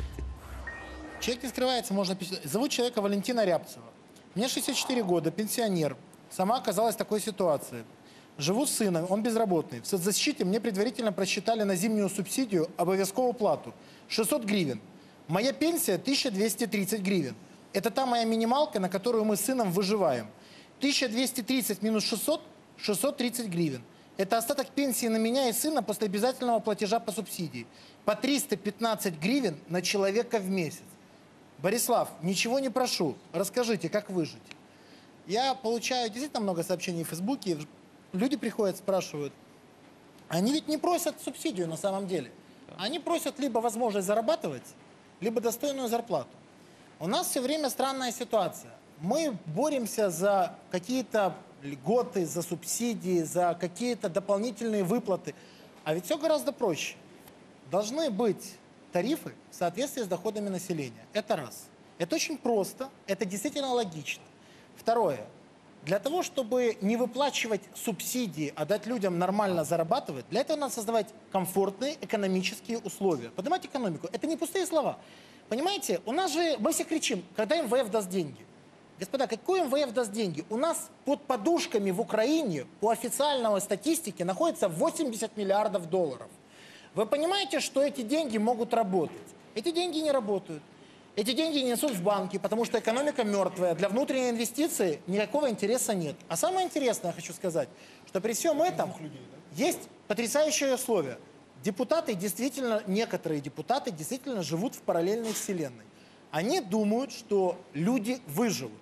Человек не скрывается, можно писать. Зовут человека Валентина Рябцева. Мне 64 года, пенсионер. Сама оказалась в такой ситуации. Живу с сыном, он безработный. В соцзащите мне предварительно просчитали на зимнюю субсидию обовязковую плату 600 гривен. Моя пенсия 1230 гривен. Это та моя минималка, на которую мы с сыном выживаем. 1230 минус 600 – 630 гривен. Это остаток пенсии на меня и сына после обязательного платежа по субсидии. По 315 гривен на человека в месяц. Борислав, ничего не прошу. Расскажите, как выжить? Я получаю действительно много сообщений в Фейсбуке. Люди приходят, спрашивают. Они ведь не просят субсидию на самом деле. Они просят либо возможность зарабатывать, либо достойную зарплату. У нас все время странная ситуация. Мы боремся за какие-то льготы, за субсидии, за какие-то дополнительные выплаты. А ведь все гораздо проще. Должны быть тарифы в соответствии с доходами населения. Это раз. Это очень просто, это действительно логично. Второе. Для того, чтобы не выплачивать субсидии, а дать людям нормально зарабатывать, для этого надо создавать комфортные экономические условия. Поднимать экономику. Это не пустые слова. Понимаете, у нас же, мы все кричим, когда МВФ даст деньги. Господа, какой МВФ даст деньги? У нас под подушками в Украине по официальной статистике находится 80 миллиардов долларов. Вы понимаете, что эти деньги могут работать? Эти деньги не работают. Эти деньги не несут в банки, потому что экономика мертвая. Для внутренней инвестиции никакого интереса нет. А самое интересное, я хочу сказать, что при всем этом есть потрясающее условие. Депутаты действительно, некоторые депутаты действительно живут в параллельной вселенной. Они думают, что люди выживут.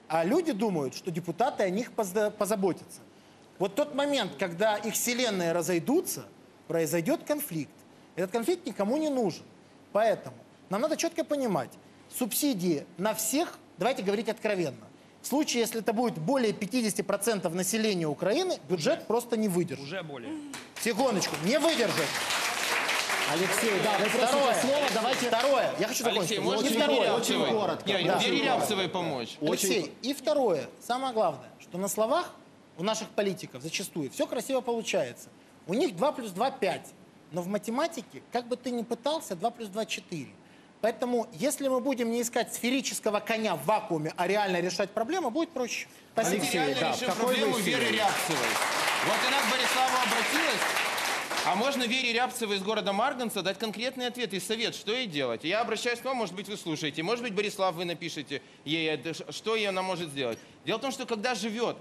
А люди думают, что депутаты о них позаботятся. Вот тот момент, когда их вселенные разойдутся, произойдет конфликт. Этот конфликт никому не нужен. Поэтому нам надо четко понимать, субсидии на всех, давайте говорить откровенно. В случае, если это будет более 50% населения Украины, бюджет просто не выдержит. Уже более. Секундочку, не выдержит. Алексей, да, вы просите слово, давайте... Второе, я хочу закончить. Алексей, можно Очень коротко. Вере Рябцевой помочь? Алексей, и второе, самое главное, что на словах у наших политиков зачастую все красиво получается. У них 2 + 2 = 5. Но в математике, как бы ты ни пытался, 2 + 2 = 4. Поэтому, если мы будем не искать сферического коня в вакууме, а реально решать проблему, будет проще. Спасибо. Алексей, реально решим проблему Веры Рябцевой. Вот она к Бориславу обратилась. А можно Вере Рябцевой из города Марганца дать конкретный ответ и совет, что ей делать? Я обращаюсь к вам, может быть, вы слушаете. Может быть, Борислав, вы напишите ей, что она может сделать. Дело в том, что когда живет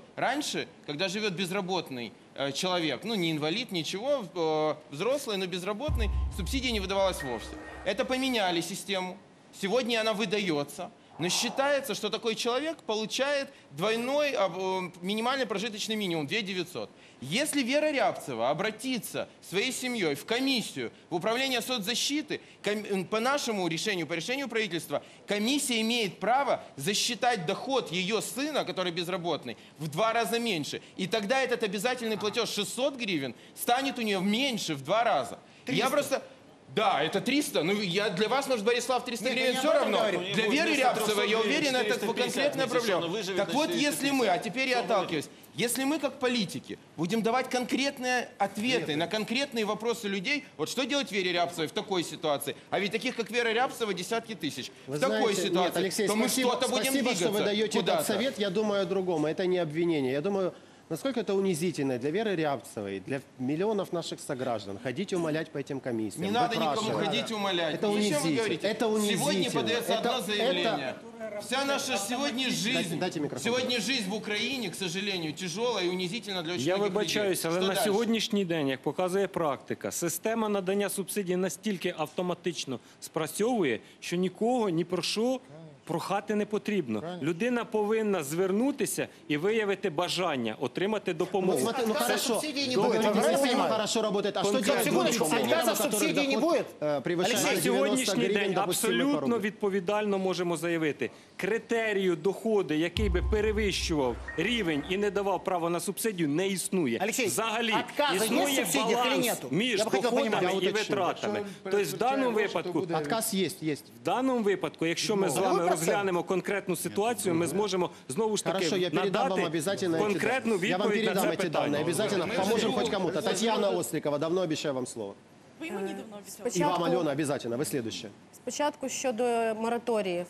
безработный человек, ну не инвалид, ничего, взрослый, но безработный, субсидия не выдавалась вовсе. Это поменяли систему. Сегодня она выдается. Но считается, что такой человек получает двойной минимальный прожиточный минимум, 2 900. Если Вера Рябцева обратится своей семьей в комиссию, в управление соцзащиты, по нашему решению, по решению правительства, комиссия имеет право засчитать доход ее сына, который безработный, в 2 раза меньше. И тогда этот обязательный платеж 600 гривен станет у нее меньше в 2 раза. 300. Я просто... Да, это 300. Ну, для вас, может, Борислав, 300 гривен все равно. Для Веры Рябцевой, я уверен, это конкретная проблема. Так вот, если мы, а теперь я отталкиваюсь, если мы, как политики, будем давать конкретные ответы на конкретные вопросы людей, вот что делать Вере Рябцевой в такой ситуации? А ведь таких, как Вера Рябцева, десятки тысяч. В такой ситуации, нет, Алексей, то мы что-то будем двигаться. Спасибо, что вы даете куда-то. этот совет. Я думаю о другом. Это не обвинение. Я думаю, насколько это унизительно для Веры Рябцевой, для миллионов наших сограждан ходить умолять по этим комиссиям. Не надо никому ходить умолять. Это Зачем вы унизительно. говорите? Это унизительно. Сегодня подается одно заявление. Вся наша сегодня жизнь, жизнь в Україні, к сожалению, тяжела і унизительна для очень Я многих людей. вибачаюся, але Що на дальше? сьогоднішній день, як показує практика, система надання субсидій настільки автоматично спрацьовує, що нікого ні про що прохати не потрібно. Людина повинна звернутися і виявити бажання отримати допомогу. Ну, смотри, ну Отказа хорошо. субсидий не Вы будет. говорите, Вы правильно система понимаете? хорошо работает. А что делать Секундочку, пенсионерам, отказа у которых субсидий не доход, будет? превышает Алексей, 90 На сьогоднішній гривен, день допустимый абсолютно порог? відповідально можемо заявити, критерію доходу, який би перевищував рівень і не давав право на субсидію, не існує. Алексей, Взагалі отказа есть в існує субсидиях или баланс нету? між Я бы хотел доходами понимать. і витратами. Тобто в даному випадку, Отказ есть. в даному випадку, якщо ми з вами розглянемо конкретну ситуацію, ми зможемо знову ж Хорошо, я таки передам вам надати обязательно эти конкретну данные. Я вам відповідь на передам це эти данные. питання. Обязательно поможем хоть кому-то. Татьяна Осликова, давно обещаю вам слово. Ви мені давно обіцяли. И вам, Алена, обязательно. Вы следующая. Спочатку щодо мораторіїв.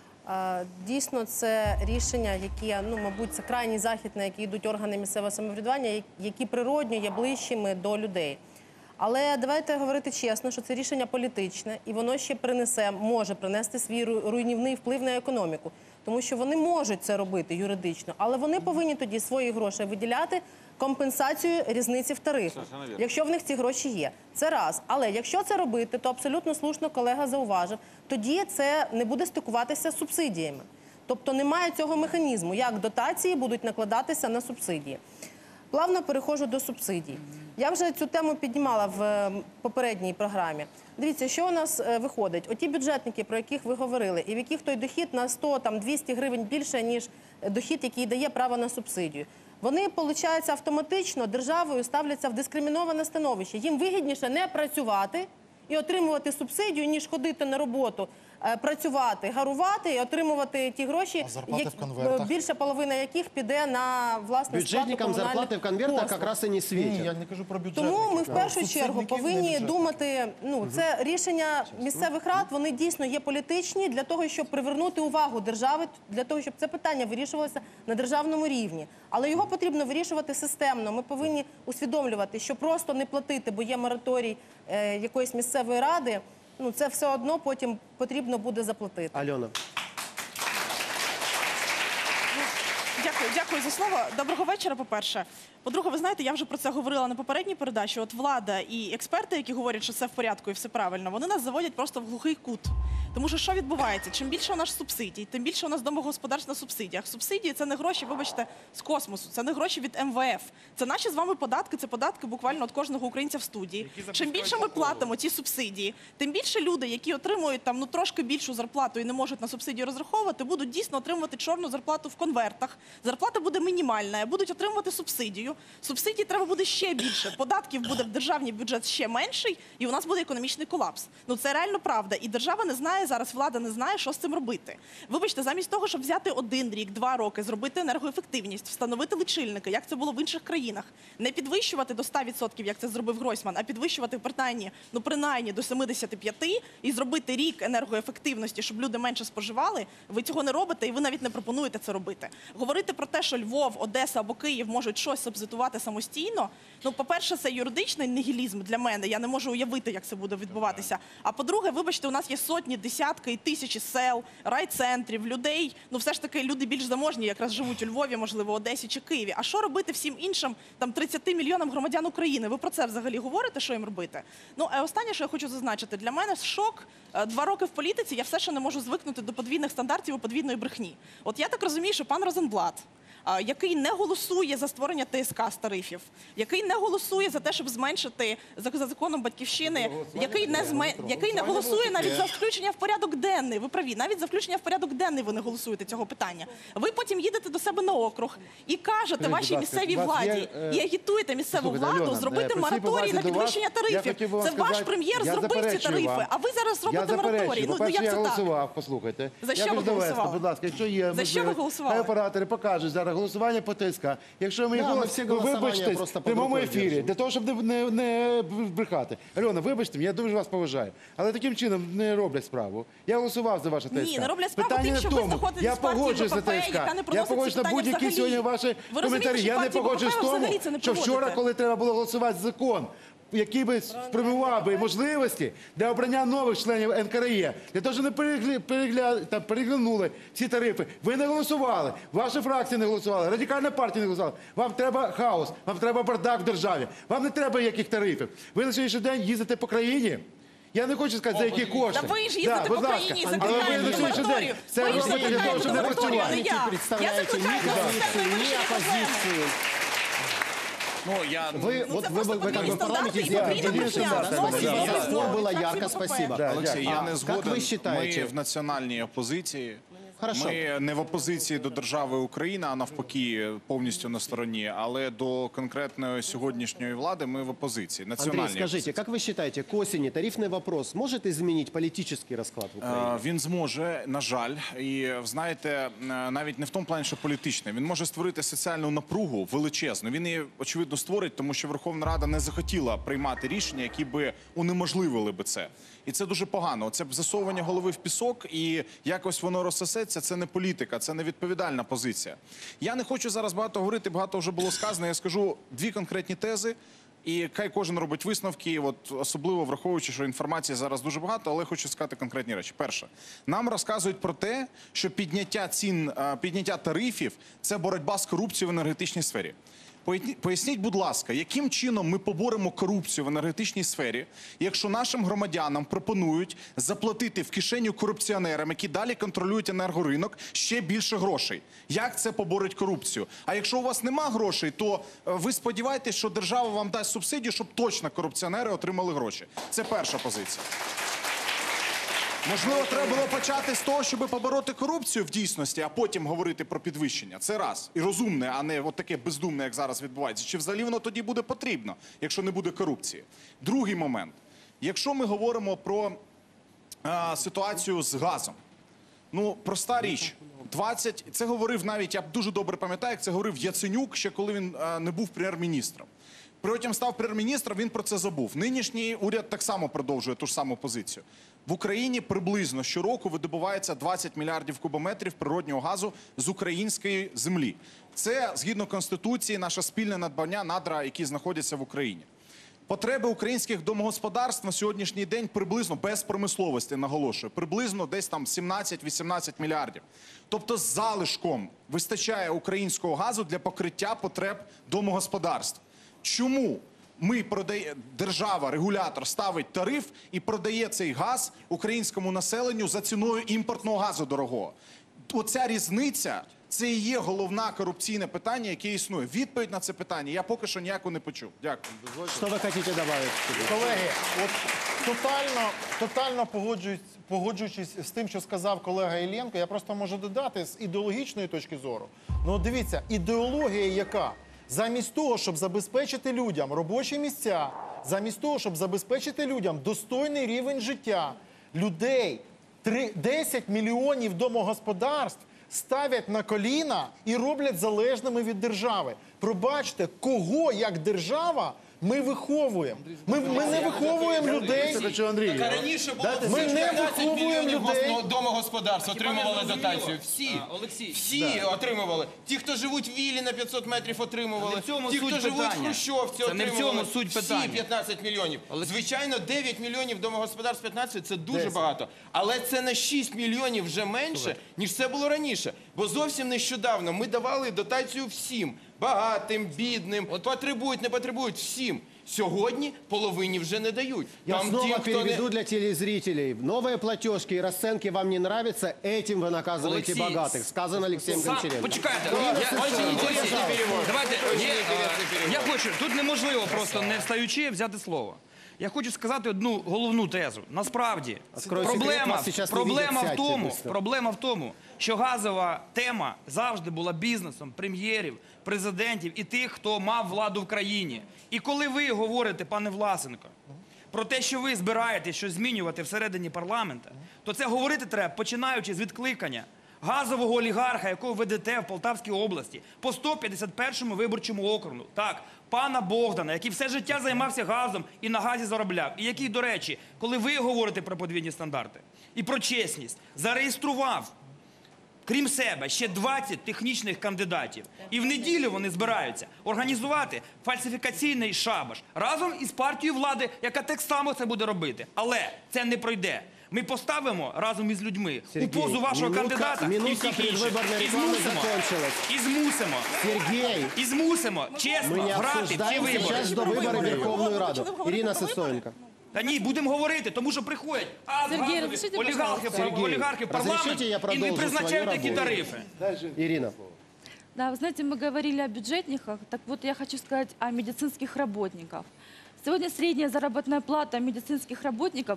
Дійсно, це рішення, які, мабуть, це крайній захід, на який йдуть органи місцевого самоврядування, які природньо є ближчими до людей. Але давайте говорити чесно, що це рішення політичне, і воно ще може принести свій руйнівний вплив на економіку. Тому що вони можуть це робити юридично, але вони повинні тоді свої гроші виділяти компенсацію різниці в тарифах, якщо в них ці гроші є. Це раз. Але якщо це робити, то абсолютно слушно колега зауважив, тоді це не буде стикуватися з субсидіями. Тобто немає цього механізму, як дотації будуть накладатися на субсидії. Плавно переходжу до субсидій. Я вже цю тему піднімала в попередній програмі. Дивіться, що у нас виходить. Оті бюджетники, про яких ви говорили, і в яких той дохід на 100-200 гривень більше, ніж дохід, який дає право на субсидію. Вони, виходить, автоматично державою ставляться в дискриміноване становище. Їм вигідніше не працювати і отримувати субсидію, ніж ходити на роботу, працювати, гарувати і отримувати ті гроші, більша половина яких піде на власне сплату Бюджетникам зарплати в конвертах якраз і не світять. Я не кажу про бюджетників. Тому ми в першу чергу повинні думати, це рішення місцевих рад, вони дійсно є політичні для того, щоб привернути увагу держави, для того, щоб це питання вирішувалося на державному рівні. Але його потрібно вирішувати системно. Ми повинні усвідомлювати, що просто не платити, бо є мораторій якоїсь місцевої ради, це все одно потім потрібно буде заплатити. Альона. Дякую за слово. Доброго вечора, по-перше. По-друге, ви знаєте, я вже про це говорила на попередній передачі. От влада і експерти, які говорять, що все в порядку і все правильно, вони нас заводять просто в глухий кут. Тому що відбувається? Чим більше у нас субсидій, тим більше у нас домогосподарств на субсидіях. Субсидії – це не гроші, вибачте, з космосу, це не гроші від МВФ. Це наші з вами податки, це податки буквально від кожного українця в студії. Чим більше ми платимо ці субсидії, тим більше люди, які отримують там, трошки більшу зарплату і не можуть на субсидії розраховувати, будуть дійсно отримувати чорну зарплату в конвертах. Зарплата буде мінімальна, будуть отримувати субсидію. Субсидій треба буде ще більше, податків буде в державний бюджет ще менший, і у нас буде економічний колапс. Це реально правда. І держава не знає, зараз влада не знає, що з цим робити. Вибачте, замість того, щоб взяти 1 рік, 2 роки, зробити енергоефективність, встановити лічильники, як це було в інших країнах, не підвищувати до 100%, як це зробив Гройсман, а підвищувати принаймні до 75% і зробити рік енергоефективності, щоб люди менше споживали, ви цього не робите і ви навіть не пропонуєте це робити. Говорити про те, що Львов, Одеса або Київ можуть щось субсидувати самостійно, по-перше, це юридичний нігілізм для мене, я не можу уявити, як це буде відбуватися. А по-друге, вибачте, у нас є сотні, десятки і тисячі сел, райцентрів, людей, все ж таки люди більш заможні, якраз живуть у Львові, можливо, Одесі чи Києві. А що робити всім іншим, 30 мільйонам громадян України? Ви про це взагалі говорите, що їм робити? А останнє, що я хочу зазначити, для мене шок. 2 роки в політиці, я все ще не можу звикнути до подвійних стандартів і подвійної брехні. Я так розумію, що пан Розенблат, який не голосує за створення ТСК з тарифів, який не голосує за те, щоб зменшити за законом Батьківщини, який не голосує навіть за включення в порядок денний. Ви праві, навіть за включення в порядок денний ви не голосуєте цього питання. Ви потім їдете до себе на округ і кажете вашій місцевій владі, і агітуєте місцеву владу зробити мораторій на підвищення тарифів. Це ваш прем'єр зробив ці тарифи, а ви зараз робите мораторій. По-перше, я голосував, послухайте. За що ви голосували? Будь ласка, якщо є можливість, хай оператори покажуть зараз голосування по ТСК. Якщо ми вибачте в прямому ефірі, для того, щоб не брехати. Альона, вибачте, я дуже вас поважаю. Але таким чином не роблять справу. Я голосував за ваше ТСК. Ні, не роблять справу тим, що ви знаходитесь в партії БПП, яка не я погоджуюсь на будь-які сьогодні ваші коментарі. Я не погоджуюсь з тому, що вчора, коли треба було голосувати закон, який би спрямував би можливості для обрання нових членів НКРЕ, для того, щоб не переглянули всі тарифи. Ви не голосували, ваша фракція не голосувала, Радикальна партія не голосувала. Вам треба хаос, вам треба бардак в державі, вам не треба яких тарифів. Ви на сьогоднішній день їздите по країні. Я не хочу сказати, за які кошти. Та ви ж їздите по країні і закликаєте мораторію. Це робите для того, щоб не працювати. Я закликаю не оппозицию. Вы как бы в парламенте было ярко, спасибо. Олексій, я не згоден. Как вы считаете? Ми в національній опозиції. Хорошо. Ми не в опозиції до держави Україна, а навпаки повністю на стороні, але до конкретної сьогоднішньої влади ми в опозиції, національній. Андрей, скажите, как вы считаете, к осени тарифный вопрос может изменить политический расклад в Україні? Він зможе, на жаль, і знаєте, навіть не в тому плані, що політичний. Він може створити соціальну напругу величезну. Він її, очевидно, створить, тому що Верховна Рада не захотіла приймати рішення, які би унеможливили би це. І це дуже погано. Це засовування голови в пісок і якось воно розсосеться. Це не політика, це не відповідальна позиція. Я не хочу зараз багато говорити, багато вже було сказано. Я скажу 2 конкретні тези. І хай кожен робить висновки, особливо враховуючи, що інформації зараз дуже багато, але хочу сказати конкретні речі. Перше, нам розказують про те, що підняття тарифів – це боротьба з корупцією в енергетичній сфері. Поясніть, будь ласка, яким чином ми поборемо корупцію в енергетичній сфері, якщо нашим громадянам пропонують заплатити в кишеню корупціонерам, які далі контролюють енергоринок, ще більше грошей? Як це поборить корупцію? А якщо у вас нема грошей, то ви сподіваєтесь, що держава вам дасть субсидію, щоб точно корупціонери отримали гроші. Це перша позиція. Можливо, треба було почати з того, щоб побороти корупцію в дійсності, а потім говорити про підвищення. Це раз. І розумне, а не таке бездумне, як зараз відбувається. Чи взагалі воно тоді буде потрібно, якщо не буде корупції? Другий момент. Якщо ми говоримо про ситуацію з газом. Проста річ. Це говорив навіть, я дуже добре пам'ятаю, як це говорив Яценюк, ще коли він не був прем'єр-міністром. Потім став прем'єр-міністром, він про це забув. Нинішній уряд так само продовжує ту ж саму позицію. В Україні приблизно щороку видобувається 20 мільярдів кубометрів природнього газу з української землі. Це, згідно Конституції, наше спільне надбання надра, які знаходяться в Україні. Потреби українських домогосподарств на сьогоднішній день приблизно, без промисловості, наголошую, приблизно десь там 17-18 мільярдів. Тобто з залишком вистачає українського газу для покриття потреб домогосподарств. Чому держава, регулятор ставить тариф і продає цей газ українському населенню за ціною імпортного газу дорогого. Оця різниця – це і є головне корупційне питання, яке існує. Відповідь на це питання я поки що ніяку не почув. Дякую. Що ви хочете додати? Колеги, от тотально погоджуючись з тим, що сказав колега Іллєнко, я просто можу додати з ідеологічної точки зору. Ну, дивіться, ідеологія яка? Замість того, щоб забезпечити людям робочі місця, замість того, щоб забезпечити людям достойний рівень життя, людей, 10 мільйонів домогосподарств ставлять на коліна і роблять залежними від держави. Пробачте, кого як держава ми виховуємо? Ми не виховуємо людей. Раніше було Ми не 15 виховуємо мільйонів людей. домогосподарств отримували дотацію. Всі отримували. Ті, хто живуть в віллі на 500 метрів, отримували. Ті, хто живуть в Хрущовці, отримували. Всі 15 мільйонів. Звичайно, 9 мільйонів домогосподарств 15 – це дуже багато. Але це на 6 мільйонів вже менше, ніж це було раніше. Бо зовсім нещодавно ми давали дотацію всім. Багатим, бідним, потребують, не потребують, всім. Сьогодні половині вже не дають. Я снова переведу для телезрителей. Новые платежки и расценки вам не нравятся, этим вы наказываете богатых. Сказано Алексеем Гончаренко. Почекайте, давайте, я хочу, тут неможливо просто не встаючи взяти слово. Я хочу сказати одну головну тезу. Насправді, проблема в тому, що газова тема завжди була бізнесом прем'єрів, президентів і тих, хто мав владу в країні. І коли ви говорите, пане Власенко, про те, що ви збираєтесь щось змінювати всередині парламенту, то це говорити треба, починаючи з відкликання газового олігарха, якого ведете в Полтавській області, по 151-му виборчому округу. Так, пана Богдана, який все життя займався газом і на газі заробляв. І який, до речі, коли ви говорите про подвійні стандарти і про чесність, зареєстрував, крім себе, ще 20 технічних кандидатів. І в неділю вони збираються організувати фальсифікаційний шабаш разом із партією влади, яка так само це буде робити. Але це не пройде. Ми поставимо разом із людьми у позу вашого кандидата і всіх інших. І змусимо чесно грати в ці вибори. Сейчас до выборы в Верховную Раду. Ирина Сысоенко. Та ні, будемо говорити, тому що приходять олігархи в парламент і не призначають такі тарифи. Ирина. Да, вы знаете, мы говорили о бюджетниках, так вот я хочу сказать о медицинских работниках. Сегодня средняя заработная плата медицинских работников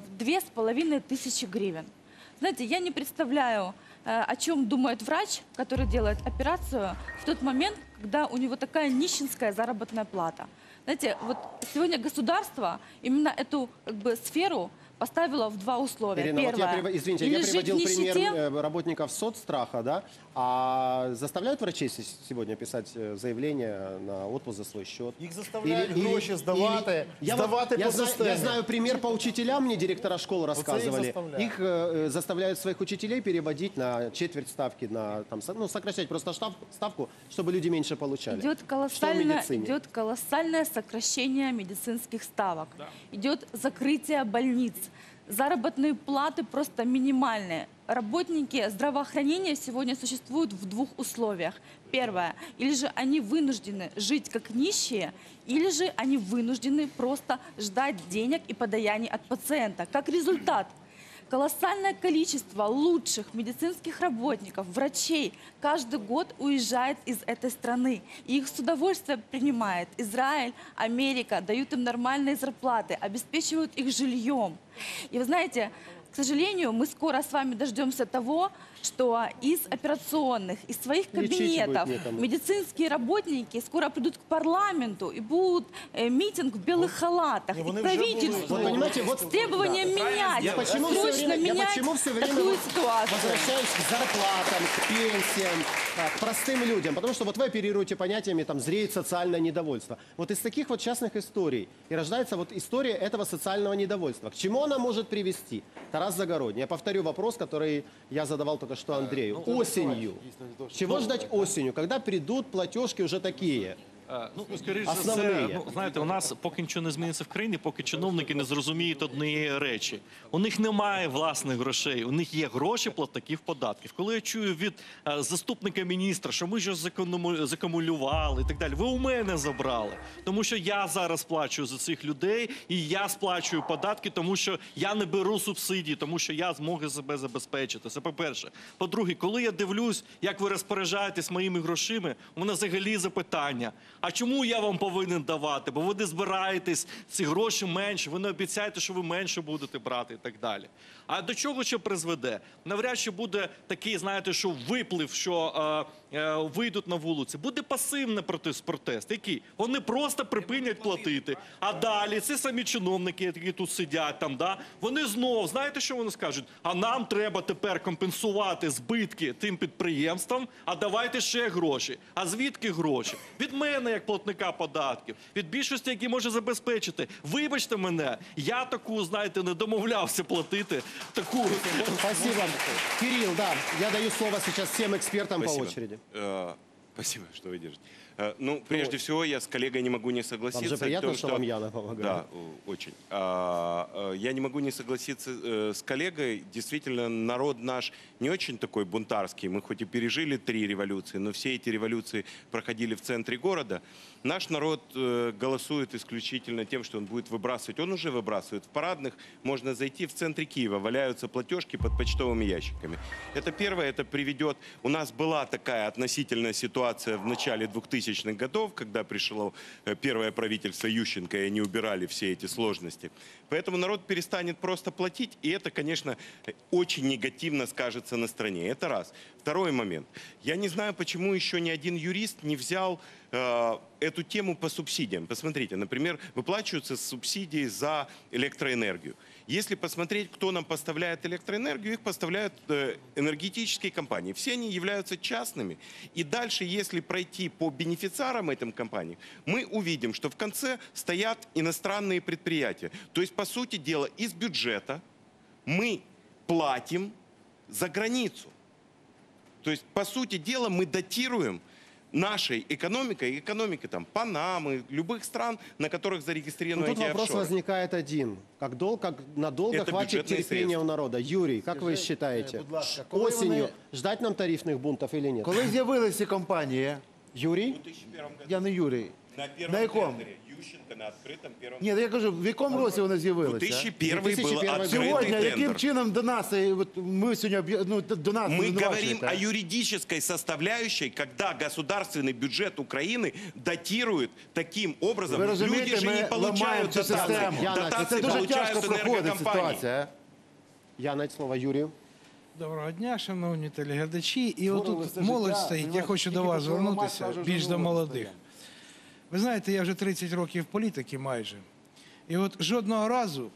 2500 гривен. Знаете, я не представляю, о чем думает врач, который делает операцию в тот момент, когда у него такая нищенская заработная плата. Знаете, вот сегодня государство именно эту сферу поставила в два условия. Ирина, Первое, вот извините, я приводил пример работников соцстраха, да? А заставляют врачей сегодня писать заявление на отпуск за свой счет? Их заставляют гроши сдавать по системе. Я знаю пример по учителям, мне директора школ рассказывали. Их заставляют своих учителей переводить на четверть ставки, сокращать просто ставку, чтобы люди меньше получали. Идет колоссальное сокращение медицинских ставок. Да. Идет закрытие больниц. Заработные платы просто минимальные. Работники здравоохранения сегодня существуют в двух условиях. Первое. Или же они вынуждены жить как нищие, или же они вынуждены просто ждать денег и подаяний от пациента. Как результат, колоссальное количество лучших медицинских работников, врачей каждый год уезжает из этой страны. И их с удовольствием принимает Израиль, Америка, дают им нормальные зарплаты, обеспечивают их жильем. И вы знаете, к сожалению, мы скоро с вами дождемся того, что из операционных, из своих кабинетов медицинские работники скоро придут к парламенту и будут митинг в белых халатах, и к правительству с требованием менять, срочно менять такую ситуацию. Возвращаюсь к зарплатам, к пенсиям, к простым людям, потому что вот вы оперируете понятиями, зреет социальное недовольство. Вот из таких вот частных историй и рождается вот история этого социального недовольства. К чему она может привести? Тарас Загородний. Я повторю вопрос, который я задавал только что Андрею. Осенью. Чего ждать осенью, когда придут платежки уже такие? Ну, скоріше за все, ну, знаєте, у нас поки нічого не зміниться в країні, поки чиновники не зрозуміють однієї речі. У них немає власних грошей, у них є гроші платників податків. Коли я чую від заступника міністра, що ми щось закумулювали і так далі, ви у мене забрали. Тому що я зараз сплачую за цих людей, і я сплачую податки, тому що я не беру субсидії, тому що я зможу себе забезпечити. Це по-перше. По-друге, коли я дивлюсь, як ви розпоряджаєтесь моїми грошима, у мене взагалі запитання. А чому я вам повинен давати? Бо ви не збираєтесь, ці гроші менше, ви не обіцяєте, що ви менше будете брати і так далі. А до чого ще призведе? Навряд чи буде такий, знаєте, що виплив, що вийдуть на вулиці. Буде пасивний протест. Який? Вони просто припинять платити. А далі ці самі чиновники, які тут сидять, там, да, вони знову, знаєте, що вони скажуть? А нам треба тепер компенсувати збитки тим підприємствам, а давайте ще гроші. А звідки гроші? Від мене, як платника податків, від більшості, які може забезпечити. Вибачте мене, я таку, знаєте, не домовлявся платити. Таку. Спасибо. Кирилл, да, я даю слово сейчас всем экспертам по Спасибо. очереди. Спасибо, что вы держите. Ну, прежде всего, я с коллегой не могу не согласиться. Вам же приятно, что вам Яна помогает. Да, очень. Я не могу не согласиться с коллегой. Действительно, народ наш не очень такой бунтарский. Мы хоть и пережили 3 революции, но все эти революции проходили в центре города. Наш народ голосует исключительно тем, что он будет выбрасывать. Он уже выбрасывает. В парадных можно зайти, в центре Киева валяются платежки под почтовыми ящиками. Это первое, это приведет... У нас была такая относительная ситуация в начале 2000-х годов, когда пришло первое правительство Ющенко, и они убирали все эти сложности. Поэтому народ перестанет просто платить, и это, конечно, очень негативно скажется на стране. Это раз. Второй момент. Я не знаю, почему еще ни один юрист не взял эту тему по субсидиям. Посмотрите, например, выплачиваются субсидии за электроэнергию. Если посмотреть, кто нам поставляет электроэнергию, их поставляют энергетические компании. Все они являются частными. И дальше, если пройти по бенефициарам этим компаниям, мы увидим, что в конце стоят иностранные предприятия. То есть, по сути дела, из бюджета мы платим за границу. То есть, по сути дела, мы датируем нашей экономикой, экономикой там, Панамы, любых стран, на которых зарегистрированы тут эти вопрос офшоры. возникает один. Как надолго Это хватит бюджетные терпения средства. у народа? Юрий, как вы считаете? будь ласка, коли Осенью вони- ждать нам тарифных бунтов или нет? Коли з'явилися компанії, Юрій? я не Юрій, На первом на якому? тендере Ющенко на открытом первом. Ні, я кажу, в якому році вони з'явилися? 2001 был открытый Сьогодні, яким тендер. чином до нас, ми сьогодні, до нас Мы звинувачуєте? говорим о юридической составляющей, когда государственный бюджет Украины датирует таким образом. Ви розумієте, Люди же не ми получают ламаємо цю систему. дотации. Це Дотации дуже тяжко получают проходить энергокомпании. ситуація. Я на слово Юрію. Доброго дня, шановні телеглядачі. І Творили отут все молодь життя, стоїть, я понімаєте, хочу до тільки вас потрібно звернутися, мати, більш вже до молодь молодих. Ви знаєте, я вже 30 років в політиці майже. І от жодного разу,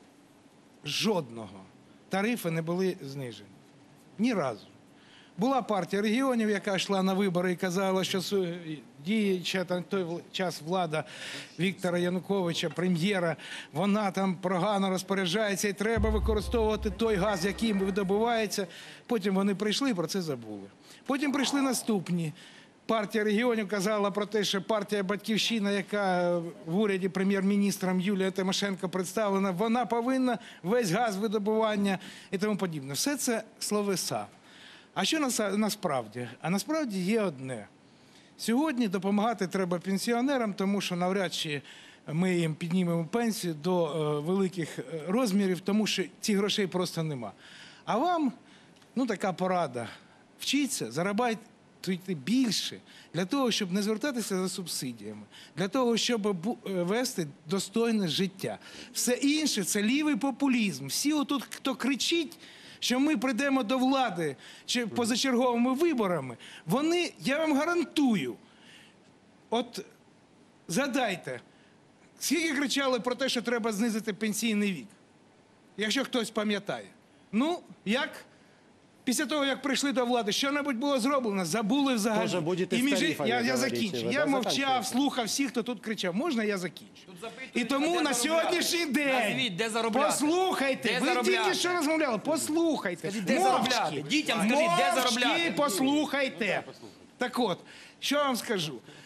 жодного тарифи не були знижені. Ні разу. Була партія регіонів, яка йшла на вибори і казала, що діюча на той час влада Віктора Януковича, прем'єра, вона там погано розпоряджається і треба використовувати той газ, який видобувається. Потім вони прийшли і про це забули. Потім прийшли наступні. Партія регіонів казала про те, що партія «Батьківщина», яка в уряді прем'єр-міністром Юлія Тимошенко представлена, вона повинна весь газ видобування і тому подібне. Все це словеса. А що насправді? А насправді є одне. Сьогодні допомагати треба пенсіонерам, тому що навряд чи ми їм піднімемо пенсію до великих розмірів, тому що цих грошей просто нема. А вам, ну така порада, вчіться, заробляйте більше, для того, щоб не звертатися за субсидіями, для того, щоб вести достойне життя. Все інше – це лівий популізм. Всі отут, хто кричить, що ми прийдемо до влади чи позачерговими виборами, вони, я вам гарантую, от згадайте, скільки кричали про те, що треба знизити пенсійний вік, якщо хтось пам'ятає. Ну, як? Після того, як прийшли до влади, що-небудь було зроблено, забули взагалі. Тоже будете І з тарифами я говорити, закінчу. ви Я так мовчав, закінчуєте? слухав всіх, хто тут кричав. Можна я закінчу? І тому на сьогоднішній день, Назвіть, де заробляти? послухайте, Де ви заробляти? тільки що розмовляли, послухайте. Скажіть, де заробляти? Дітям скажіть, де заробляти? Мовчки послухайте. Так от, що я вам скажу.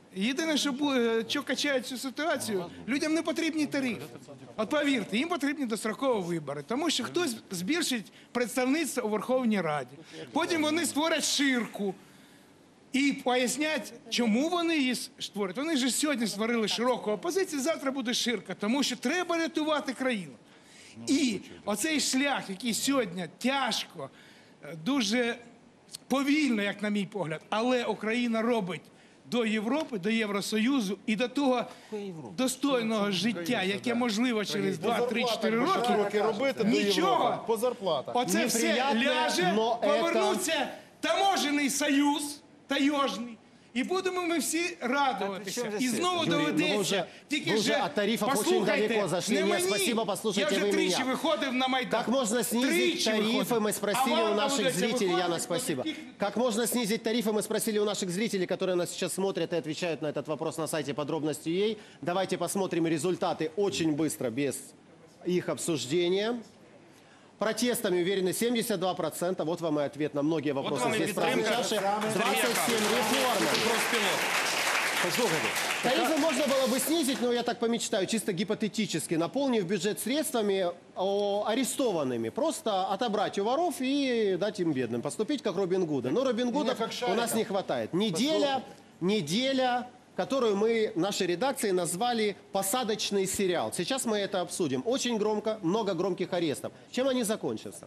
Єдине, що качає цю ситуацію, людям не потрібні тарифи. От повірте, їм потрібні дострокові вибори, тому що хтось збільшить представництво у Верховній Раді. Потім вони створять ширку і пояснять, чому вони її створять. Вони ж сьогодні створили широку опозицію, завтра буде ширка, тому що треба рятувати країну. І оцей шлях, який сьогодні тяжко, дуже повільно, як на мій погляд, але Україна робить до Європи, до Євросоюзу і до того достойного життя, яке можливо через 2-3-4 роки, нічого, по зарплатах. Оце все ляже, повернуться таможенний союз, таежний, і будемо ми всі радуватися. І знову доведеться, тільки вже, послухайте, не мені, я вже тричі виходив на Майдан. Как можно снизить тарифы, мы спросили у наших зрителей, Яна, спасибо. Как можно снизить тарифы, мы спросили у наших зрителей, которые нас сейчас смотрят и отвечают на этот вопрос на сайте подробности.ua. Давайте посмотрим результаты очень быстро, без их обсуждения. Протестами уверены 72%. Вот вам и ответ на многие вопросы. Здесь прозвучавшие 27 реформ. Послушайте. Тарифы можно было бы снизить, но я так помечтаю, чисто гипотетически, наполнив бюджет средствами арестованными. Просто отобрать у воров и дать им бедным. Поступить как Робин Гуда. Но Робин Гудов у нас не хватает. Неделя, которую мы нашей редакции назвали «Посадочный сериал». Сейчас мы это обсудим. Очень громко, много громких арестов. Чем они закончатся?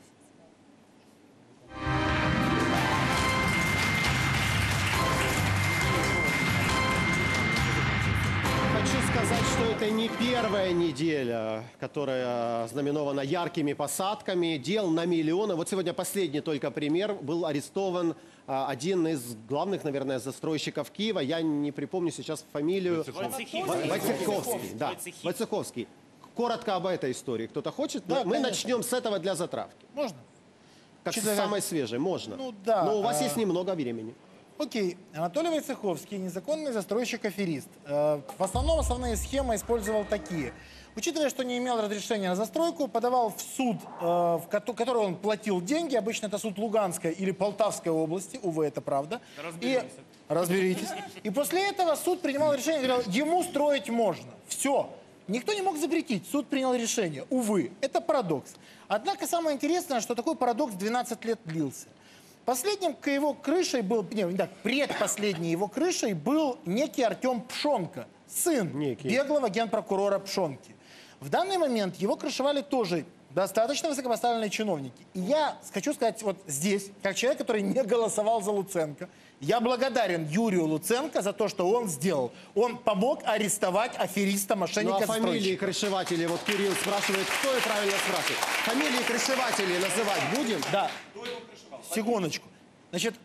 Хочу сказать, что это не первая неделя, которая знаменована яркими посадками, дел на миллионы. Вот сегодня последний только пример. Был арестован один из главных, наверное, застройщиков Киева. Я не припомню сейчас фамилию. Войцеховский. Да, Войцеховский. Коротко об этой истории. Кто-то хочет? Да, мы конечно. начнем с этого для затравки. Можно? Как с самой свежей. Можно. Ну да. Но у вас есть немного времени. Окей. Анатолий Войцеховский, незаконный застройщик-аферист. В основном основные схемы использовал такие. Учитывая, что не имел разрешения на застройку, подавал в суд, в который он платил деньги. Обычно это суд Луганской или Полтавской области. Увы, это правда. Разберитесь. И после этого суд принимал решение, говорил, ему строить можно. Все. Никто не мог запретить. Суд принял решение. Увы, это парадокс. Однако самое интересное, что такой парадокс 12 лет длился. Последним к его крышей был, не так, предпоследней его крышей был некий Артем Пшонка, сын беглого генпрокурора Пшонки. В данный момент его крышевали тоже достаточно высокопоставленные чиновники. И я хочу сказать вот здесь, как человек, который не голосовал за Луценко, я благодарен Юрию Луценко за то, что он сделал. Он помог арестовать афериста, мошенника, Ну а фамилии крышевателей, вот Кирилл спрашивает, кто и правильно спрашивает. Фамилии крышевателей называть будем? Да. Секундочку. Значит,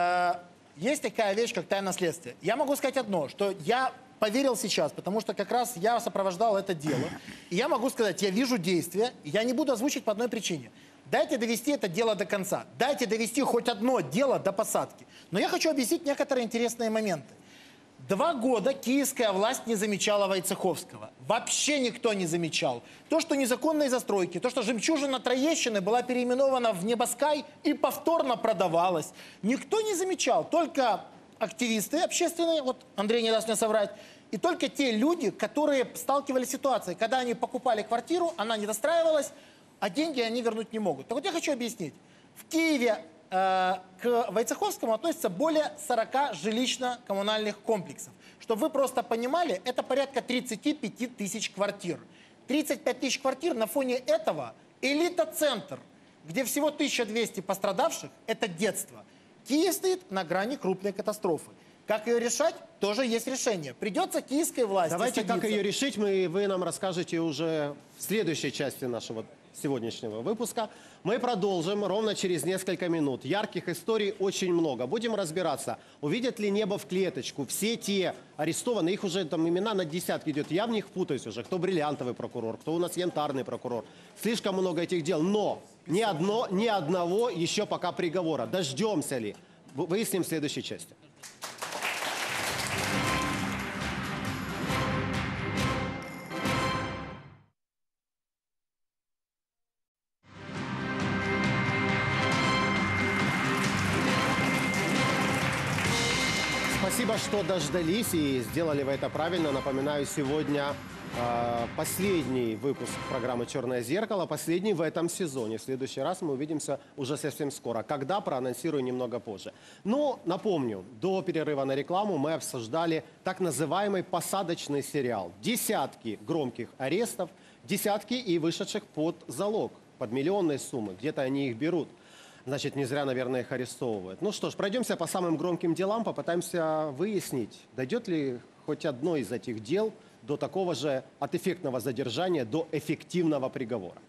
есть такая вещь, как тайна следствия. Я могу сказать одно, что я поверил сейчас, потому что как раз я сопровождал это дело. И я могу сказать, я вижу действия, и я не буду озвучить по одной причине. Дайте довести это дело до конца. Дайте довести хоть одно дело до посадки. Но я хочу объяснить некоторые интересные моменты. 2 года киевская власть не замечала Войцеховского. Вообще никто не замечал. То, что незаконные застройки, то, что жемчужина Троещины была переименована в Небоскай и повторно продавалась, никто не замечал. Только активисты общественные, вот Андрей не даст мне соврать, и только те люди, которые сталкивались с ситуацией, когда они покупали квартиру, она не достраивалась, а деньги они вернуть не могут. Так вот я хочу объяснить. В Киеве к Войцеховскому относится более 40 жилищно-коммунальных комплексов. Чтобы вы просто понимали, это порядка 35 тысяч квартир. 35 тысяч квартир на фоне этого элита-центр, где всего 1200 пострадавших, это детство. Киев стоит на грани крупной катастрофы. Как ее решать? Тоже есть решение. Придется киевской власти Давайте, садиться. как ее решить, вы нам расскажете уже в следующей части нашего сегодняшнего выпуска. Мы продолжим ровно через несколько минут. Ярких историй очень много. Будем разбираться, увидят ли небо в клеточку. Все те арестованные, их уже там имена на десятки идет. Я в них путаюсь уже. Кто бриллиантовый прокурор, кто у нас янтарный прокурор. Слишком много этих дел. Но ни одного еще пока приговора. Дождемся ли? Выясним в следующей части. Спасибо, что дождались и сделали вы это правильно. Напоминаю, сегодня последний выпуск программы «Черное зеркало», последний в этом сезоне. В следующий раз мы увидимся уже совсем скоро. Когда, проанонсирую немного позже. Но, напомню, до перерыва на рекламу мы обсуждали так называемый посадочный сериал. Десятки громких арестов, десятки и вышедших под залог, под миллионные суммы. Где-то они их берут. Значит, не зря, наверное, их арестовывают. Ну что ж, пройдемся по самым громким делам, попытаемся выяснить, дойдет ли хоть одно из этих дел до такого же от эффектного задержания до эффективного приговора.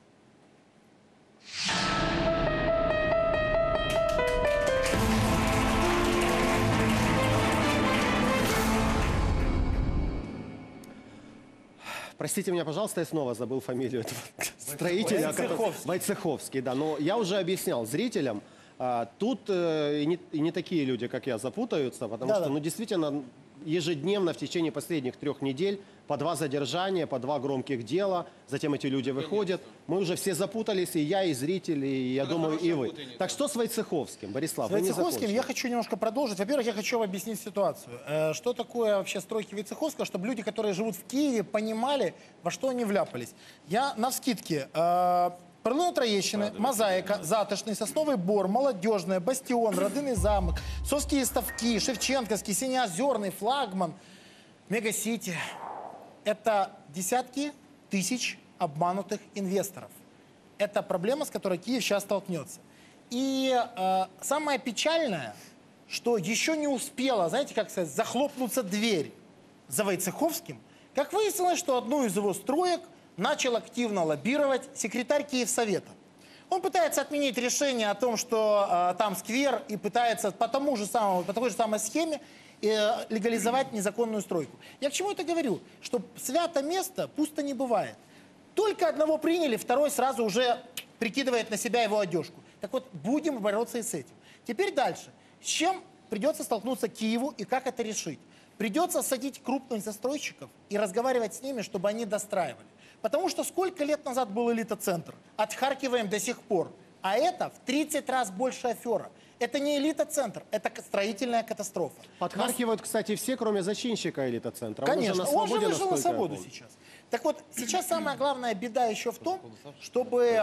Простите меня, пожалуйста, я снова забыл фамилию этого строителя. Войцеховский, да. Но я уже объяснял зрителям, тут и не такие люди, как я, запутаются, потому что, ну, действительно, ежедневно в течение последних 3 недель по 2 задержания, по 2 громких дела, затем эти люди выходят. Мы уже все запутались, и я, и зрители, и, я думаю, и вы. Так что с Войцеховским, Борислав? С Войцеховским я хочу немножко продолжить. Во-первых, я хочу объяснить ситуацию. Что такое вообще стройки Войцеховского, чтобы люди, которые живут в Киеве, понимали, во что они вляпались. Я навскидки... Перлина Троещины, Мозаика, Затишний, Сосновий Бор, Молодежная, Бастион, Родинный замок, Совские ставки, Шевченковский, Синеозерный, Флагман, Мегасити. Это десятки тысяч обманутых инвесторов. Это проблема, с которой Киев сейчас столкнется. И самое печальное, что еще не успела, знаете, как сказать, захлопнуться дверь за Войцеховским, как выяснилось, что одну из его строек начал активно лоббировать секретарь Киевсовета. Он пытается отменить решение о том, что там сквер, и пытается по такой же самой схеме легализовать незаконную стройку. Я к чему это говорю? Что свято место пусто не бывает. Только одного приняли, второй сразу уже прикидывает на себя его одежку. Так вот, будем бороться и с этим. Теперь дальше. С чем придется столкнуться Киеву и как это решить? Придется садить крупных застройщиков и разговаривать с ними, чтобы они достраивали. Потому что сколько лет назад был элита-центр? Отхаркиваем до сих пор. А это в 30 раз больше афера. Это не элита-центр, это строительная катастрофа. Подхаркивают, кстати, все, кроме зачинщика элита-центра. Конечно, он же вышел на свободу сейчас. Так вот, сейчас самая главная беда еще в том, чтобы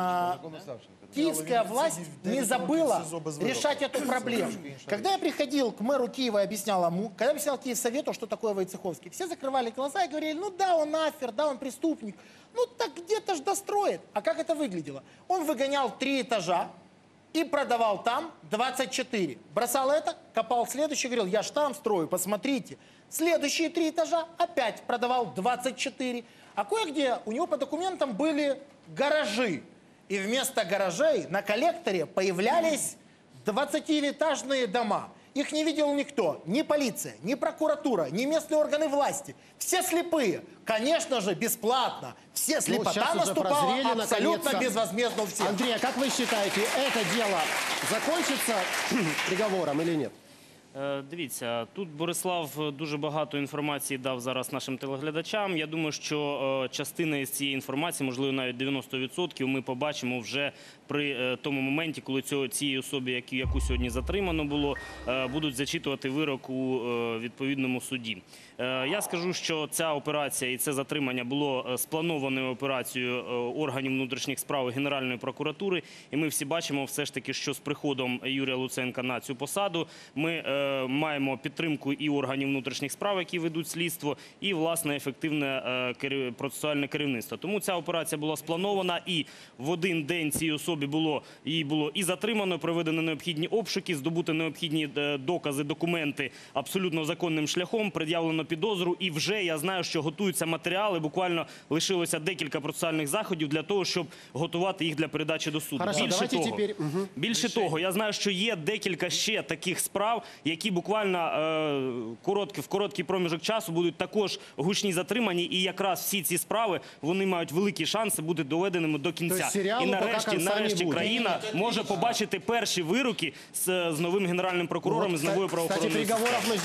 киевская власть не забыла решать эту проблему. Когда я приходил к мэру Киева и объяснял ему, когда я объяснял Киевсовету, что такое Войцеховский, все закрывали глаза и говорили, ну да, он афер, да, он преступник, ну так где-то ж достроит. А как это выглядело? Он выгонял 3 этажа и продавал там 24. Бросал это, копал следующий, говорил, я ж там строю, посмотрите. Следующие 3 этажа опять продавал 24. А кое-где у него по документам были гаражи. И вместо гаражей на коллекторе появлялись 20-этажные дома. Их не видел никто. Ни полиция, ни прокуратура, ни местные органы власти. Все слепые. Конечно же, бесплатно. Все слепота наступала абсолютно безвозмездно у всех. Андрей, а как вы считаете, это дело закончится приговором или нет? Дивіться, тут Борислав дуже багато інформації дав зараз нашим телеглядачам. Я думаю, що частина із цієї інформації, можливо, навіть 90%, ми побачимо вже при тому моменті, коли цій особі, яку сьогодні затримано було, будуть зачитувати вирок у відповідному суді. Я скажу, що ця операція і це затримання було спланованою операцією органів внутрішніх справ і Генеральної прокуратури. І ми всі бачимо все ж таки, що з приходом Юрія Луценка на цю посаду ми маємо підтримку і органів внутрішніх справ, які ведуть слідство, і, власне, ефективне процесуальне керівництво. Тому ця операція була спланована, і в один день цій особі її було і затримано, проведено необхідні обшуки, здобути необхідні докази, документи абсолютно законним шляхом, пред'явлено підозру, і вже я знаю, що готуються матеріали, буквально лишилося декілька процесуальних заходів для того, щоб готувати їх для передачі до суду. Більше того, я знаю, що є декілька ще таких справ, які буквально в короткий проміжок часу будуть також гучні затримані, і якраз всі ці справи, вони мають великі шанси бути доведеними до кінця. І нарешті країна може побачити перші вироки з новим генеральним прокурором і з новою правоохоронною системою.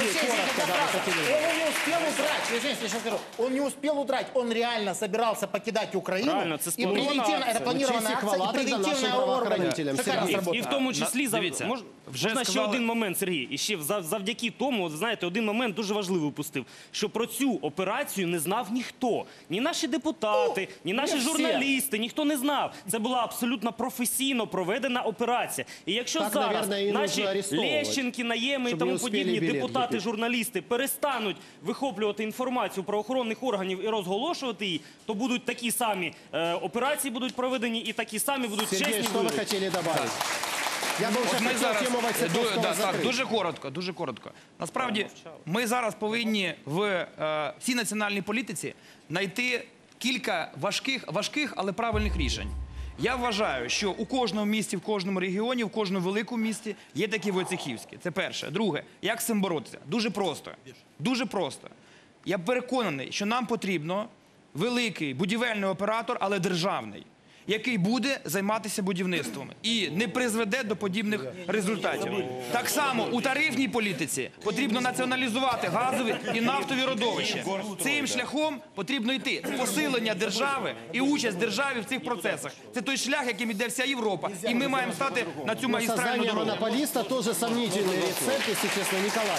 Он не успел удрать, он реально собирался покидать Украину. Правильно, и превентивная акция, и превентивная организация. І в тому числі, Вже ще один момент, Сергій. І ще завдяки тому, знаєте, один момент дуже важливий упустив, що про цю операцію не знав ніхто. Ні наші депутати, ні наші журналісти, ніхто не знав. Це була абсолютно професійно проведена операція. І якщо Так, зараз наверное, наші Лещенки, Наєми і щоб тому не успіли подібні білет депутати, купити. журналісти перестануть вихоплювати інформацію правоохоронних органів і розголошувати її, то будуть такі самі операції будуть проведені і такі самі будуть Сергей, чесні что вы вибори. хотели добавить? Я бы уже Ми хотел зараз, тему Войцеховского так, закрыть. дуже коротко. Насправді, ми зараз повинні в всій національній політиці знайти кілька важких, але правильних рішень. Я вважаю, що у кожному місті, в кожному регіоні, в кожному великому місті є такі Войцехівські. Це перше. Друге, як з цим боротися? Дуже просто. Дуже просто. Я переконаний, що нам потрібно великий будівельний оператор, але державний, який буде займатися будівництвом і не призведе до подібних результатів. Так само у тарифній політиці потрібно націоналізувати газові і нафтові родовища. Цим шляхом потрібно йти. Посилення держави і участь держави в цих процесах. Це той шлях, яким йде вся Європа. І ми маємо стати на цю магістральну Создание дорогу. монополиста тоже сомнительный рецепт, если честно, Николай.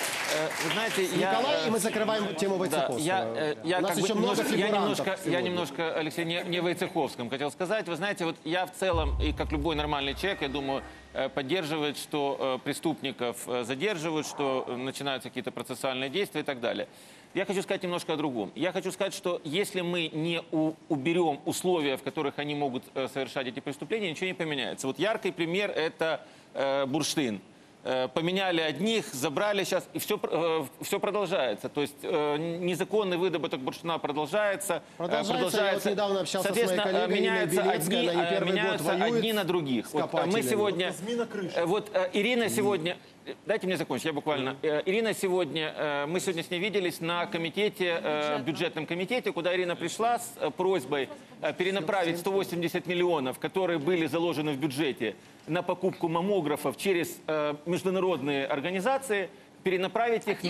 Вы знаете, Николай, и мы закрываем тему Войцеховского. У нас еще много фигурантов я сегодня. немножко, Алексей, не Войцеховском хотел сказать. Вы знаете, вот я в целом, и как любой нормальный человек, я думаю, поддерживает, что преступников задерживают, что начинаются какие-то процессуальные действия и так далее. Я хочу сказать немножко о другом. Я хочу сказать, что если мы не уберем условия, в которых они могут совершать эти преступления, ничего не поменяется. Вот яркий пример – это Бурштин. Поменяли одних, забрали сейчас, и все продолжается. То есть незаконный выдобыток бурштина продолжается. Продолжается. Я вот недавно общался с моей Соответственно, коллегой Ириной Белецкой, она не первый год меняются воюет одни на других. с Вот мы копателями. сегодня... Вот Ирина сегодня... Дайте мне закончить, я буквально... Ирина сегодня... Мы сегодня с ней виделись на комитете, бюджетном комитете, куда Ирина пришла с просьбой перенаправить 180 миллионов, которые были заложены в бюджете, на покупку маммографов через международные организации, перенаправить их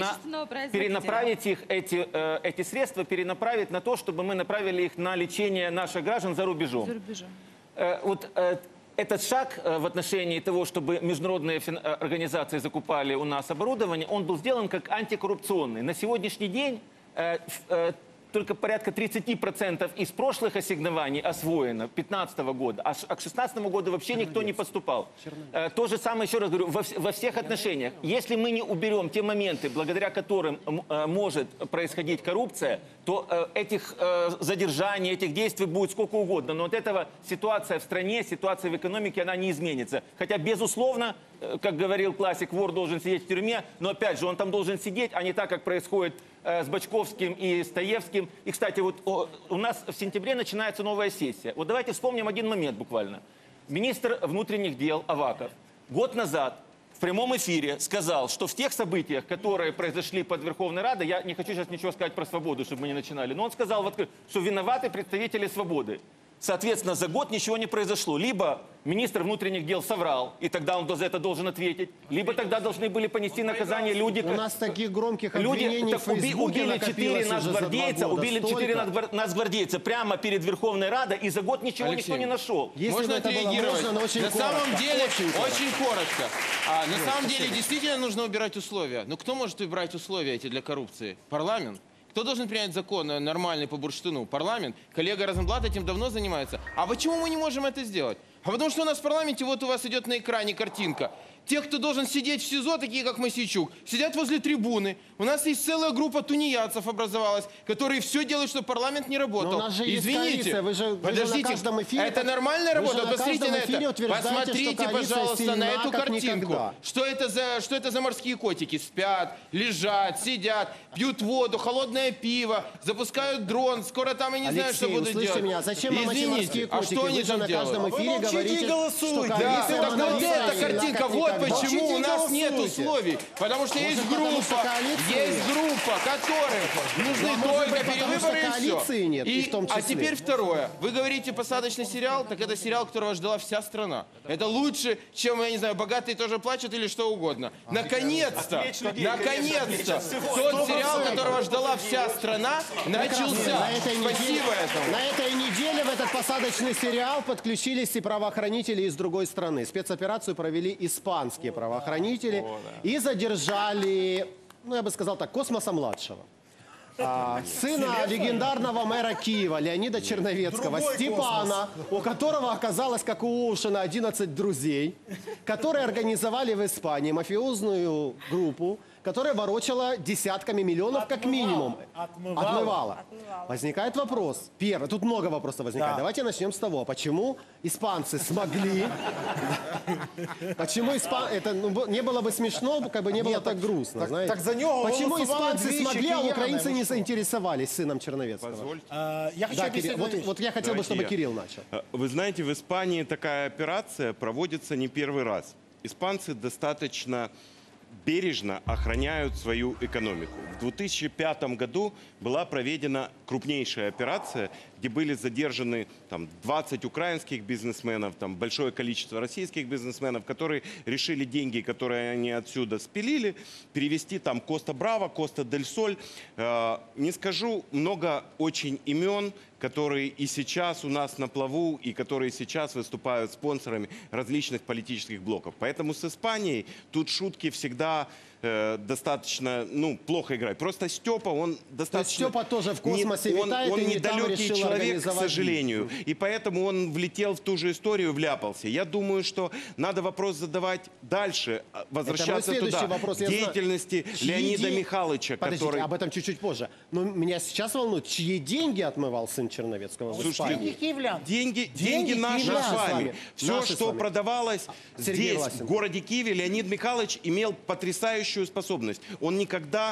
эти средства перенаправить на то, чтобы мы направили их на лечение наших граждан за рубежом. Вот этот шаг в отношении того, чтобы международные организации закупали у нас оборудование, он был сделан как антикоррупционный. На сегодняшний день только порядка 30% из прошлых ассигнований освоено 2015 года, а к 2016 году вообще никто не поступал. То же самое, еще раз говорю, во всех отношениях. Если мы не уберем те моменты, благодаря которым может происходить коррупция, то этих задержаний, этих действий будет сколько угодно. Но от этого ситуация в стране, ситуация в экономике, она не изменится. Хотя, безусловно, как говорил классик, вор должен сидеть в тюрьме, но опять же, он там должен сидеть, а не так, как происходит с Бочковским и Стаевским. И, кстати, вот у нас в сентябре начинается новая сессия. Вот давайте вспомним один момент буквально. Министр внутренних дел Аваков год назад в прямом эфире сказал, что в тех событиях, которые произошли под Верховной Радой, я не хочу сейчас ничего сказать про свободу, чтобы мы не начинали, но он сказал, что виноваты представители свободы. Соответственно, за год ничего не произошло. Либо министр внутренних дел соврал, и тогда он за это должен ответить, либо тогда должны были понести наказание люди... У нас таких громких люди обвинений в Фейсбуке убили 4 нацгвардейца, нацгвардейца прямо перед Верховной Радой, и за год ничего никто не нашел. Можно отреагировать? На самом деле, очень коротко. На самом деле, действительно нужно убирать условия. Но кто может убирать условия эти для коррупции? Парламент. Кто должен принять закон нормальный по бурштину? Парламент. Коллега Розенблат этим давно занимается. А почему мы не можем это сделать? А потому что у нас в парламенте, вот у вас идет на экране картинка. Те, кто должен сидеть в СИЗО, такие как Мосейчук, сидят возле трибуны. У нас есть целая группа тунеядцев образовалась, которые все делают, чтобы парламент не работал. Но у нас же есть Извините, коалиция. подождите, на каждом эфире, это нормальная работа? Посмотрите на это. Посмотрите, что пожалуйста, сильна, на эту как картинку. никогда. Что это за морские котики? Спят, лежат, сидят, пьют воду, холодное пиво, запускают дрон. Скоро там и не знаю, что будут делать. Меня, зачем нам эти морские Извините, а котики? что они там на каждом делают? эфире говорите, что Да, коалиция так вот монолитная, эта сильна, картинка, как вот никогда. почему у нас нет голосуйте. условий. Потому что Может, есть потому что группа, коалиции которым нужны может только быть, потому что перевыборы и все. коалиции нет, и в том числе. А теперь второе. Вы говорите посадочный сериал, так это сериал, которого ждала вся страна. Это лучше, чем, я не знаю, «Богатые тоже плачут» или что угодно. Наконец-то, наконец-то, тот сериал, которого ждала вся страна, начался. Спасибо этому. На этой неделе в этот посадочный сериал подключились и правоохранители из другой страны. Спецоперацию провели испанцы. испанские правоохранители и задержали, ну, я бы сказал так, Космоса-младшего. Сына легендарного мэра Киева Леонида Черновецкого, Степана, у которого оказалось, как у Оушена, 11 друзей, которые организовали в Испании мафиозную группу, которая ворочала десятками миллионов как минимум. Отмывала. Возникает вопрос. Первый. Тут много вопросов возникает. Да. Давайте начнем с того, почему испанцы смогли... Почему это не было бы смешно, как бы не было так грустно, знаете? Так за него почему испанцы смогли, а кияны, украинцы не заинтересовались сыном Черновецкого? Позвольте. Я хочу объяснить вот я хотел бы, чтобы Кирилл начал. Вы знаете, в Испании такая операция проводится не первый раз. Испанцы достаточно бережно охраняют свою экономику. В 2005 году была проведена крупнейшая операция, где были задержаны 20 украинских бизнесменов, большое количество российских бизнесменов, которые решили деньги, которые они отсюда спилили, перевести Коста-Браво, Коста-дель-Соль. Не скажу много очень имен, которые и сейчас у нас на плаву, и которые сейчас выступают спонсорами различных политических блоков. Поэтому с Испанией тут шутки всегда достаточно, плохо играет. Просто Степа, он достаточно... Степа тоже в космосе витает, он и недалекий человек, к сожалению. И поэтому он влетел в ту же историю, вляпался. Я думаю, что надо вопрос задавать дальше, возвращаться туда. Вопрос. Деятельности Леонида Михайловича, который... об этом чуть-чуть позже. Но меня сейчас волнует, чьи деньги отмывал сын Черновецкого в Испании? Деньги наши с вами. Все, что продавалось здесь, в городе Киеве, Леонид Михайлович имел потрясающую способность. Он никогда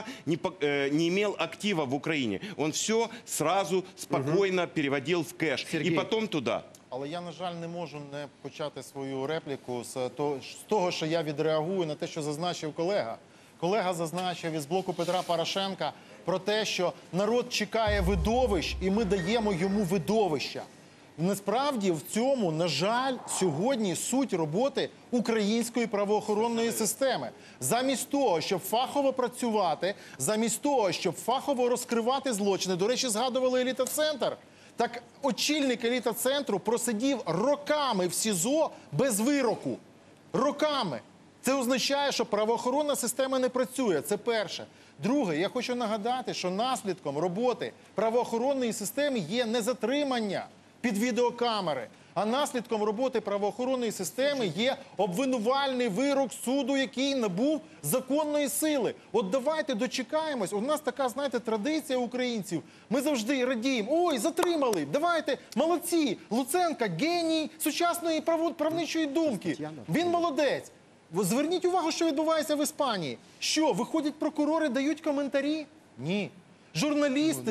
не имел актива в Украине. Он все сразу спокойно переводил в кэш. Сергей. І потім туди. Але я, на жаль, не можу не почати свою репліку з того, що я відреагую на те, що зазначив колега. Колега зазначив із блоку Петра Порошенка про те, що народ чекає видовищ, і ми даємо йому видовища. Насправді в цьому, на жаль, сьогодні суть роботи української правоохоронної системи. Замість того, щоб фахово працювати, замість того, щоб фахово розкривати злочини, до речі, згадували еліта-центр, так очільник еліта-центру просидів роками в СІЗО без вироку. Роками. Це означає, що правоохоронна система не працює. Це перше. Друге, я хочу нагадати, що наслідком роботи правоохоронної системи є не затримання під відеокамери, а наслідком роботи правоохоронної системи є обвинувальний вирок суду, який набув законної сили. От давайте дочекаємось. У нас така, знаєте, традиція українців. Ми завжди радіємо. Ой, затримали, давайте, молодці. Луценко – геній сучасної правничої думки. Він молодець. Зверніть увагу, що відбувається в Іспанії. Що, виходять прокурори, дають коментарі? Ні. Журналісти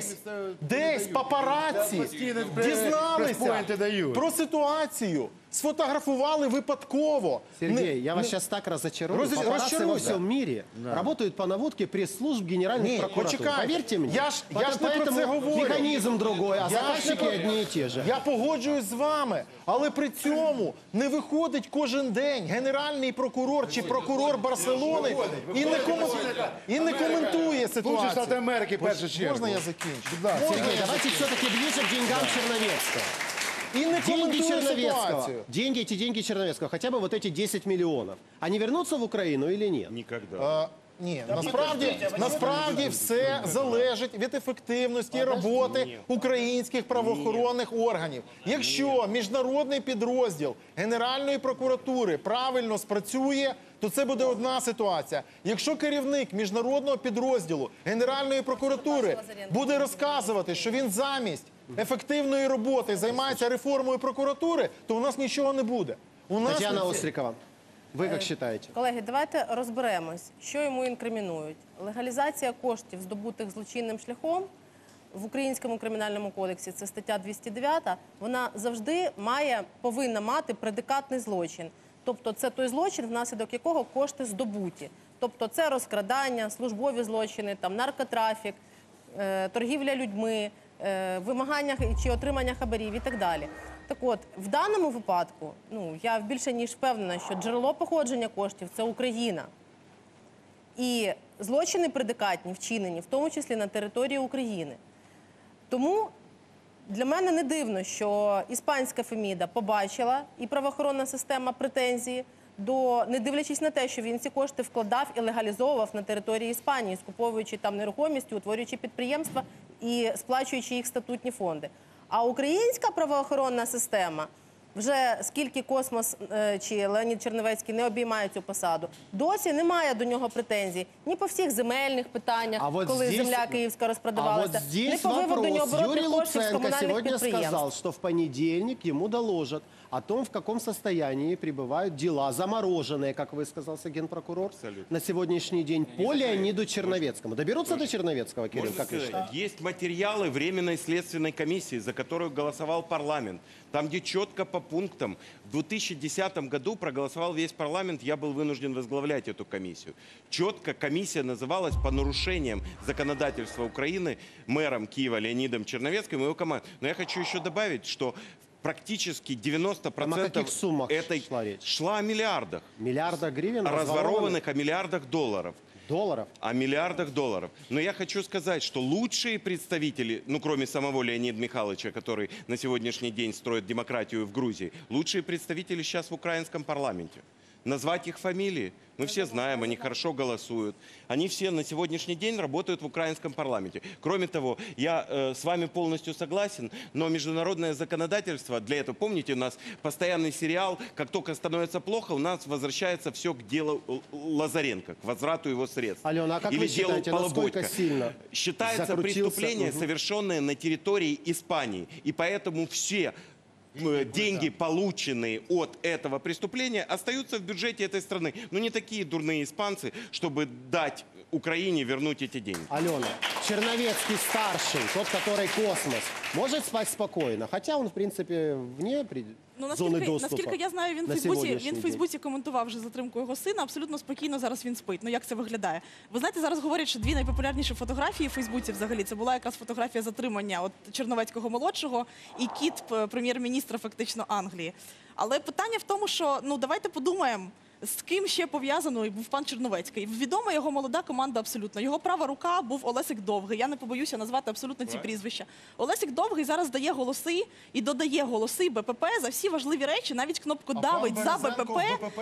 десь папараці дізналися про ситуацію, сфотографували випадково. Сергей, я вас сейчас так разочарую. Папарацци во всем мире работают по наводке пресс-служб Генеральной прокуратуры. Поверьте мне. Я ж не про це говорю. Механізм другой, а заказчики одні і ті ж. Я погоджуюсь з вами, але при цьому не виходить кожен день генеральний прокурор чи прокурор Барселони і не коментує ситуацію. Штати Америки, перша черга. Можна я закінчу? Сергей, давайте все-таки ближе к деньгам Черновецкого. И не деньги Черновецкого, ситуацию. эти деньги Черновецкого, хотя бы вот эти 10 миллионов, они вернутся в Украину или нет? Никогда. Ні, насправді все залежить від ефективності роботи українських правоохоронних органів. Якщо міжнародний підрозділ Генеральної прокуратури правильно спрацює, то це буде одна ситуація. Якщо керівник міжнародного підрозділу Генеральної прокуратури буде розказувати, що він замість ефективної роботи займається реформою прокуратури, то у нас нічого не буде. Тетяна Острікова. Ви як вважаєте? Колеги, давайте розберемось, що йому інкримінують. Легалізація коштів, здобутих злочинним шляхом, в Українському кримінальному кодексі, це стаття 209, вона завжди повинна мати предикатний злочин. Тобто це той злочин, внаслідок якого кошти здобуті. Тобто це розкрадання, службові злочини, наркотрафік, торгівля людьми, вимагання чи отримання хабарів і так далі. Так от, в даному випадку, я більше ніж впевнена, що джерело походження коштів – це Україна. І злочини предикатні вчинені, в тому числі на території України. Тому для мене не дивно, що іспанська Феміда побачила і правоохоронна система претензії не дивлячись на те, що він ці кошти вкладав і легалізовував на території Іспанії, скуповуючи там нерухомість, утворюючи підприємства і сплачуючи їх статутні фонди. А українська правоохоронна система, вже скільки Космос чи Леонід Черновецький не обіймає цю посаду, досі немає до нього претензій ні по всіх земельних питаннях, коли земля київська розпродавалася, ні по виводу необоротних коштів з комунальних підприємств. Сказал, что в понедельник ему доложат о том, в каком состоянии пребывают дела, замороженные, как высказался генпрокурор, на сегодняшний день по Леониду Черновецкому. Доберутся до Черновецкого, Кирилл, как вы считаете? Есть материалы Временной следственной комиссии, за которую голосовал парламент. Там, где четко по пунктам, в 2010 году проголосовал весь парламент, я был вынужден возглавлять эту комиссию. Четко комиссия называлась по нарушениям законодательства Украины мэром Киева Леонидом Черновецким и его командой. Но я хочу еще добавить, что практически 90% этой шла о миллиардах. Миллиарда гривен? О разворованных, о миллиардах долларов. Долларов? О миллиардах долларов. Но я хочу сказать, что лучшие представители, ну кроме самого Леонида Михайловича, который на сегодняшний день строит демократию в Грузии, лучшие представители сейчас в украинском парламенте. Назвать их фамилии? Мы все знаем, они хорошо голосуют. Они все на сегодняшний день работают в украинском парламенте. Кроме того, я с вами полностью согласен, но международное законодательство для этого, помните, у нас постоянный сериал, как только становится плохо, у нас возвращается все к делу Лазаренко, к возврату его средств. Алена, а как или вы считаете, насколько сильно считается преступление, совершенное на территории Испании. И поэтому все деньги, полученные от этого преступления, остаются в бюджете этой страны. Но не такие дурные испанцы, чтобы дать Украине вернуть эти деньги. Алена, Черновецкий старший, тот, который Космос, может спать спокойно, хотя он, в принципе, вне зони доступу. Наскільки я знаю, він в Фейсбуці коментував вже затримку його сина, абсолютно спокійно зараз він спить. Ну як це виглядає? Ви знаєте, зараз говорять, що дві найпопулярніші фотографії в Фейсбуці взагалі, це була якраз фотографія затримання от Черновецького молодшого і кіт прем'єр-міністра фактично Англії. Але питання в тому, що, ну давайте подумаємо, з ким ще пов'язаний був пан Черновецький. Відома його молода команда абсолютно. Його права рука був Олесик Довгий. Я не побоюся назвати абсолютно ці прізвища. Олесик Довгий зараз дає голоси і додає голоси БПП за всі важливі речі, навіть кнопку давить за БПП.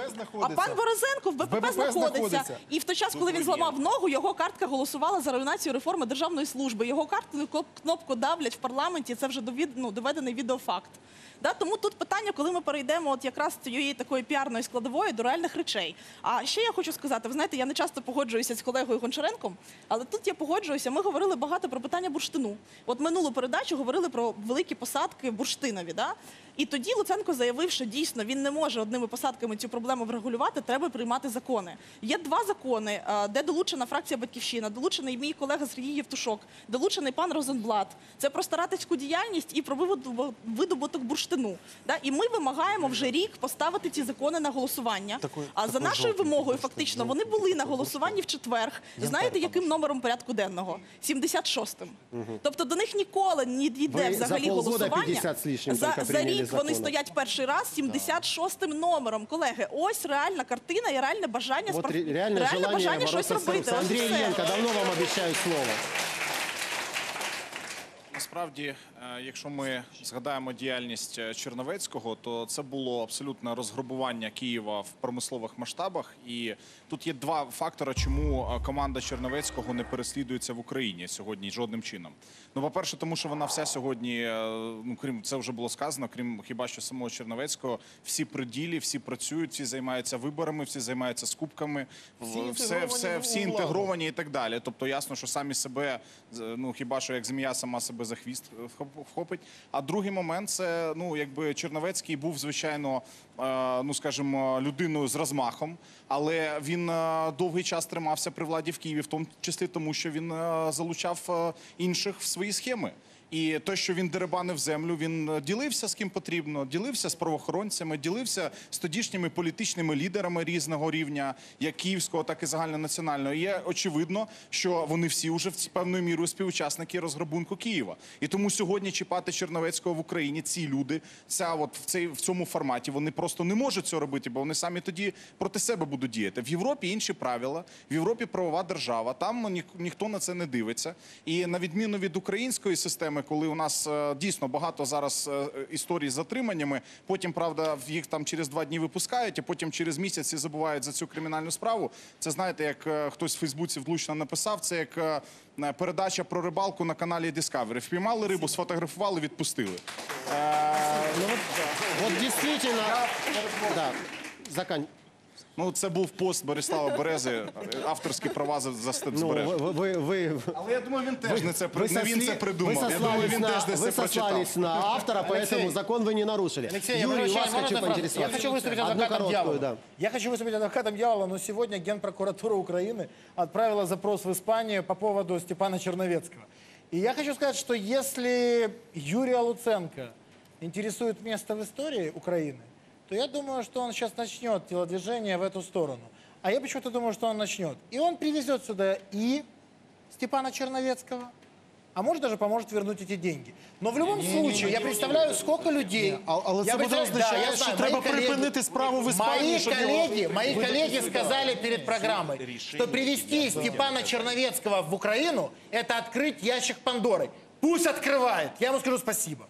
А пан Борозенко в БПП знаходиться. І в той час, коли він зламав ногу, його картка голосувала за руйнацію реформи державної служби. Його кнопку давлять в парламенті, це вже доведений відеофакт. Тому тут питання, коли ми перейдемо от якраз з цієї такої піарної складової до реальних речей. А ще я хочу сказати, ви знаєте, я не часто погоджуюся з колегою Гончаренком, але тут я погоджуюся, ми говорили багато про питання бурштину. От минулу передачу говорили про великі посадки бурштинові, да? І тоді Луценко заявив, що дійсно він не може одними посадками цю проблему врегулювати, треба приймати закони. Є два закони, де долучена фракція «Батьківщина», долучений мій колега Сергій Євтушок, долучений пан Розенблат. Це про старательську діяльність і про видобуток бурштину. І ми вимагаємо вже рік поставити ці закони на голосування. А за нашою вимогою, фактично, вони були на голосуванні в четвер. Знаєте, яким номером порядку денного? 76-м. Тобто до них ніколи не йде взагалі голосування. За рік вони стоять перший раз 76-м номером. Колеги, ось реальна картина і реальне бажання щось робити. Андрій Іллєнко, давно вам обіцяю слово. Насправді, якщо ми згадаємо діяльність Черновецького, то це було абсолютне розграбування Києва в промислових масштабах. І тут є два фактори, чому команда Черновецького не переслідується в Україні сьогодні жодним чином. Ну, по-перше, тому що вона вся сьогодні, ну, крім, це вже було сказано, крім хіба що самого Черновецького, всі при ділі, всі працюють, всі займаються виборами, всі займаються скупками, всі інтегровані і так далі. Тобто ясно, що самі себе, ну, хіба що як змія сама себе за хвіст вхопить. А другий момент – це, ну, якби Черновецький був, звичайно, ну, скажімо, людиною з розмахом, але він довгий час тримався при владі в Києві, в тому числі тому, що він залучав інших в свої схеми. І те, що він дерибанив землю, він ділився з ким потрібно, ділився з правоохоронцями, ділився з тодішніми політичними лідерами різного рівня, як київського, так і загальнонаціонального. І є очевидно, що вони всі вже певною мірою співучасники розграбунку Києва. І тому сьогодні чіпати Черновецького в Україні, ці люди, в цьому форматі, вони просто не можуть цього робити, бо вони самі тоді проти себе будуть діяти. В Європі інші правила, в Європі правова держава, там ніхто на це не дивиться. І на відміну від української системи, затриманнями, коли у нас дійсно багато зараз історій з затриманнями. Потім, правда, їх там через 2 дні випускають, а потім через місяць і забувають за цю кримінальну справу. Це, знаєте, як хтось в Фейсбуці влучно написав, це як передача про рибалку на каналі Discovery. Впіймали рибу, сфотографували, відпустили. Вот действительно, да, Ну, це був пост Борислава Берези, авторські права збережені. Але я думаю, він теж не він це придумав. Я думаю, він теж десь це прочитав. Вы сослались на автора, поэтому закон вы не нарушили. Алексей, Юрий, вас хочу поинтересовать. Я хочу выступить адвокатом дьявола. Я хочу выступить адвокатом дьявола, но сегодня Генпрокуратура Украины отправила запрос в Испанию по поводу Степана Черновецкого. И я хочу сказать, что если Юрия Луценко интересует место в истории Украины, то я думаю, что он сейчас начнет телодвижение в эту сторону. А я почему-то думаю, что он начнет. И он привезет сюда и Степана Черновецкого, а может даже поможет вернуть эти деньги. Но в любом случае, я представляю, сколько людей... Але це буде означає, що треба припинити справу в Іспанії, Мои коллеги сказали перед программой, что привезти Степана Черновецкого в Украину – это открыть ящик Пандоры. Пусть открывает. Я ему скажу спасибо.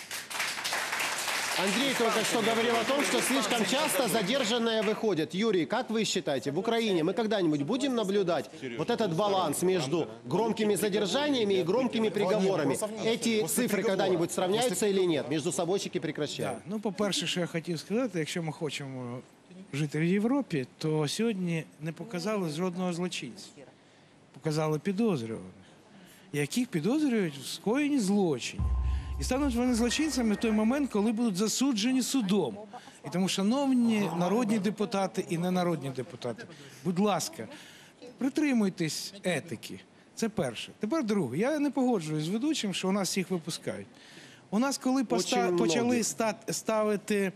Андрей только что говорил о том, что слишком часто задержанные выходят. Юрий, как вы считаете, в Украине мы когда-нибудь будем наблюдать вот этот баланс между громкими задержаниями и громкими приговорами? Эти цифры когда-нибудь сравняются или нет? Между собойчики прекращают. Ну, по-перше, що я хотів сказати, якщо ми хочемо жити в Європі, то сьогодні не показали жодного злочинця. Показали підозрюваних, яких підозрюють в скоєнні злочинів. І стануть вони злочинцями в той момент, коли будуть засуджені судом. І тому, шановні народні депутати і ненародні депутати, будь ласка, притримуйтесь етики. Це перше. Тепер друге. Я не погоджуюсь з ведучим, що у нас всіх випускають. У нас, коли почали ставити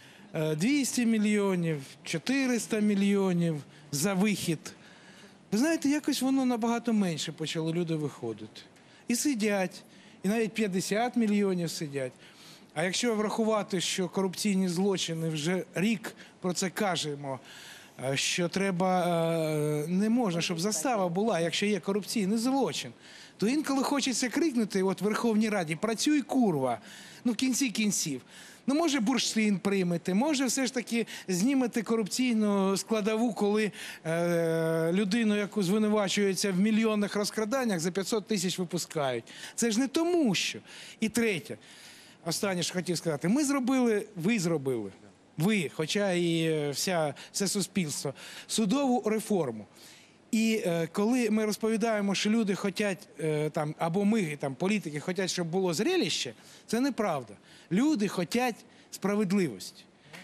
200 мільйонів, 400 мільйонів за вихід, ви знаєте, якось воно набагато менше почало люди виходити. І сидять. І навіть 50 мільйонів сидять. А якщо врахувати, що корупційні злочини вже рік про це кажемо, що треба, не можна, щоб застава була, якщо є корупційний злочин, то інколи хочеться крикнути от в Верховній Раді: працюй, курва, ну в кінці кінців. Ну, може, бурштин приймете, може, все ж таки знімете корупційну складову, коли людину, яку звинувачується в мільйонних розкраданнях, за 500 тисяч випускають. Це ж не тому, що. І третє, останнє, що хотів сказати, ми зробили, ви зробили, ви, хоча і все суспільство, судову реформу. І коли ми розповідаємо, що люди хочуть, або ми, політики, хочуть, щоб було зрелище, це неправда. Люди хочуть справедливості.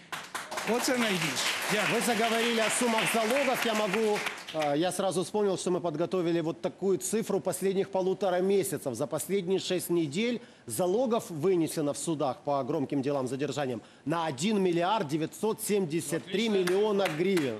Оце найбільше. Вы заговорили о суммах залогов. Я сразу вспомнил, что мы подготовили вот такую цифру последних 1,5 месяцев. За последние 6 недель залогов вынесено в судах по громким делам задержаниям на 1 миллиард 973 миллиона гривен.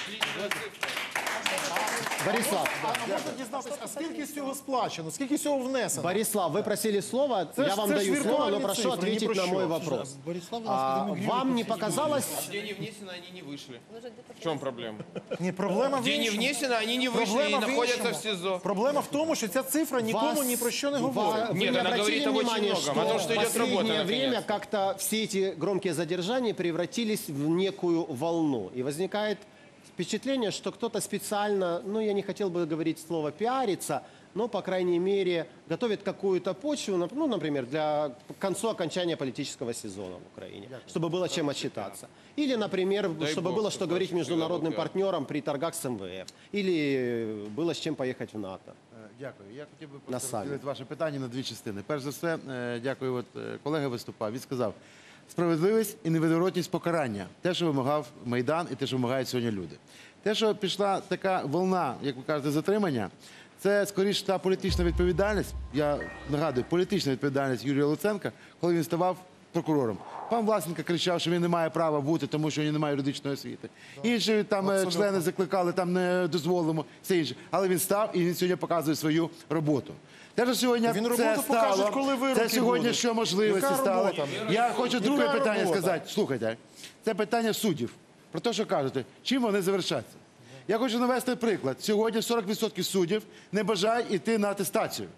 Борислав. А можна дізнатися, а скільки з цього сплачено, скільки з цього внесено? Борислав, вы просили слово, я вам даю слово, но прошу ответить на мой вопрос. Вам не показалось... Где не внесено, они не вышли. В чем проблема? Ні, проблема в Где не іншому. внесено, они не вышли и находятся в СИЗО. Проблема в тому, що ця цифра нікому ні про що не говорить. Вы не обратили внимание, что что идет в последнее работа, время как-то все эти громкие задержания превратились в некую волну. И возникает впечатление, что кто-то специально, ну, я не хотел бы говорить слово «пиариться», но, по крайней мере, готовит какую-то почву, ну, например, к концу окончания политического сезона в Украине, чтобы было чем отчитаться. Или, например, чтобы было что говорить международным партнерам при торгах с МВФ. Или было с чем поехать в НАТО. Дякую. Я хотів би розділити ваше питання на 2 частини. Перш за все, дякую, колега виступав, він сказав: справедливість і невідворотність покарання. Те, що вимагав Майдан і те, що вимагають сьогодні люди. Те, що пішла така волна, як ви кажете, затримання, це скоріше та політична відповідальність, я нагадую, політична відповідальність Юрія Луценка, коли він ставав прокурором. Пан Власенко кричав, що він не має права бути, тому що він не має юридичної освіти. Інші там члени закликали, там не дозволимо, все інше. Але він став і він сьогодні показує свою роботу. Те, що сьогодні це стало, це сьогодні що можливості стали. Я хочу друге питання сказати. Слухайте, це питання суддів. Про те, що кажете, чим вони завершаться. Я хочу навести приклад. Сьогодні 40% суддів не бажають йти на атестацію.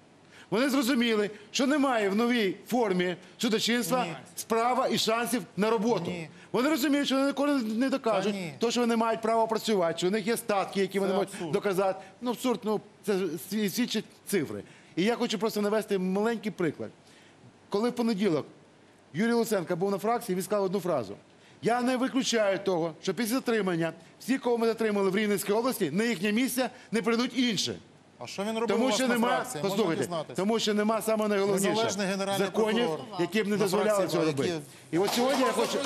Вони зрозуміли, що немає в новій формі судочинства права і шансів на роботу. Вони розуміють, що вони ніколи не докажуть то, що вони мають право працювати, що у них є статки, які вони можуть доказати. Ну, абсурд, ну, це свідчать цифри. І я хочу просто навести маленький приклад. Коли в понеділок Юрій Луценко був на фракції, він сказав одну фразу. Я не виключаю того, що після затримання всі, кого ми затримали в Рівненській області, на їхнє місце не прийдуть інші. А що він робив у вас на фракції? Послухайте, тому що нема саме найголовніше законів, які б не дозволяли цього робити. І от сьогодні я хочу...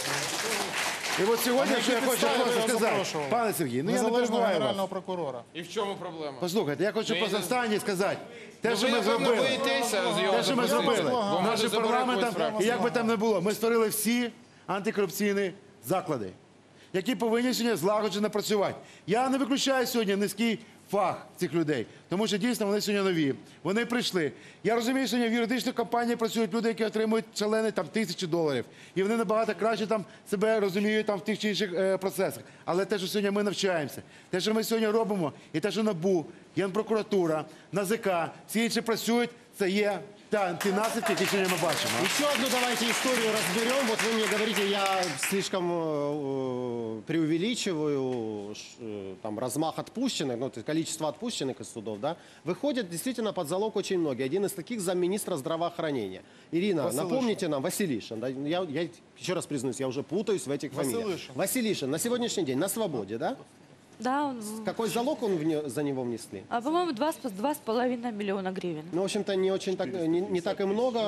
що я хочу просто сказати, пане Сергій, ну я не перебуваю вас. прокурора. І в чому проблема? Послухайте, я хочу просто останнє сказати. Те, що ми зробили нашим парламентом, і як би там не було, ми створили всі антикорупційні заклади, які повинні сьогодні злагоджено працювати. Я не виключаю сьогодні низький фах цих людей, тому що дійсно вони сьогодні нові, вони прийшли. Я розумію, що сьогодні в юридичних компаніях працюють люди, які отримують шалені там $1000, і вони набагато краще там себе розуміють там в тих чи інших процесах. Але те, що сьогодні ми навчаємося, те, що ми сьогодні робимо, і те, що НАБУ, Генпрокуратура, НАЗК, всі інші працюють, це є ті наслідки, які сьогодні ми бачимо. Еще одну давайте историю разберем. Вот вы мне говорите, я слишком преувеличиваю там размах отпущенных, ну, то есть количество отпущенных из судов, да. Выходят действительно под залог очень многие. Один из таких замминистра здравоохранения. Ирина, напомните нам, Василишин, да, я еще раз признаюсь, я уже путаюсь в этих фамилиях. Василишин на сегодняшний день на свободе, да? Да. Какой залог за него внесли? По-моему, 2,5 миллиона гривен. Ну, в общем-то, не так и много,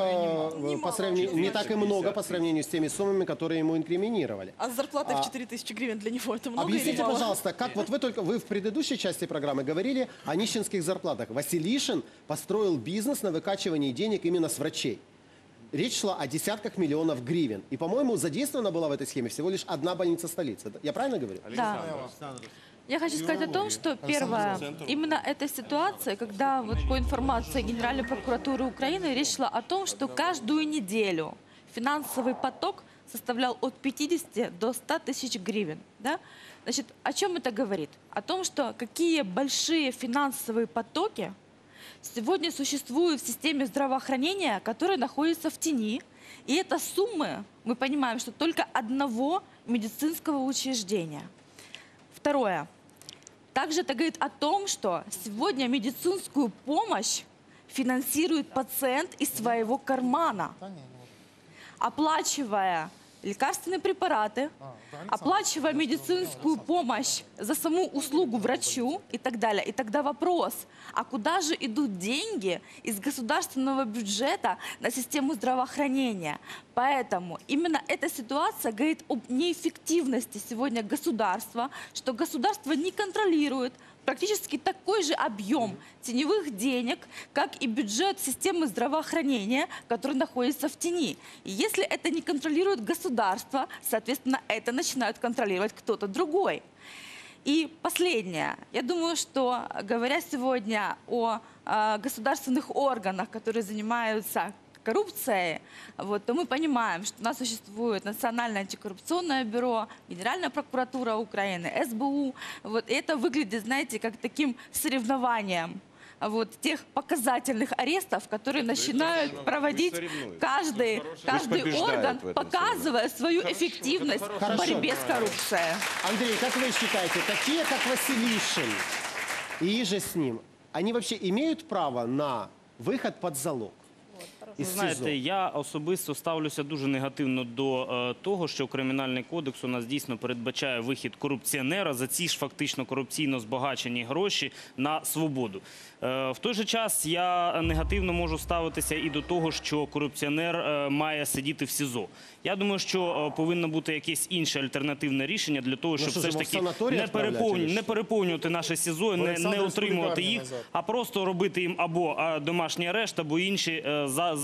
по сравнению с теми суммами, которые ему инкриминировали. А с зарплатой в 4000 гривен для него это много Объясните, или мало? пожалуйста, как вот вы в предыдущей части программы говорили о нищенских зарплатах. Василишин построил бизнес на выкачивании денег именно с врачей. Речь шла о десятках миллионов гривен. И, по-моему, задействована была в этой схеме всего лишь одна больница столицы. Я правильно говорю? Да. Я хочу сказать о том, что первое, именно эта ситуация, когда вот по информации Генеральной прокуратуры Украины речь шла о том, что каждую неделю финансовый поток составлял от 50 до 100 тысяч гривен. Да? Значит, о чем это говорит? О том, что какие большие финансовые потоки сегодня существуют в системе здравоохранения, которые находятся в тени. И это суммы, мы понимаем, что только одного медицинского учреждения. Второе. Также это говорит о том, что сегодня медицинскую помощь финансирует пациент из своего кармана, оплачивая лекарственные препараты, оплачивая медицинскую помощь за саму услугу врачу и так далее. И тогда вопрос, а куда же идут деньги из государственного бюджета на систему здравоохранения? Поэтому именно эта ситуация говорит об неэффективности сегодня государства, что государство не контролирует практически такой же объем теневых денег, как и бюджет системы здравоохранения, который находится в тени. И если это не контролирует государство, соответственно, это начинает контролировать кто-то другой. И последнее. Я думаю, что, говоря сегодня о государственных органах, которые занимаются коррупцией, вот, то мы понимаем, что у нас существует Национальное антикоррупционное бюро, Генеральная прокуратура Украины, СБУ. Вот, и это выглядит, знаете, как таким соревнованием вот, тех показательных арестов, которые начинают проводить каждый орган, показывая свою эффективность в борьбе с коррупцией. Андрей, как вы считаете, такие, как Василишин и же с ним, они вообще имеют право на выход под залог? Ви знаєте, я особисто ставлюся дуже негативно до того, що Кримінальний кодекс у нас дійсно передбачає вихід корупціонера за ці ж фактично корупційно збагачені гроші на свободу. В той же час я негативно можу ставитися і до того, що корупціонер має сидіти в СІЗО. Я думаю, що повинно бути якесь інше альтернативне рішення для того, щоб все ж таки не переповнювати наше СІЗО, не утримувати їх, а просто робити їм або домашній арешт, або інші заходи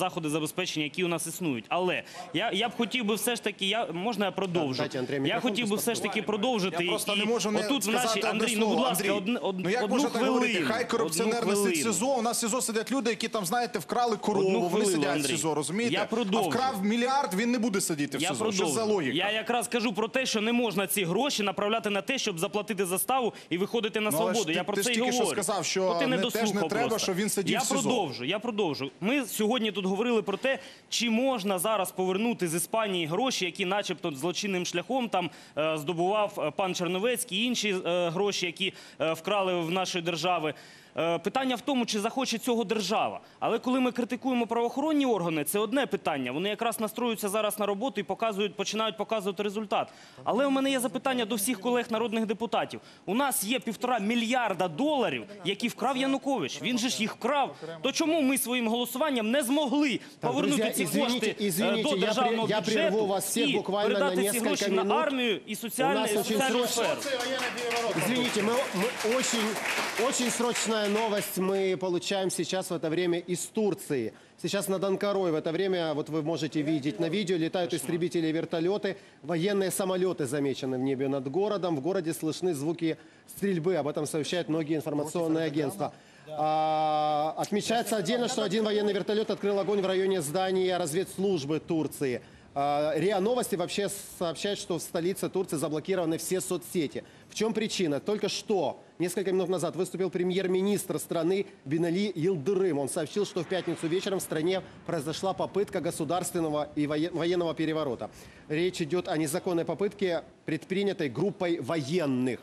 заходи забезпечення, які у нас існують. Але я б хотів би все ж таки, можна я продовжу? Я хотів би все ж таки продовжити. Я просто не можу не сказати одне слово. будь ласка, ну як можна так говорити? Хай корупціонер не сидить в СІЗО, у нас в СІЗО сидять люди, які там, знаєте, вкрали корову, вони сидять в СІЗО, розумієте? А вкрав мільярд, він не буде сидіти в СІЗО. Що за логіка? Я якраз кажу про те, що не можна ці гроші направляти на те, щоб заплатити заставу і виходити на свободу. Я про це і говорю. Ти ж тільки що сказав, що теж не треба, щоб він сидів в СІЗО. Я продовжу. Ми сьогодні тут говорили про те, чи можна зараз повернути з Іспанії гроші, які начебто злочинним шляхом там здобував пан Черновецький і інші гроші, які вкрали в нашої держави. Питання в тому, чи захоче цього держава. Але коли ми критикуємо правоохоронні органи, це одне питання. Вони якраз настроюються зараз на роботу і починають показувати результат. Але у мене є запитання до всіх колег народних депутатів. У нас є $1,5 мільярда, які вкрав Янукович. Він же ж їх вкрав. То чому ми своїм голосуванням не змогли повернути ці кошти до державного бюджету і передати ці гроші на армію і соціальну сферу? Извините, мы очень срочная новость мы получаем сейчас в это время из Турции. Сейчас над Анкарой в это время, вот вы можете видеть на видео, летают истребители и вертолеты, военные самолеты замечены в небе над городом. В городе слышны звуки стрельбы, об этом сообщают многие информационные агентства. Отмечается отдельно, что один военный вертолет открыл огонь в районе здания разведслужбы Турции. РИА Новости вообще сообщает, что в столице Турции заблокированы все соцсети. В чем причина? Только что, несколько минут назад, выступил премьер-министр страны Бинали Йылдырым. Он сообщил, что в пятницу вечером в стране произошла попытка государственного и военного переворота. Речь идет о незаконной попытке, предпринятой группой военных.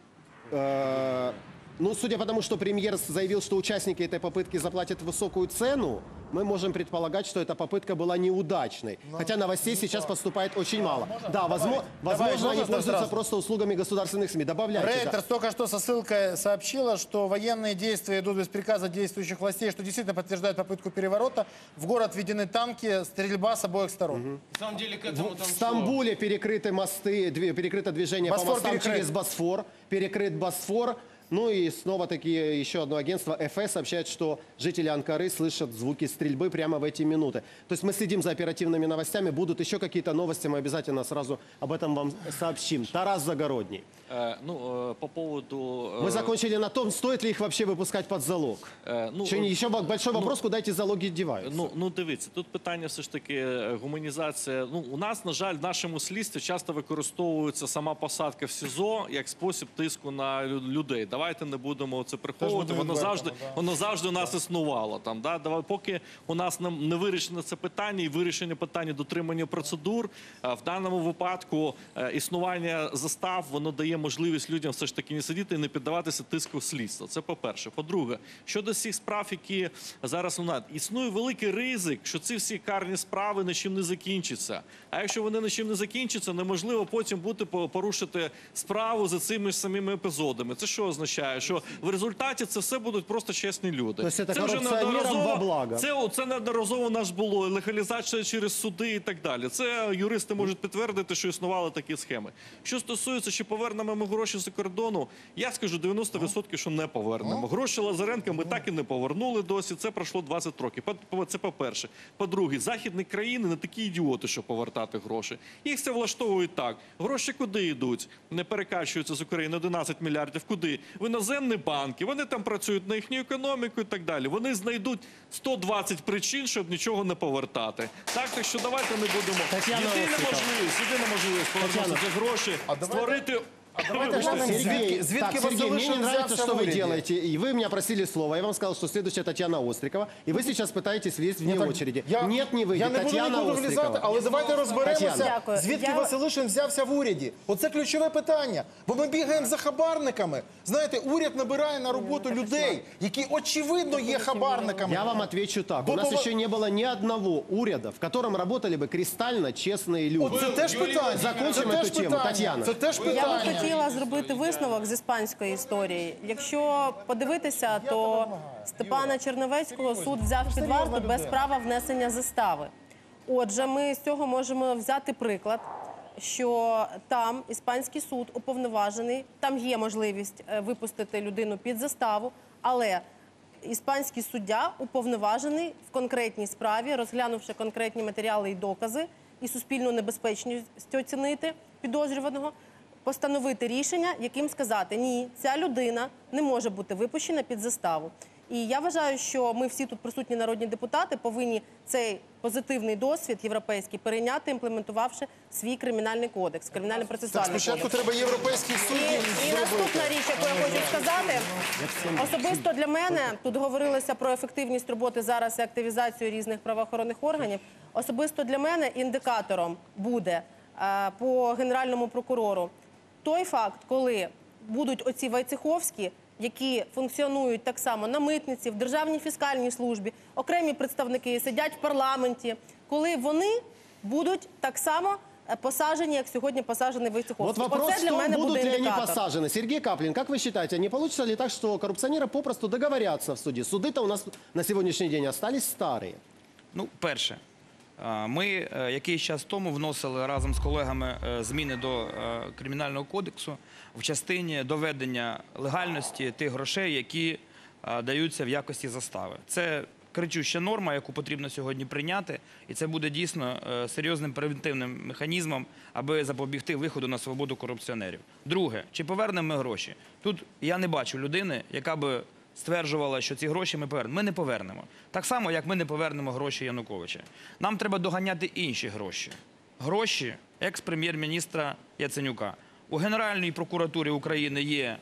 Ну, судя по тому, что премьер заявил, что участники этой попытки заплатят высокую цену, мы можем предполагать, что эта попытка была неудачной. Хотя новостей сейчас поступает очень мало. Да, возможно, они пользуются просто услугами государственных СМИ. Добавляйте. Рейтерс только что со ссылкой сообщила, что военные действия идут без приказа действующих властей, что действительно подтверждает попытку переворота. В город введены танки, стрельба с обоих сторон. На самом деле, к этому в Стамбуле перекрыты мосты, перекрыто движение по мостам через Босфор. Перекрыт Босфор. Ну и снова-таки еще одно агентство ФС сообщает, что жители Анкары слышат звуки стрельбы прямо в эти минуты. То есть мы следим за оперативными новостями. Будут еще какие-то новости, мы обязательно сразу об этом вам сообщим. Тарас Загородний. По поводу... Мы закончили на том, стоит ли их вообще выпускать под залог. Еще большой вопрос, куда эти залоги деваются. Ну, дивіться, тут питання все ж таки гуманізація. Ну, у нас, на жаль, в нашому слідстві часто використовується сама посадка в СІЗО як спосіб тиску на людей. Давайте не будемо це приховувати, воно завжди у нас існувало. Там, да? Поки у нас не вирішено це питання і вирішення питання дотримання процедур, в даному випадку існування застав, воно дає можливість людям все ж таки не сидіти і не піддаватися тиску слідства. Це по-перше. По-друге, щодо всіх справ, які зараз у нас, існує великий ризик, що ці всі карні справи нічим не закінчаться. А якщо вони нічим не закінчаться, неможливо потім порушити справу за цими ж самими епізодами. Це що означає? Що в результаті це все будуть просто чесні люди. Це вже неодноразово у нас було, легалізація через суди і так далі. Це юристи можуть підтвердити, що існували такі схеми. Що стосується, чи повернемо ми гроші з кордону, я скажу 90%, що не повернемо. Гроші Лазаренка ми так і не повернули досі, це пройшло 20 років. Це по-перше. По-друге, західні країни не такі ідіоти, щоб повертати гроші. Їх це влаштовує так. Гроші куди йдуть? Не перекачуються з України 11 мільярдів. Куди? В іноземні банки. Вони там працюють на їхню економіку і так далі. Вони знайдуть 120 причин, щоб нічого не повертати. Так що давайте не будемо. Єдина можливість повернути ці гроші, створити... Сергей, мне не нравится, что вы делаете. И вы меня просили слово. Я вам сказал, что следующая Татьяна Острикова. И вы сейчас пытаетесь влезть вне очереди. Нет, не выйдет. Я не буду нікуди влізати, але давайте розберемося, звідки Василишин взявся в уряді. Оце ключове питання. Бо ми бігаємо за хабарниками. Знаєте, уряд набирає на роботу людей, які очевидно є хабарниками. Я вам отвечу так. У нас еще не было ни одного уряда, в котором работали бы кристально честные люди. Це теж питання. Закончим эту тему, Татьяна. Це теж питання. Я хотіла зробити висновок з іспанської історії. Якщо подивитися, то Степана Черновецького суд взяв під варту без права внесення застави. Отже, ми з цього можемо взяти приклад, що там іспанський суд уповноважений, там є можливість випустити людину під заставу, але іспанський суддя уповноважений в конкретній справі, розглянувши конкретні матеріали і докази, і суспільну небезпечність оцінити підозрюваного, постановити рішення, яким сказати, ні, ця людина не може бути випущена під заставу. І я вважаю, що ми всі тут присутні народні депутати повинні цей позитивний досвід європейський перейняти, імплементувавши свій кримінальний кодекс, кримінально-процесуальний кодекс. Спочатку треба європейський суд І наступна річ, яку я хочу сказати, особисто для мене, тут говорилося про ефективність роботи зараз і активізацію різних правоохоронних органів, особисто для мене індикатором буде по Генеральному прокурору той факт, коли будуть оці Войцеховські, які функціонують так само на митниці, в Державній фіскальній службі, окремі представники сидять в парламенті, коли вони будуть так само посажені, як сьогодні посажений Войцеховський. Вот вопрос Оце для в том, мене будут буде ли они індикатор. посажены. Сергей Каплин, как вы считаете, не получится ли так, что коррупционеры попросту договорятся в суде? Суды-то у нас на сегодняшний день остались старые. Ну, перше, ми якийсь час тому вносили разом з колегами зміни до Кримінального кодексу в частині доведення легальності тих грошей, які даються в якості застави. Це кричуща норма, яку потрібно сьогодні прийняти, і це буде дійсно серйозним превентивним механізмом, аби запобігти виходу на свободу корупціонерів. Друге, чи повернемо ми гроші? Тут я не бачу людини, яка би стверджувала, що ці гроші ми повернемо. Ми не повернемо. Так само, як ми не повернемо гроші Януковича. Нам треба доганяти інші гроші. Гроші екс-прем'єр-міністра Яценюка. У Генеральній прокуратурі України є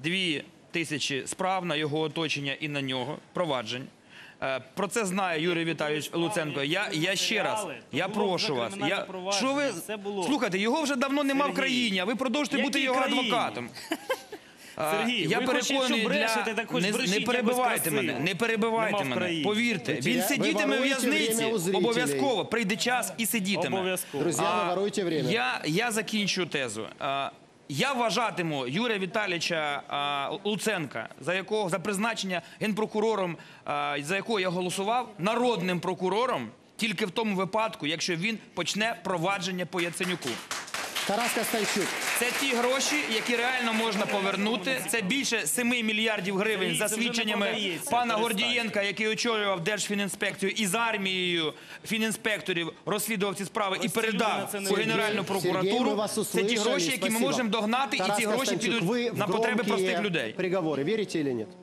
2000 справ на його оточення і на нього, проваджень. Про це знає Юрій Віталійович Луценко. Я ще раз, я прошу вас. Що ви? Слухайте, його вже давно нема в країні, а ви продовжуєте бути його адвокатом. Сергій, я ви хоч якщо брешете, так хоч брешіть, не перебивайте мене, не перебивайте мене. Повірте, він сидітиме в в'язниці, обов'язково, прийде час і сидітиме. Друзі, ви воруєте время. Я закінчу тезу. Я вважатиму Юрія Віталійовича Луценка, за призначення генпрокурором, за якого я голосував, народним прокурором, тільки в тому випадку, якщо він почне провадження по Яценюку. Тарас Костянчук. Це ті гроші, які реально можна повернути. Це більше 7 мільярдів гривень за свідченнями пана Гордієнка, який очолював Держфінінспекцію і з армією фінінспекторів розслідував ці справи і передав у Генеральну прокуратуру. Це ті гроші, які ми можемо догнати, і ці гроші підуть на потреби простих людей. Приговори вірите или ні?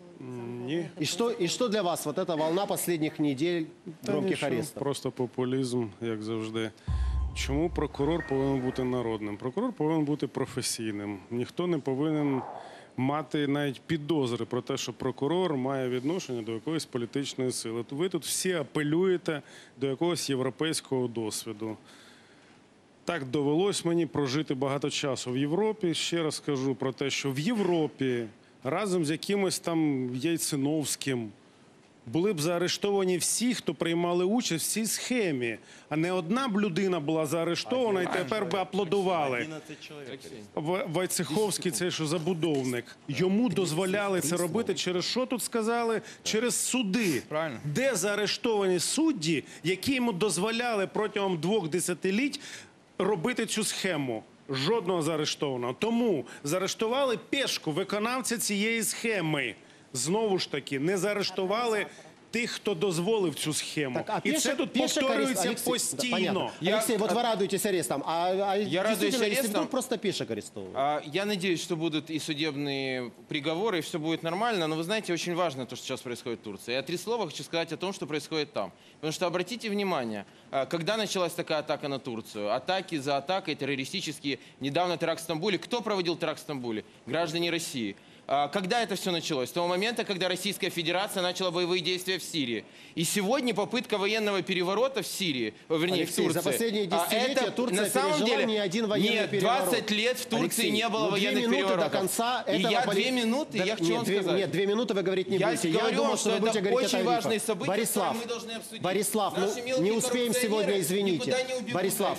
И что для вас вот эта волна последних недель громких арестов? Просто популізм, як завжди. Чому прокурор повинен бути народним? Прокурор повинен бути професійним. Ніхто не повинен мати навіть підозри про те, що прокурор має відношення до якоїсь політичної сили. Ви тут всі апелюєте до якогось європейського досвіду. Так довелось мені прожити багато часу в Європі. Ще раз скажу про те, що в Європі разом з якимось там Яйциновським були б заарештовані всі, хто приймали участь в цій схемі. А не одна б людина була заарештована і тепер би аплодували. Войцеховський, це що забудовник. Йому дозволяли це робити через що тут сказали? Через суди. Де заарештовані судді, які йому дозволяли протягом 2 десятиліть робити цю схему? Жодного заарештованого. Тому заарештували Пешку, виконавця цієї схеми. Знову ж таки, не заарештували тих, хто дозволив цю схему. І це тут повторюється постійно. Алексей, вот вы радуетесь арестам, Я радуюсь арестам. Вдруг просто Пешек арестовывают? Я надеюсь, что будут и судебные приговоры, и все будет нормально. Но вы знаете, очень важно то, что сейчас происходит в Турции. Я 3 слова хочу сказать о том, что происходит там. Потому что обратите внимание, когда началась такая атака на Турцию, атаки за атакой, террористические, недавно теракт в Стамбуле. Кто проводил теракт в Стамбуле? Граждане России. Когда это все началось? С того момента, когда Российская Федерация начала боевые действия в Сирии. И сегодня попытка военного переворота в Сирии, вернее, Алексей, в Турции. за последние десятилетия Турция на самом деле не один военный переворот. 20 лет в Турции Алексей, не было военных переворотов. до конца и я 2 минуты, я хочу вам сказать. Нет, 2 минуты вы говорить не будете. Я думал, что вы будете говорить очень важные события, Борислав, которые мы должны обсудить. Борислав, ну, не успеем сегодня, извините. Борислав,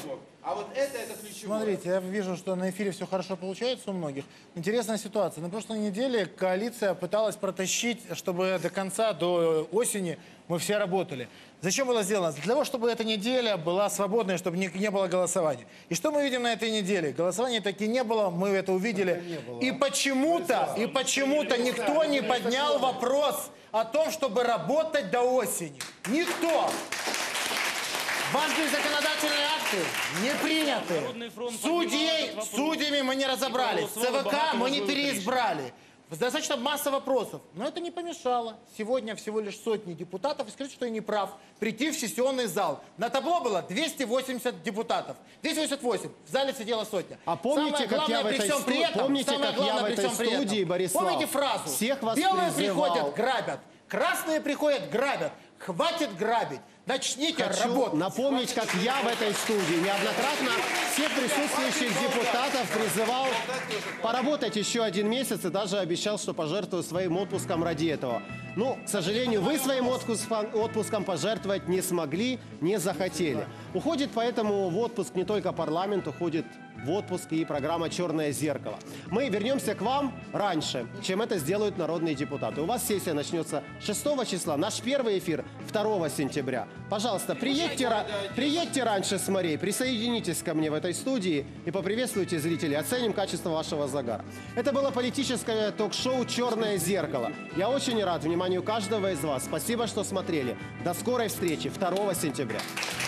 А вот это ключевое. Смотрите, я вижу, что на эфире все хорошо получается у многих. Интересная ситуация. На прошлой неделе коалиция пыталась протащить, чтобы до конца, до осени мы все работали. Зачем было сделано? Для того, чтобы эта неделя была свободной, чтобы не было голосования. И что мы видим на этой неделе? Голосования таки не было, мы это увидели. И почему-то никто не поднял вопрос о том, чтобы работать до осени. Никто. Важные законодательные акты не приняты. Судьями мы не разобрались. ЦВК мы не переизбрали. Достаточно масса вопросов. Но это не помешало. Сегодня всего лишь сотни депутатов, и скажите, что я не прав, прийти в сессионный зал. На табло было 280 депутатов. 288. В зале сидела сотня. А помните, как я в этой студии, Борислав, помните фразу? Всех вас Белые призывал. приходят, грабят. Красные приходят, грабят. Хватит грабить. Начните работать. Напомнить, как я в этой студии неоднократно всех присутствующих депутатов призывал поработать еще 1 месяц и даже обещал, что пожертвую своим отпуском ради этого. Ну, к сожалению, вы своим отпуском пожертвовать не смогли, не захотели. Уходит поэтому в отпуск не только парламент, уходит в отпуск и программа «Черное зеркало». Мы вернемся к вам раньше, чем это сделают народные депутаты. У вас сессия начнется 6 числа, наш первый эфир 2 сентября. Пожалуйста, приедьте раньше с морей, присоединитесь ко мне в этой студии и поприветствуйте зрителей. Оценим качество вашего загара. Это было политическое ток-шоу «Черное зеркало». Я очень рад вниманию каждого из вас. Спасибо, что смотрели. До скорой встречи 2 сентября.